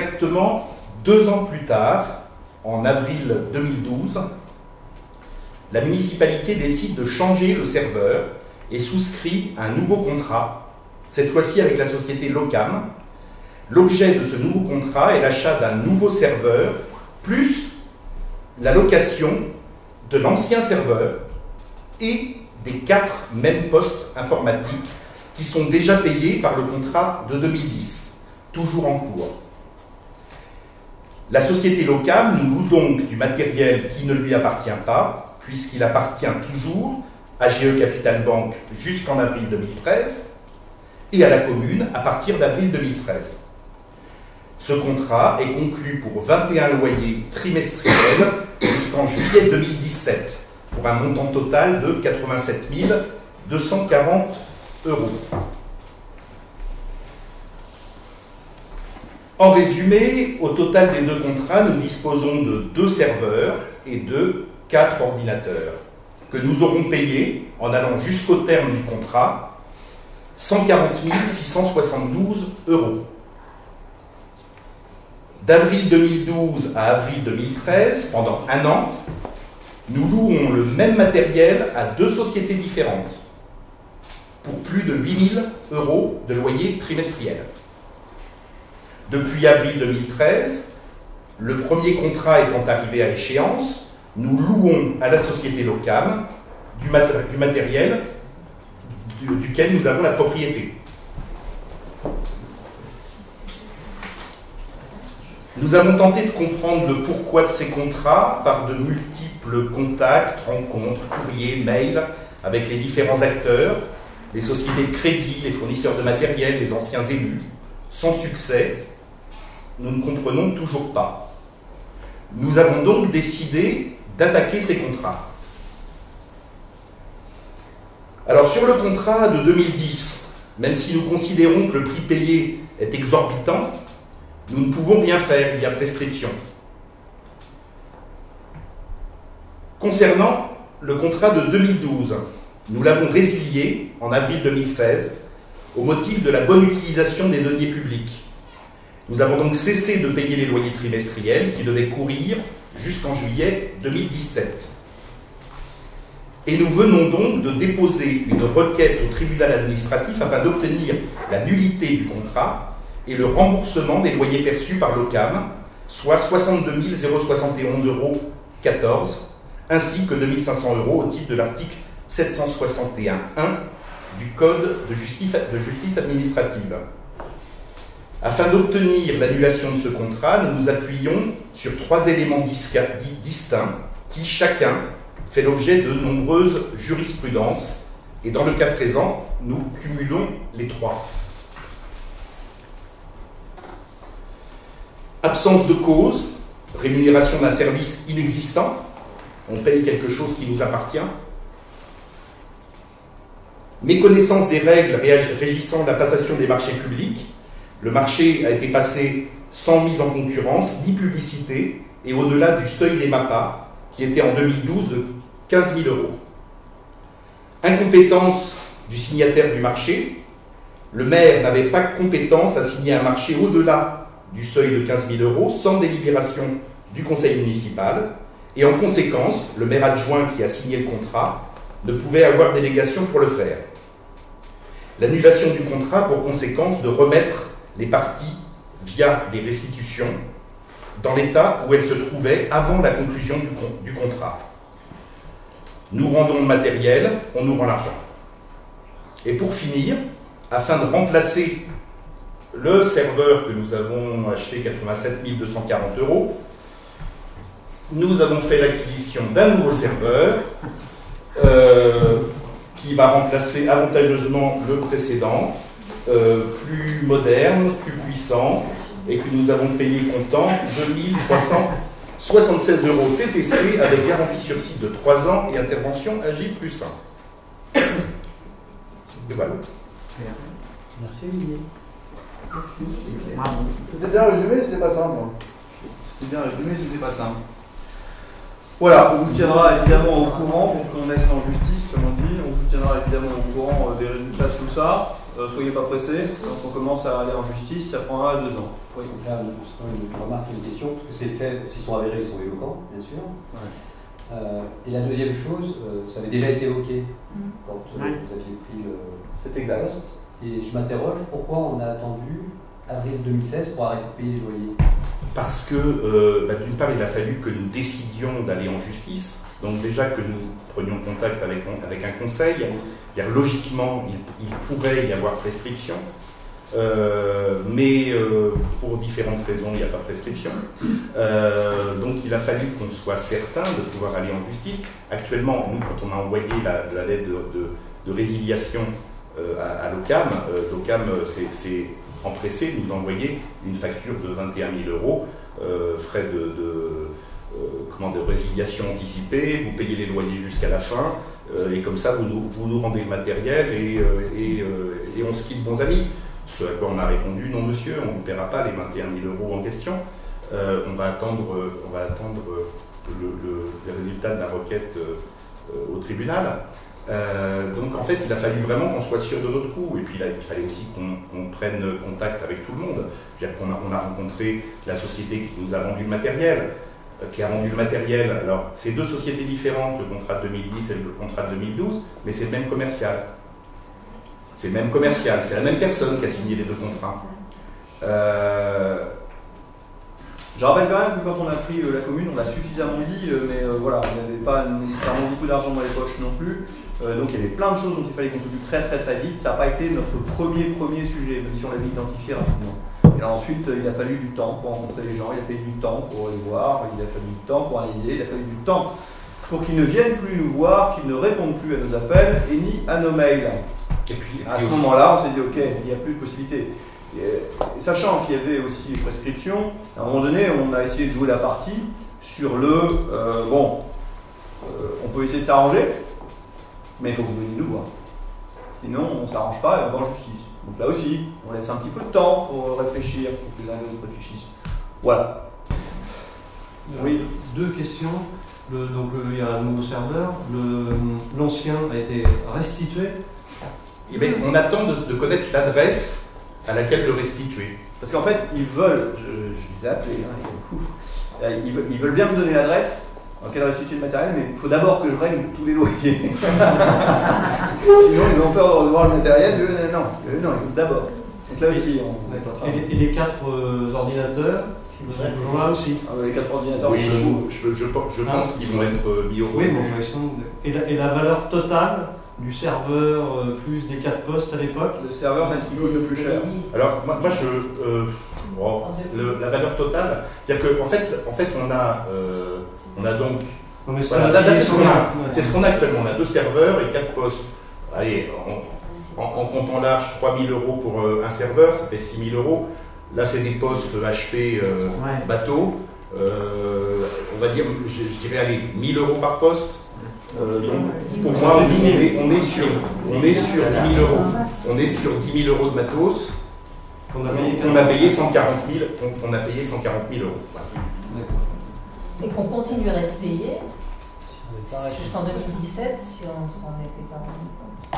Exactement deux ans plus tard, en avril deux mille douze, la municipalité décide de changer le serveur et souscrit un nouveau contrat, cette fois-ci avec la société Locam. L'objet de ce nouveau contrat est l'achat d'un nouveau serveur, plus la location de l'ancien serveur et des quatre mêmes postes informatiques qui sont déjà payés par le contrat de deux mille dix, toujours en cours. La société Locam nous loue donc du matériel qui ne lui appartient pas, puisqu'il appartient toujours à G E Capital Bank jusqu'en avril deux mille treize et à la commune à partir d'avril deux mille treize. Ce contrat est conclu pour vingt et un loyers trimestriels jusqu'en juillet deux mille dix-sept, pour un montant total de quatre-vingt-sept mille deux cent quarante euros. En résumé, au total des deux contrats, nous disposons de deux serveurs et de quatre ordinateurs que nous aurons payés, en allant jusqu'au terme du contrat, cent quarante mille six cent soixante-douze euros. D'avril deux mille douze à avril deux mille treize, pendant un an, nous louons le même matériel à deux sociétés différentes pour plus de huit mille euros de loyer trimestriel. Depuis avril deux mille treize, le premier contrat étant arrivé à échéance, nous louons à la société Locam du, mat du matériel du duquel nous avons la propriété. Nous avons tenté de comprendre le pourquoi de ces contrats par de multiples contacts, rencontres, courriers, mails avec les différents acteurs, les sociétés de crédit, les fournisseurs de matériel, les anciens élus. Sans succès, nous ne comprenons toujours pas. Nous avons donc décidé d'attaquer ces contrats. Alors sur le contrat de deux mille dix, même si nous considérons que le prix payé est exorbitant, nous ne pouvons rien faire, il y a prescription. Concernant le contrat de deux mille douze, nous l'avons résilié en avril deux mille seize au motif de la bonne utilisation des deniers publics. Nous avons donc cessé de payer les loyers trimestriels qui devaient courir jusqu'en juillet deux mille dix-sept. Et nous venons donc de déposer une requête au tribunal administratif afin d'obtenir la nullité du contrat et le remboursement des loyers perçus par Locam, soit soixante-deux mille soixante et onze euros quatorze, ainsi que deux mille cinq cents euros au titre de l'article sept cent soixante et un point un du Code de justice, de justice administrative. Afin d'obtenir l'annulation de ce contrat, nous nous appuyons sur trois éléments distincts qui, chacun, fait l'objet de nombreuses jurisprudences, et dans le cas présent, nous cumulons les trois. Absence de cause, rémunération d'un service inexistant, on paye quelque chose qui nous appartient. Méconnaissance des règles régissant la passation des marchés publics, le marché a été passé sans mise en concurrence, ni publicité, et au-delà du seuil des MAPA, qui était en deux mille douze de quinze mille euros. Incompétence du signataire du marché, le maire n'avait pas compétence à signer un marché au-delà du seuil de quinze mille euros sans délibération du conseil municipal, et en conséquence, le maire adjoint qui a signé le contrat ne pouvait avoir délégation pour le faire. L'annulation du contrat pour conséquence de remettre les parties via des restitutions dans l'état où elles se trouvaient avant la conclusion du, con du contrat. Nous rendons le matériel, on nous rend l'argent. Et pour finir, afin de remplacer le serveur que nous avons acheté quatre-vingt-sept mille deux cent quarante euros, nous avons fait l'acquisition d'un nouveau serveur euh, qui va remplacer avantageusement le précédent, euh, plus moderne, plus puissant, et que nous avons payé comptant deux mille trois cent soixante-seize euros T T C avec garantie sur site de trois ans et intervention Agile plus un. Et voilà. Merci Olivier. C'était bien résumé, c'était pas simple. C'était bien résumé, c'était pas simple. Voilà, on vous tiendra évidemment au courant, puisqu'on est en justice, comme on dit, on vous tiendra évidemment au courant des résultats de tout ça. Euh, soyez pas pressés, quand on commence à aller en justice, ça prendra deux ans. Oui, donc là, une remarque, une question, parce que ces faits, s'ils sont avérés, ils sont éloquents, bien sûr. Ouais. Euh, et la deuxième chose, euh, ça avait déjà été évoqué mmh. quand euh, oui. vous aviez pris le C'est exact. poste. Et je m'interroge, pourquoi on a attendu avril deux mille seize pour arrêter de payer les loyers? Parce que, euh, bah, d'une part, il a fallu que nous décidions d'aller en justice. Donc déjà que nous prenions contact avec, avec un conseil, logiquement, il, il pourrait y avoir prescription. Euh, mais euh, pour différentes raisons, il n'y a pas prescription. Euh, donc il a fallu qu'on soit certain de pouvoir aller en justice. Actuellement, nous, quand on a envoyé la, la lettre de, de, de résiliation euh, à, à l'OCAM, euh, l'OCAM s'est empressé de nous envoyer une facture de vingt et un mille euros, euh, frais de, de, euh, comment, de résiliation anticipée, vous payez les loyers jusqu'à la fin, euh, et comme ça, vous nous, vous nous rendez le matériel et, euh, et, euh, et on se quitte bons amis. Ce à quoi on a répondu, non monsieur, on ne vous paiera pas les vingt et un mille euros en question. Euh, on va attendre, on va attendre le, le, les résultats de la requête euh, au tribunal. Euh, donc en fait, il a fallu vraiment qu'on soit sûr de notre coup. Et puis là, il fallait aussi qu'on qu'on prenne contact avec tout le monde. C'est-à-dire qu'on a, on a rencontré la société qui nous a vendu le matériel, euh, qui a vendu le matériel. Alors, c'est deux sociétés différentes, le contrat de deux mille dix et le contrat de deux mille douze, mais c'est le même commercial. C'est le même commercial, c'est la même personne qui a signé les deux contrats. Euh... Je rappelle quand même que quand on a pris euh, la commune, on l'a suffisamment dit, euh, mais euh, voilà, on n'avait pas nécessairement beaucoup d'argent dans les poches non plus. Euh, donc il y avait plein de choses dont il fallait qu'on s'occupe très très très vite. Ça n'a pas été notre premier premier sujet, même si on l'avait identifié rapidement. Et là, ensuite, euh, il a fallu du temps pour rencontrer les gens, il a fallu du temps pour les voir, il a fallu du temps pour analyser, il a fallu du temps pour qu'ils ne viennent plus nous voir, qu'ils ne répondent plus à nos appels et ni à nos mails. Et puis, à ce moment-là, on s'est dit, ok, il n'y a plus de possibilité. Et, et sachant qu'il y avait aussi prescription, à un moment donné, on a essayé de jouer la partie sur le, euh, bon, euh, on peut essayer de s'arranger, mais il faut que vous veniez nous voir. Sinon, on ne s'arrange pas et on va en justice. Donc là aussi, on laisse un petit peu de temps pour réfléchir, pour que les uns et les autres réfléchissent. Voilà. Oui. Deux questions. Le, donc le, il y a un nouveau serveur. L'ancien a été restitué. Eh bien, on attend de, de connaître l'adresse à laquelle le restituer. Parce qu'en fait, ils veulent, je, je les ai appelés, hein, ils, veulent, ils veulent bien me donner l'adresse dans laquelle restituer le matériel, mais il faut d'abord que je règle tous les loyers. Sinon, ils ont peur de recevoir le matériel. Euh, non, euh, non, d'abord. Donc là aussi, on est en train. Et les, et les quatre euh, ordinateurs, ils sont toujours là aussi. Ah, les quatre ordinateurs. Oui, je, je, je, je pense ah, qu'ils vont être mis au oui, mais et, la, et la valeur totale du serveur euh, plus des quatre postes à l'époque? Le serveur, c'est ce qui coûte le plus cher. Alors, moi, moi je. Euh, bon, le, la valeur totale, c'est-à-dire qu'en fait, en fait, on a, euh, on a donc. Non, mais voilà, là, là c'est ce qu'on a. C'est ce qu'on a actuellement. On a deux serveurs et quatre postes. Allez, en, en, en comptant large, trois mille euros pour euh, un serveur, ça fait six mille euros. Là, c'est des postes H P euh, ouais. bateau. Euh, on va dire, je, je dirais, allez, mille euros par poste. Euh, donc, pour moi, on est, on est sur, on est sur dix mille euros. On est sur dix mille euros de matos. On a payé, on a payé cent quarante mille. On, on a payé cent quarante mille euros. Voilà. Et qu'on continuerait de payer jusqu'en deux mille dix-sept si on s'en était pas rendu compte.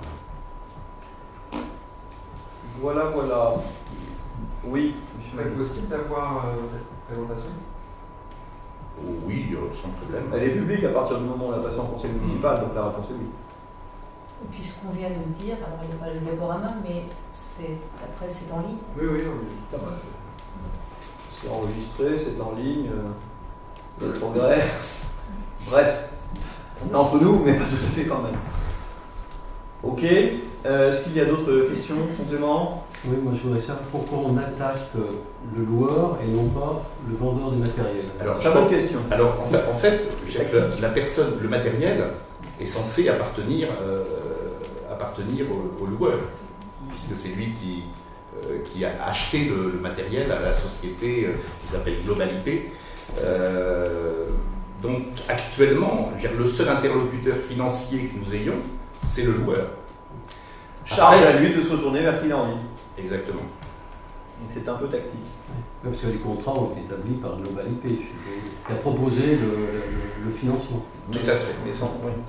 Voilà, voilà. Oui. C'est possible d'avoir euh, cette présentation? Oui, sans problème. Elle est publique à partir du moment où on l'a passé en conseil municipal, donc la réponse est oui. Et puis ce qu'on vient de dire, alors il n'y a pas le diaporama, mais après c'est en ligne. Oui, oui, oui. C'est enregistré, c'est en ligne, il y a le progrès. Bref, on est entre nous, mais pas tout à fait quand même. Ok, euh, est-ce qu'il y a d'autres questions, compléments? Oui, moi je voudrais savoir pourquoi on attaque le loueur et non pas le vendeur du matériel. Alors, très bonne question. Alors, en fait, en fait la, la personne, le matériel est censé appartenir, euh, appartenir au, au loueur, puisque c'est lui qui, euh, qui a acheté le, le matériel à la société euh, qui s'appelle Global I P. Euh, donc, actuellement, je veux dire, le seul interlocuteur financier que nous ayons, c'est le loueur. Charge à lui de se retourner vers qui il a envie. Exactement. Donc c'est un peu tactique. Oui, parce que les contrats ont été établis par Global I P, qui a proposé le, le, le financement. Tout à fait. Mais sans, oui.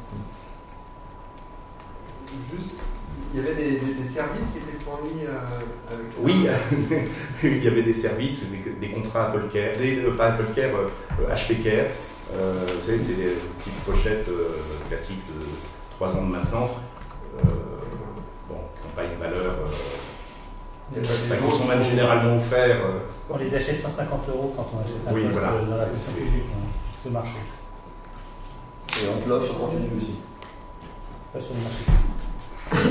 Juste, il y avait des, des, des services qui étaient fournis euh, avec ça. Oui, il y avait des services, des, des contrats Apple Care, des, euh, pas Apple Care, euh, H P Care. Euh, vous savez, c'est des petites pochettes euh, classiques de trois ans de maintenance, euh, bon, qui n'ont pas une valeur, euh, bah, qui sont même généralement offerts. Euh, On les achète cent cinquante euros quand on achète un oui, poste voilà, dans la fonction publique, sur le marché. Et on te l'offre sur continu aussi. Pas sur le marché.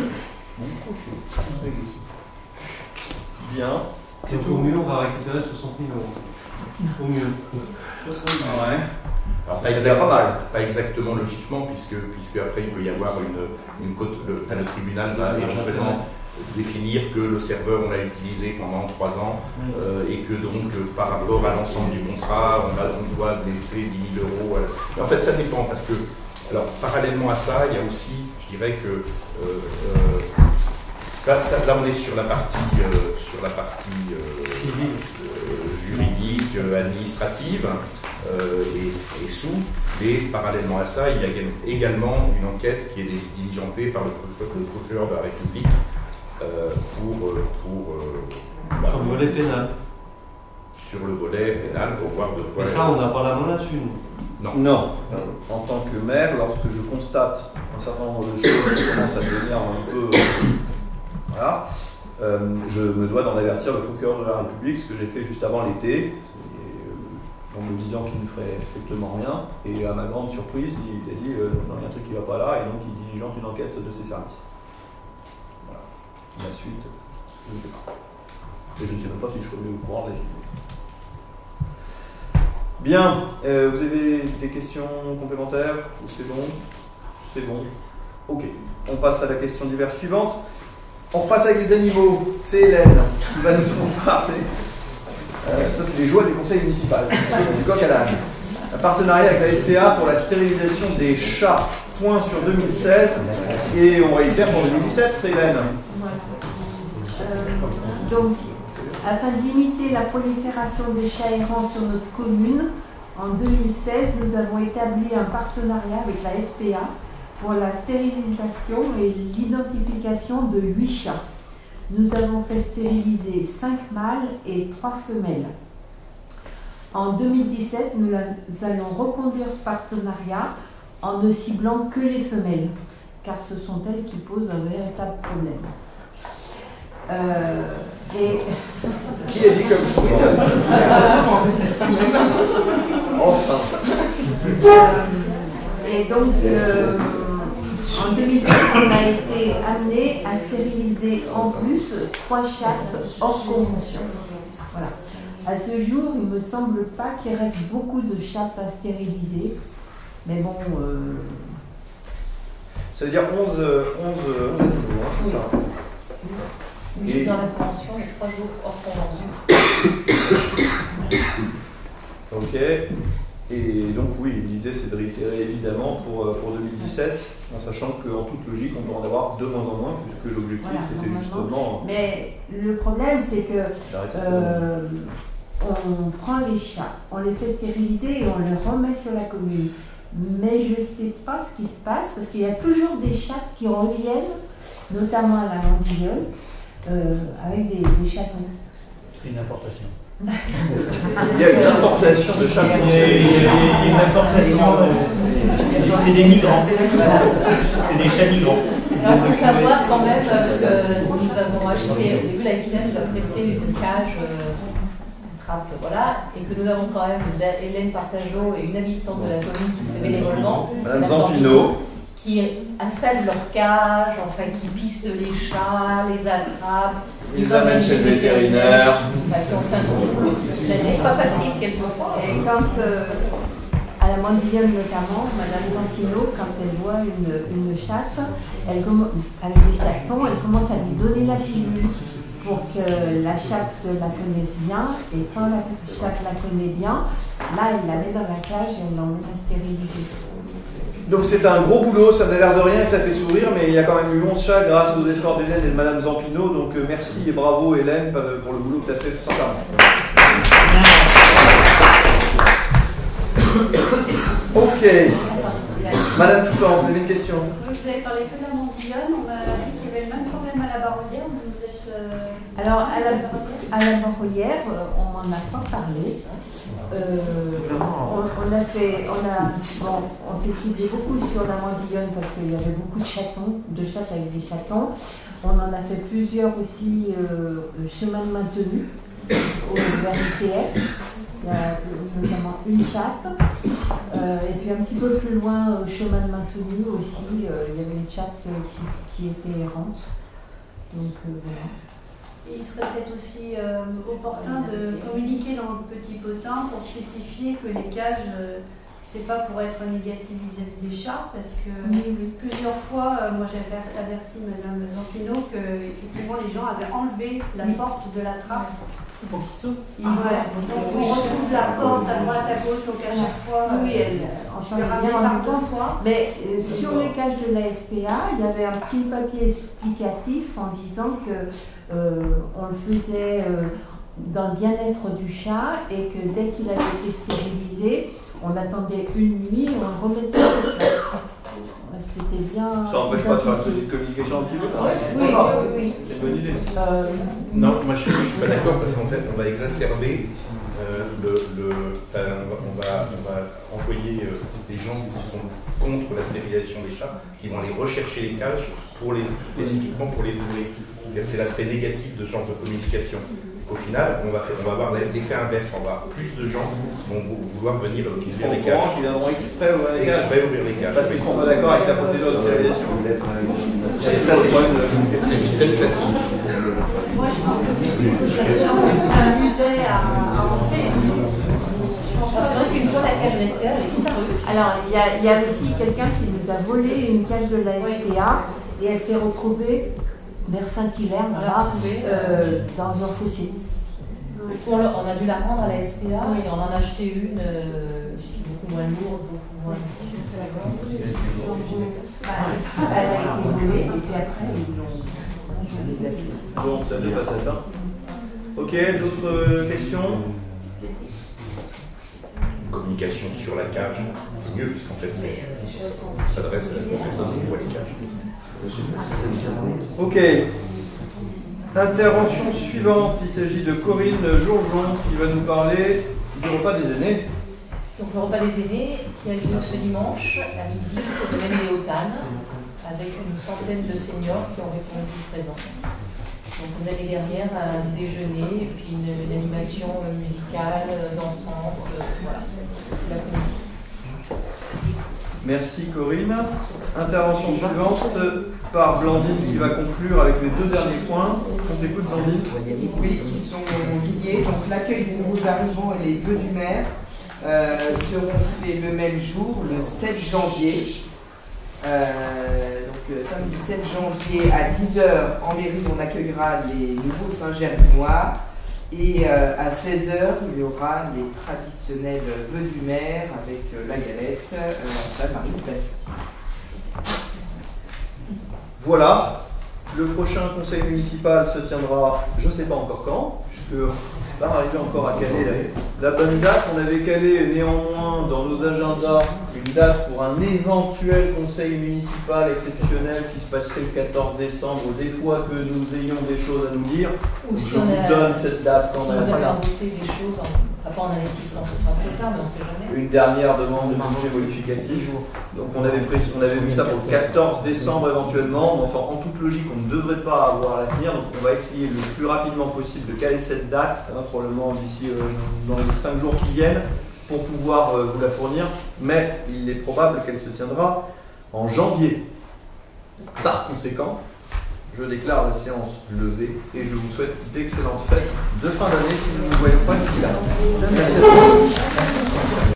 Bien. Et au mieux, on va récupérer soixante mille euros. Au mieux. Ouais. Alors, pas, exact, pas, mal. pas exactement logiquement, puisque, puisque après il peut y avoir une, une cote, le, enfin, le tribunal va éventuellement définir que le serveur on l'a utilisé pendant trois ans euh, et que donc euh, par rapport à l'ensemble du contrat on, a, on doit laisser dix mille euros. Mais en fait ça dépend parce que, alors parallèlement à ça, il y a aussi, je dirais que euh, euh, ça, ça, là on est sur la partie, euh, sur la partie euh, euh, juridique, euh, administrative. Euh, et, et sous, mais parallèlement à ça, il y a également une enquête qui est diligentée par le procureur, le procureur de la République euh, pour, pour euh, bah, sur le volet pénal. Sur le volet pénal, pour voir de quoi. Et ça, on n'a pas la main là-dessus. Non. Non. En tant que maire, lorsque je constate un certain nombre de choses qui commencent à devenir un peu. Voilà, euh, je me dois d'en avertir le procureur de la République, ce que j'ai fait juste avant l'été. En me disant qu'il ne ferait strictement rien, et à ma grande surprise, il a dit euh, non, il y a un truc qui ne va pas là, et donc il diligente une enquête de ses services. Voilà. La suite, je ne sais pas. Et je ne sais même pas si je connais au courant de la J V. Bien, euh, vous avez des questions complémentaires ou c'est bon? C'est bon. Ok, on passe à la question diverse suivante. On repasse avec les animaux. C'est Hélène qui va nous en parler. Euh, ça, c'est les joies du conseil municipal, du coq à l'âne. Un partenariat avec la S P A pour la stérilisation des chats, point sur deux mille seize, et on va y faire pour deux mille dix-sept, c'est Hélène. Euh, donc, afin de limiter la prolifération des chats errants sur notre commune, en deux mille seize, nous avons établi un partenariat avec la S P A pour la stérilisation et l'identification de huit chats. Nous avons fait stériliser cinq mâles et trois femelles. En deux mille dix-sept, nous allons reconduire ce partenariat en ne ciblant que les femelles, car ce sont elles qui posent un véritable problème. Euh, et... Qui a dit comme ça? Enfin. Euh, et donc, euh, en deux mille sept, on a été amené à stériliser en plus trois chattes hors convention. Voilà. À ce jour, il ne me semble pas qu'il reste beaucoup de chattes à stériliser. Mais bon. Euh... Ça veut dire onze, onze, onze animaux, hein, c'est ça? Oui, et... dans la convention, les trois jours hors convention. Ok. Et donc oui, l'idée c'est de réitérer évidemment pour, pour deux mille dix-sept, en sachant qu'en toute logique on doit en avoir de moins en moins, puisque l'objectif voilà, c'était justement... Mais le problème c'est que euh, on prend les chats, on les fait stériliser et on les remet sur la commune. Mais je ne sais pas ce qui se passe, parce qu'il y a toujours des chattes qui reviennent, notamment à la Mandillole, euh, avec des, des chatons. C'est une importation. Il y a une importation de chats. Il y a une importation, c'est des migrants. C'est des chats migrants. Alors il faut savoir quand même que nous avons acheté, au début la S N nous a prêté une cage, une trappe, voilà, et que nous avons quand même Hélène Partageau et une habitante de la commune qui fait bénévolement, Madame Zampino, qui installent leur cage, enfin qui pistent les chats, les attrapent, ils les amènent chez le vétérinaire. C'est pas facile quelquefois. Et quand, euh, à la Mandillole notamment, Madame Zampino, quand elle voit une, une chatte, elle avec des chatons, elle commence à lui donner la pilule pour que la chatte la connaisse bien. Et quand la chatte la connaît bien, là, elle la met dans la cage et elle l'emmène à stériliser. Donc c'est un gros boulot, ça n'a l'air de rien et ça fait sourire, mais il y a quand même eu onze chats grâce aux efforts d'Hélène et de Madame Zampino, donc euh, merci et bravo Hélène pour le boulot que tu as fait, sincèrement. Ok. Madame Toutan, vous avez une question? Vous avez parlé que de la Mandillole, on m'a dit qu'il y avait le même problème à la Barolière, vous êtes... Euh... Alors à la, à la Barolière, on m'en a pas parlé. euh, on, on a fait, on a, bon, on s'est ciblé beaucoup sur la Mandillonne parce qu'il y avait beaucoup de chatons, de chattes avec des chatons. On en a fait plusieurs aussi, euh, chemin de maintenu au vers l'I C F. Il y a notamment une chatte. Euh, et puis un petit peu plus loin, au chemin de maintenu aussi, euh, il y avait une chatte qui, qui était errante. Donc euh, voilà. Et il serait peut-être aussi euh, opportun de communiquer dans le petit potin pour spécifier que les cages, euh, c'est pas pour être négatif vis-à-vis des chats, parce que oui, oui. plusieurs fois, euh, moi j'avais averti Madame Zampino que effectivement les gens avaient enlevé la oui. porte de la trappe. Pour qu'ils sautent. Ah, ouais. Donc on retrouve la porte à droite, à gauche, donc à chaque fois. Oui, elle, on change bien par deux fois. Mais euh, sur les cages de la S P A, il y avait un petit papier explicatif en disant que euh, on le faisait euh, dans le bien-être du chat et que dès qu'il avait été stérilisé, on attendait une nuit et on le remettait sur place. C'était bien. Ça n'empêche pas de faire une petite communication un petit peu. Oui, oui, oui, oui. C'est une bonne idée. Euh, non, moi je ne suis pas d'accord parce qu'en fait on va exacerber euh, le. le enfin, on, va, on va envoyer euh, les gens qui sont contre la stérilisation des chats, qui vont aller rechercher les cages pour les, spécifiquement pour les nourrir. C'est l'aspect négatif de ce genre de communication. Au final, on va, faire, on va avoir l'effet inverse, on va avoir plus de gens qui vont vouloir venir ouvrir les cages. Qui viendront exprès ouvrir les cages. Exprès ouvrir les cages. Parce qu'ils ne sont pas d'accord avec la procédure de stérilisation. Ça, c'est le système classique. Moi, je pense que les gens s'amusaient à entrer. C'est vrai qu'une fois la cage de la S P A, elle est disparue. Alors, il y, y a aussi quelqu'un qui nous a volé une cage de la S P A et elle s'est retrouvée vers Saint-Hilaire, là, euh, dans un fossé. On a dû la rendre à la S P A oui. et on en a acheté une euh, beaucoup moins lourde, beaucoup moins. Elle a été volée et puis après ils l'ont déplacée. Bon, ça ne passe atteint. Ok, d'autres questions? Une communication sur la cage, c'est mieux puisqu'en fait ça s'adresse à la société qui voit les cages. Ok. Intervention suivante, il s'agit de Corinne Jourjon qui va nous parler du repas des aînés. Donc le repas des aînés qui a lieu ce dimanche à midi au domaine Léotane avec une centaine de seniors qui ont répondu présents. Donc on allait derrière à un déjeuner et puis une, une animation musicale, dansante, euh, voilà, la comédie. Merci Corinne. Intervention suivante par Blandine qui va conclure avec les deux derniers points. On t'écoute Blandine. Oui, qui sont liés. Donc l'accueil des nouveaux arrivants et les vœux du maire euh, seront faits le même jour, le sept janvier. Euh, donc euh, samedi sept janvier à dix heures en mairie on accueillera les nouveaux Saint-Germainois. Et euh, à seize heures, il y aura les traditionnels vœux du maire avec euh, la galette, euh, la Paris Bastille. Voilà, le prochain conseil municipal se tiendra, je ne sais pas encore quand, puisque on n'est pas arrivé encore à caler la, la bonne date. On avait calé néanmoins dans nos agendas une date pour un éventuel conseil municipal exceptionnel qui se passerait le quatorze décembre, des fois que nous ayons des choses à nous dire. Ou si je on vous a, donne cette date quand si on a vous avez inventé des choses, en, pas en investissement, ce sera plus tard, mais on ne sait jamais. Une dernière demande de budget modificatif. Donc on avait, pris, on avait vu ça pour le quatorze décembre éventuellement. Enfin, en toute logique, on ne devrait pas avoir à la tenir. Donc on va essayer le plus rapidement possible de caler cette date, hein, probablement d'ici euh, dans les cinq jours qui viennent, pour pouvoir euh, vous la fournir. Mais il est probable qu'elle se tiendra en janvier. Par conséquent, je déclare la séance levée et je vous souhaite d'excellentes fêtes de fin d'année si nous ne nous voyons pas d'ici là. Merci à tous.